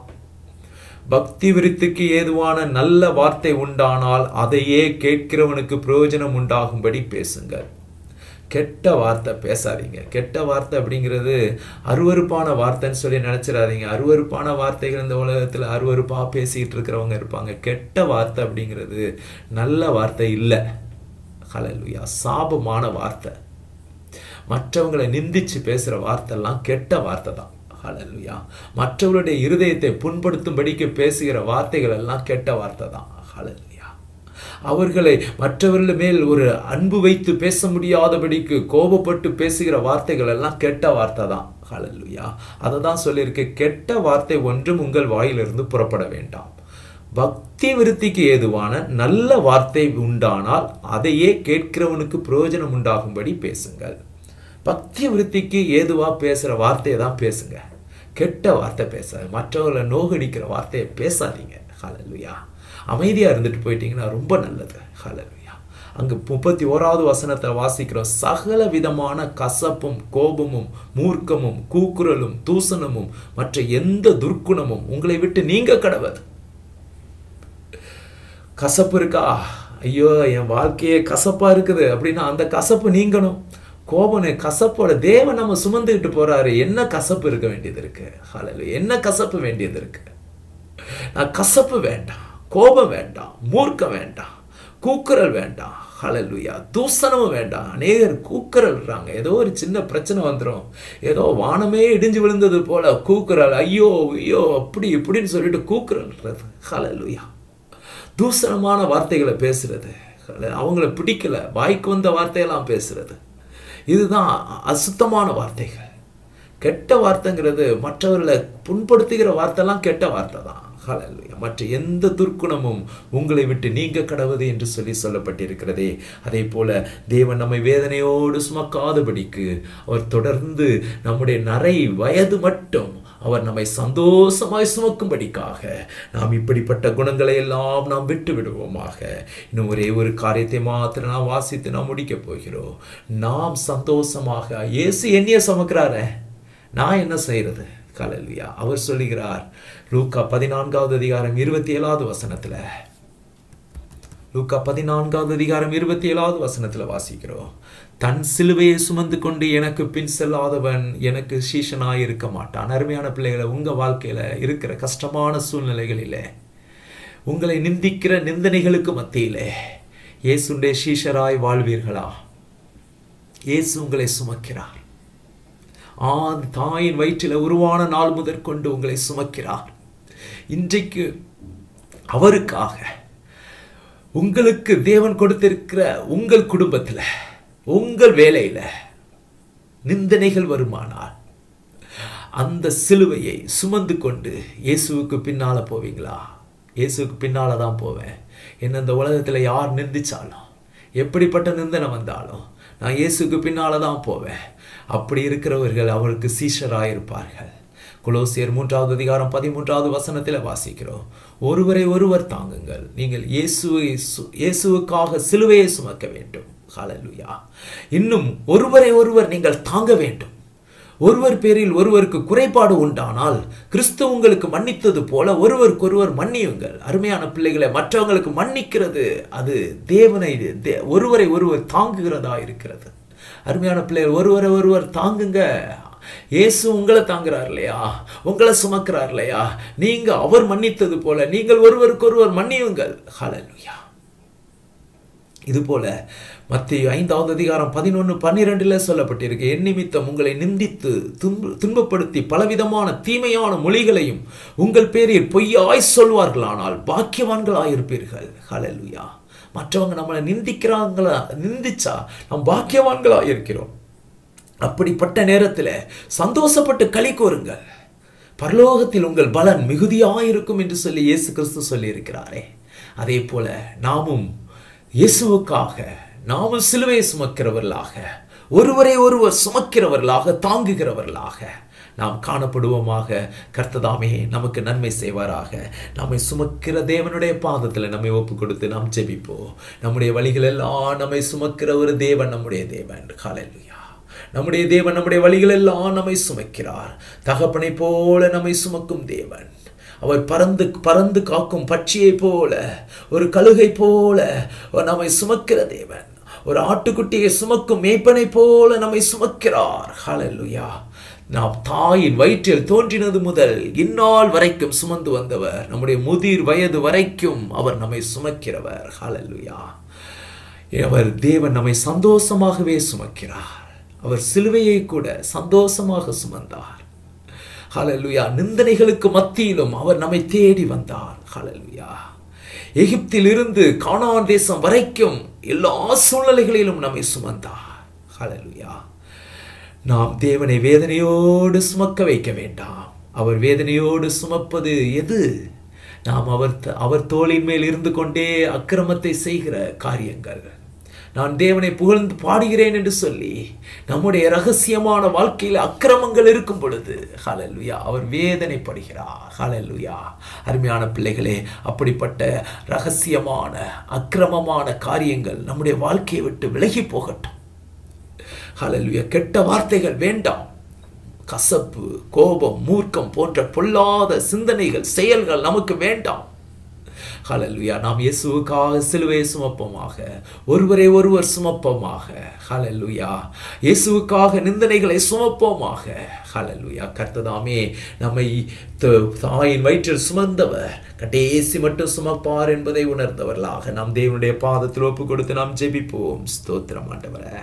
பக்தி விருத்திக்கு ஏதுவான நல்ல வார்த்தை உண்டானால் அதையே கேட்கிறவனுக்கு பிரயோஜனம் உண்டாகும்படி பேசுங்கள். கெட்ட வார்த்தை பேசாதீங்க. கெட்ட வார்த்தை அப்படிங்கிறது அருவருப்பான வார்த்தைன்னு சொல்லி நினைச்சிடாதீங்க. அருவருப்பான வார்த்தைகள் இந்த உலகத்தில் அருவருப்பா பேசிக்கிட்டு இருக்கிறவங்க இருப்பாங்க. கெட்ட வார்த்தை அப்படிங்கிறது நல்ல வார்த்தை இல்லை. ஹல்லேலூயா. சாபமான வார்த்தை, மற்றவங்களை நிந்திச்சு பேசுற வார்த்தை எல்லாம் கெட்ட வார்த்தை தான். ஹல்லேலூயா. மற்றவர்களுடைய இருதயத்தை புண்படுத்தும்படிக்கு பேசுகிற வார்த்தைகள் எல்லாம் கெட்ட வார்த்தை தான். ஹல்லேலூயா. அவர்களை மற்றவர்கள் மேல் ஒரு அன்பு வைத்து பேச முடியாதபடிக்கு கோபப்பட்டு பேசுகிற வார்த்தைகள் எல்லாம் கெட்ட வார்த்தை தான். ஹல்லேலூயா. அதை தான் சொல்லியிருக்கு, கெட்ட வார்த்தை ஒன்றும் உங்கள் வாயிலிருந்து புறப்பட வேண்டாம். பக்தி விருத்திக்கு ஏதுவான நல்ல வார்த்தை உண்டானால் அதையே கேட்கிறவனுக்கு பிரயோஜனம் உண்டாகும்படி பேசுங்கள். பக்தி விருத்திக்கு ஏதுவா பேசுற வார்த்தையை தான் பேசுங்க. கெட்ட வார்த்தை பேசாது. மற்றவர்களை நோகடிக்கிற வார்த்தையை பேசாதீங்க. ஹல்லேலூயா. அமைதியா இருந்துட்டு போயிட்டீங்கன்னா ரொம்ப நல்லது. ஹல்லேலூயா. அங்கு முப்பத்தி ஓராவது வசனத்தில் வாசிக்கிறோம், சகல விதமான கசப்பும் கோபமும் மூர்க்கமும் கூக்குரலும் தூசணமும் மற்ற எந்த துர்க்குணமும் உங்களை விட்டு நீங்க கடவது. கசப்பு இருக்கா? ஐயோ என் வாழ்க்கையே கசப்பா இருக்குது அப்படின்னா அந்த கசப்பு நீங்கணும். கோபம் கசப்போட தேவன் நம்ம சுமந்துக்கிட்டு போறாரு. என்ன கசப்பு இருக்க வேண்டியது இருக்கு? ஹல்லேலூயா. என்ன கசப்பு வேண்டியது இருக்கு? நான் கசப்பு வேண்டாம், கோபம் வேண்டாம், மூர்க்கம் வேண்டாம், கூக்குரல் வேண்டாம், ஹல்லேலூயா, தூசணமும் வேண்டாம். அநேகர் கூக்குரல்றாங்க. ஏதோ ஒரு சின்ன பிரச்சனை வந்துடும், ஏதோ வானமே இடிஞ்சு விழுந்தது போல கூக்குரல், ஐயோ ஐயோ அப்படி இப்படின்னு சொல்லிட்டு கூக்குரல்றது. ஹல்லேலூயா. தூசணமான வார்த்தைகளை பேசுறது, அவங்கள பிடிக்கல வாய்க்கு வந்த வார்த்தையெல்லாம் பேசுறது, இதுதான் அசுத்தமான வார்த்தைகள். கெட்ட வார்த்தைங்கிறது மற்றவர்களை புண்படுத்துகிற வார்த்தைலாம் கெட்ட வார்த்தை தான். ஹல்லேலூயா. மற்ற எந்த துர்க்குணமும் உங்களை விட்டு நீங்க கடவுது என்று சொல்லி சொல்லப்பட்டிருக்கிறதே. அதே போல தேவன் நம்மை வேதனையோடு சுமக்காதபடிக்கு அவர் தொடர்ந்து நம்முடைய நரை வயது மட்டும் அவர் நம்மை சந்தோஷமாய் சுமக்கும்படிக்காக நாம் இப்படிப்பட்ட குணங்களை எல்லாம் நாம் விட்டு விடுவோமாக. இன்னும் ஒரே ஒரு காரியத்தை மாத்திரம் நாம் வாசித்து நாம் முடிக்க போகிறோம். நாம் சந்தோஷமாக, இயேசு என்னைய சுமக்கிறாரே, நான் என்ன செய்யறது? ஹல்லேலூயா. அவர் சொல்லுகிறார் லூக்கா பதினான்காவது அதிகாரம் இருபத்தி ஏழாவது வசனத்துல, லூக்கா பதினான்காவது அதிகாரம் இருபத்தி ஏழாவது வசனத்துல வாசிக்கிறோம், தன் சிலுவையை சுமந்து கொண்டு எனக்கு பின் செல்லாதவன் எனக்கு சீஷனாய் இருக்க மாட்டான். அருமையான பிள்ளைகளை, உங்க வாழ்க்கையில இருக்கிற கஷ்டமான சூழ்நிலைகளிலே உங்களை நிந்திக்கிற நிந்தனைகளுக்கு மத்தியிலே இயேசுடைய சீஷராய் வாழ்வீர்களா? இயேசு உங்களை சுமக்கிறார். ஆண் தாயின் வயிற்றில உருவான நாள் முதற்கொண்டு உங்களை சுமக்கிறார். இன்றைக்கு அவருக்காக உங்களுக்கு தேவன் கொடுத்திருக்கிற உங்கள் குடும்பத்துல, உங்கள் வேலையில நிந்தனைகள் வருமானால் அந்த சிலுவையை சுமந்து கொண்டு இயேசுவுக்கு பின்னால போவீங்களா? இயேசுவுக்கு பின்னால தான் போவேன். என்ன இந்த உலகத்துல யார் நிந்திச்சாலும், எப்படிப்பட்ட நிந்தனை வந்தாலும் நான் இயேசுக்கு பின்னால தான் போவேன். அப்படி இருக்கிறவர்கள் அவருக்கு சீஷராயிருப்பார்கள். கொலோசியர் மூன்றாவது அதிகாரம் பதிமூன்றாவது வசனத்தில் வாசிக்கிறோம், ஒருவரை ஒருவர் தாங்குங்கள், நீங்கள் இயேசுவை இயேசுவுக்காக சிலுவையை சுமக்க வேண்டும். ஹல்லேலூயா. இன்னும் ஒருவரை ஒருவர் நீங்கள் தாங்க வேண்டும். ஒருவர் பேரில் ஒருவருக்கு குறைபாடு உண்டானால் கிறிஸ்து உங்களுக்கு மன்னித்தது போல ஒருவருக்கொருவர் மன்னியுங்கள். அருமையான பிள்ளைகளை, மற்றவங்களுக்கு மன்னிக்கிறது அது தேவனை ஒருவரை ஒருவர் தாங்குகிறதா இருக்கிறது. அருமையான பிள்ளைகள், ஒருவரை ஒருவர் தாங்குங்க. இயேசு உங்களை தாங்குறார் இல்லையா? உங்களை சுமக்கிறார் இல்லையா? நீங்க அவர் மன்னித்தது போல நீங்கள் ஒருவருக்கு ஒருவர் மன்னியுங்கள். ஹல்லேலூயா. இது போல மத்தேயு ஐந்தாவது அதிகாரம் பதினொன்று பன்னிரெண்டுல சொல்லப்பட்டிருக்கு, என் நிமித்தம் உங்களை நிந்தித்து துன்பப்படுத்தி பலவிதமான தீமையான மொழிகளையும் உங்கள் பேரில் பொய்யாய் சொல்வார்களானால் பாக்கியவான்களாயிருப்பீர்கள். ஹல்லேலூயா. மற்றவங்க நம்மளை நிந்திக்கிறாங்களா, நிந்திச்சா நாம் பாக்கியவான்களா இருக்கிறோம். அப்படிப்பட்ட நேரத்தில் சந்தோஷப்பட்டு களி கூறுங்கள், பரலோகத்தில் உங்கள் பலன் மிகுதியாயிருக்கும் என்று சொல்லி இயேசு கிறிஸ்து சொல்லி இருக்கிறாரே. அதே போல நாமும் இயேசுவுக்காக நாமும் சிலுவையை சுமக்கிறவர்களாக, ஒருவரை ஒருவர் சுமக்கிறவர்களாக, தாங்குகிறவர்களாக நாம் காணப்படுவோமாக. கர்த்ததாமே நமக்கு நன்மை செய்வாராக. நம்மை சுமக்கிற தேவனுடைய பாதத்தில் நம்மை ஒப்பு கொடுத்து நாம் ஜெபிப்போம். நம்முடைய வழிகள் எல்லாம் நம்மை சுமக்கிற ஒரு தேவன் நம்முடைய தேவன். ஹல்லேலூயா. நம்முடைய தேவன் நம்முடைய வழிகள் எல்லாம் நம்மை சுமக்கிறார். தகப்பனை போல நம்மை சுமக்கும் தேவன். அவர் பறந்து பறந்து காக்கும் பட்சியை போல, ஒரு கழுகை போல நம்மை சுமக்கிற தேவன். ஒரு ஆட்டுக்குட்டியை சுமக்கும் மேய்ப்பனை போல நம்மை சுமக்கிறார். ஹல்லேலூயா. நாம் தாயின் வயிற்றில் தோன்றினது முதல் இந்நாள் வரைக்கும் சுமந்து வந்தவர். நம்முடைய முதிர் வயது வரைக்கும் அவர் நம்மை சுமக்கிறவர். ஹல்லேலூயா. அவர் தேவன் நம்மை சந்தோஷமாகவே சுமக்கிறார். அவர் சிலுவையை கூட சந்தோஷமாக சுமந்தார். ஹல்லேலூயா. நிந்தனைகளுக்கு மத்தியிலும் அவர் நம்மை தேடி வந்தார். ஹல்லேலூயா. எகிப்தில் இருந்து கானான் தேசம் வரைக்கும் எல்லா சூழ்நிலைகளிலும் நம்மை சுமந்தார். ஹல்லேலூயா. நாம் தேவனை வேதனையோடு சுமக்க வைக்க வேண்டாம். அவர் வேதனையோடு சுமப்பது எது? நாம் அவர் அவர் தோளின் மேல் இருந்து கொண்டே அக்கிரமத்தை செய்கிற காரியங்கள், நான் தேவனை புகழ்ந்து பாடுகிறேன் என்று சொல்லி நம்முடைய ரகசியமான வாழ்க்கையில் அக்கிரமங்கள் இருக்கும் பொழுது ஹல்லேலூயா அவர் வேதனைப்படுகிறார். ஹல்லேலூயா. அருமையான பிள்ளைகளே, அப்படிப்பட்ட ரகசியமான அக்கிரமமான காரியங்கள் நம்முடைய வாழ்க்கையை விட்டு விலகி போகட்டும். ஹல்லேலூயா. கெட்ட வார்த்தைகள் வேண்டாம். கசப்பு, கோபம், மூர்க்கம் போன்ற பொல்லாத சிந்தனைகள், செயல்கள் நமக்கு வேண்டாம். ஹல்லேலூயா. நாம் இயேசுவுக்காக சிலுவையை சுமப்போமாக, ஒருவரை ஒருவர் சுமப்போமாக. ஹல்லேலூயா. இயேசுவுக்காக நிந்தனைகளை சுமப்போமாக. ஹல்லேலூயா. கர்த்ததாமே நம்மை தாயின் வயிற்றில் சுமந்தவர் கடைசி மட்டும் சுமப்பார் என்பதை உணர்ந்தவர்களாக நாம் தேவனுடைய பாதத்தில் ஒப்பு கொடுத்து நாம் ஜெபிப்போம். ஸ்தோத்திரம் ஆண்டவரே.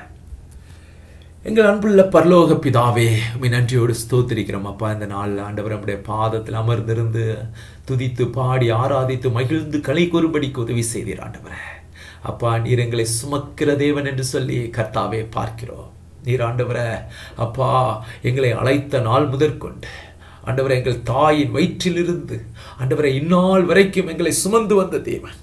எங்கள் அன்புள்ள பரலோக பிதாவே, உம்மை நன்றியோடு ஸ்தோத்திரிக்கிறோம் அப்பா. இந்த நாள் ஆண்டவர் நம்முடைய பாதத்தில் அமர்ந்திருந்து துதித்து பாடி ஆராதித்து மகிழ்ந்து களி கூறும்படிக்கு உதவி செய்தீர் ஆண்டவரே. அப்பா, நீர் எங்களை சுமக்கிற தேவன் என்று சொல்லி கர்த்தாவே பார்க்கிறோம். நீர் ஆண்டவரே அப்பா எங்களை அழைத்த நாள் முதற்கொண்டு ஆண்டவரை எங்கள் தாயின் வயிற்றிலிருந்து ஆண்டவரை இந்நாள் வரைக்கும் எங்களை சுமந்து வந்த தேவன்,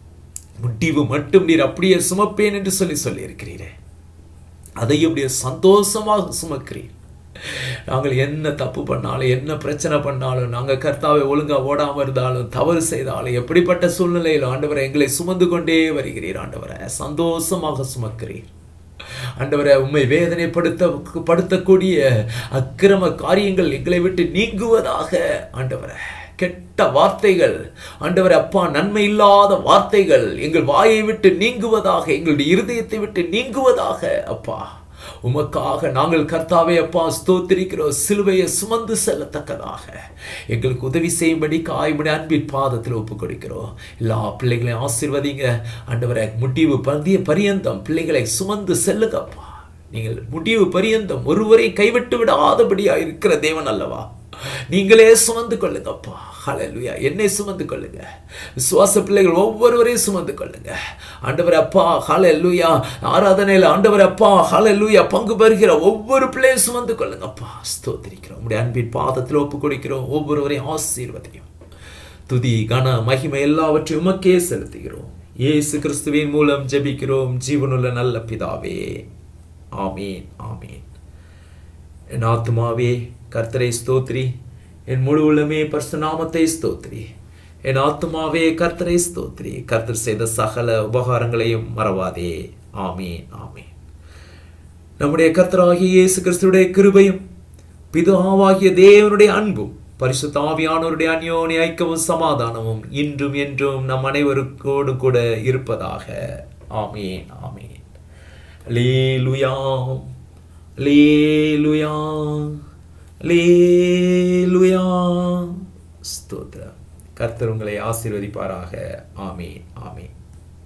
முடிவு மட்டும் நீர் அப்படியே சுமப்பேன் என்று சொல்லி சொல்லி இருக்கிறீரே, அதையும் சந்தோஷமாக சுமக்கிறீர். நாங்கள் என்ன தப்பு பண்ணாலும் என்ன பிரச்சனை பண்ணாலும், நாங்கள் கர்த்தாவை ஒழுங்காக ஓடாமல் இருந்தாலும் தவறு செய்தாலும் எப்படிப்பட்ட சூழ்நிலையில் ஆண்டவரை எங்களை சுமந்து கொண்டே வருகிறீர். ஆண்டவரை சந்தோஷமாக சுமக்கிறீர். ஆண்டவரை உம்மை வேதனைப்படுத்த படுத்தக்கூடிய அக்கிரம காரியங்கள் எங்களை விட்டு நீங்குவதாக. ஆண்டவரை கெட்ட வார்த்தைகள் ஆண்டவரை அப்பா, நன்மை இல்லாத வார்த்தைகள் எங்கள் வாயை விட்டு நீங்குவதாக, எங்களுடைய இருதயத்தை விட்டு நீங்குவதாக. அப்பா, உமக்காக நாங்கள் கர்த்தாவே அப்பா ஸ்தோத்திரிக்கிறோம். சிலுவையை சுமந்து செல்லத்தக்கதாக எங்களுக்கு உதவி செய்யும்படி காய்முடைய அன்பின் பாதத்தில் ஒப்பு கொடுக்கிறோம். எல்லா பிள்ளைகளையும் ஆசீர்வதிங்க ஆண்டவரை. முடிவு பந்திய பரியந்தம் பிள்ளைகளை சுமந்து செல்லுங்கப்பா. நீங்கள் முடிவு பரியந்தம் ஒருவரை கைவிட்டு விடாதபடியா இருக்கிற தேவன் அல்லவா. நீங்களே சுமந்து கொள்ளுங்கப்பா. ஹல்லேலூயா. என்னை சுமந்து கொள்ளுங்க. விசுவாச பிள்ளைகள் ஒவ்வொருவரையும் சுமந்து கொள்ளுங்க ஆண்டவர் அப்பா. ஹல்லேலூயா. ஆராதனையில் ஆண்டவர் அப்பா ஹல்லேலூயா பங்கு பெறுகிற ஒவ்வொரு பிள்ளையும் சுமந்து கொள்ளுங்கப்பா. ஸ்தோத்திரிக்கிறோம். உம்முடைய அன்பின் பாதத்தில் ஒப்பு கொடுக்கிறோம். ஒவ்வொருவரையும் ஆசீர்வதியும். துதி கன மகிமை எல்லாவற்றையும் உமக்கே செலுத்துகிறோம். இயேசு கிறிஸ்துவின் மூலம் ஜெபிக்கிறோம் ஜீவனுள்ள நல்ல பிதாவே. ஆமீன், ஆமீன். என் ஆத்துமாவே கர்த்தரை ஸ்தோத்ரி, என் முழு உள்ளமே பரிசுத்த நாமத்தை ஸ்தோத்ரி. என் ஆத்துமாவே கர்த்தரை ஸ்தோத்ரி, கர்த்தர் செய்த சகல உபகாரங்களையும் மறவாதே. ஆமீன், ஆமீன். நம்முடைய கர்த்தராகிய இயேசு கிறிஸ்துடைய கிருபையும் பிதாவாகிய தேவனுடைய அன்பும் பரிசுத்த ஆவியானவருடைய அந்யோன்ய ஐக்கியமும் சமாதானமும் இன்றும் என்றும் நம் அனைவருக்கோடு கூட இருப்பதாக. ஆமீன், ஆமீன். அல்லேலூயா, அல்லேலூயா, அல்லேலூயா. ஸ்தோத்திரம். கர்த்தர் உங்களை ஆசீர்வதிப்பாராக. ஆமீன், ஆமீன்.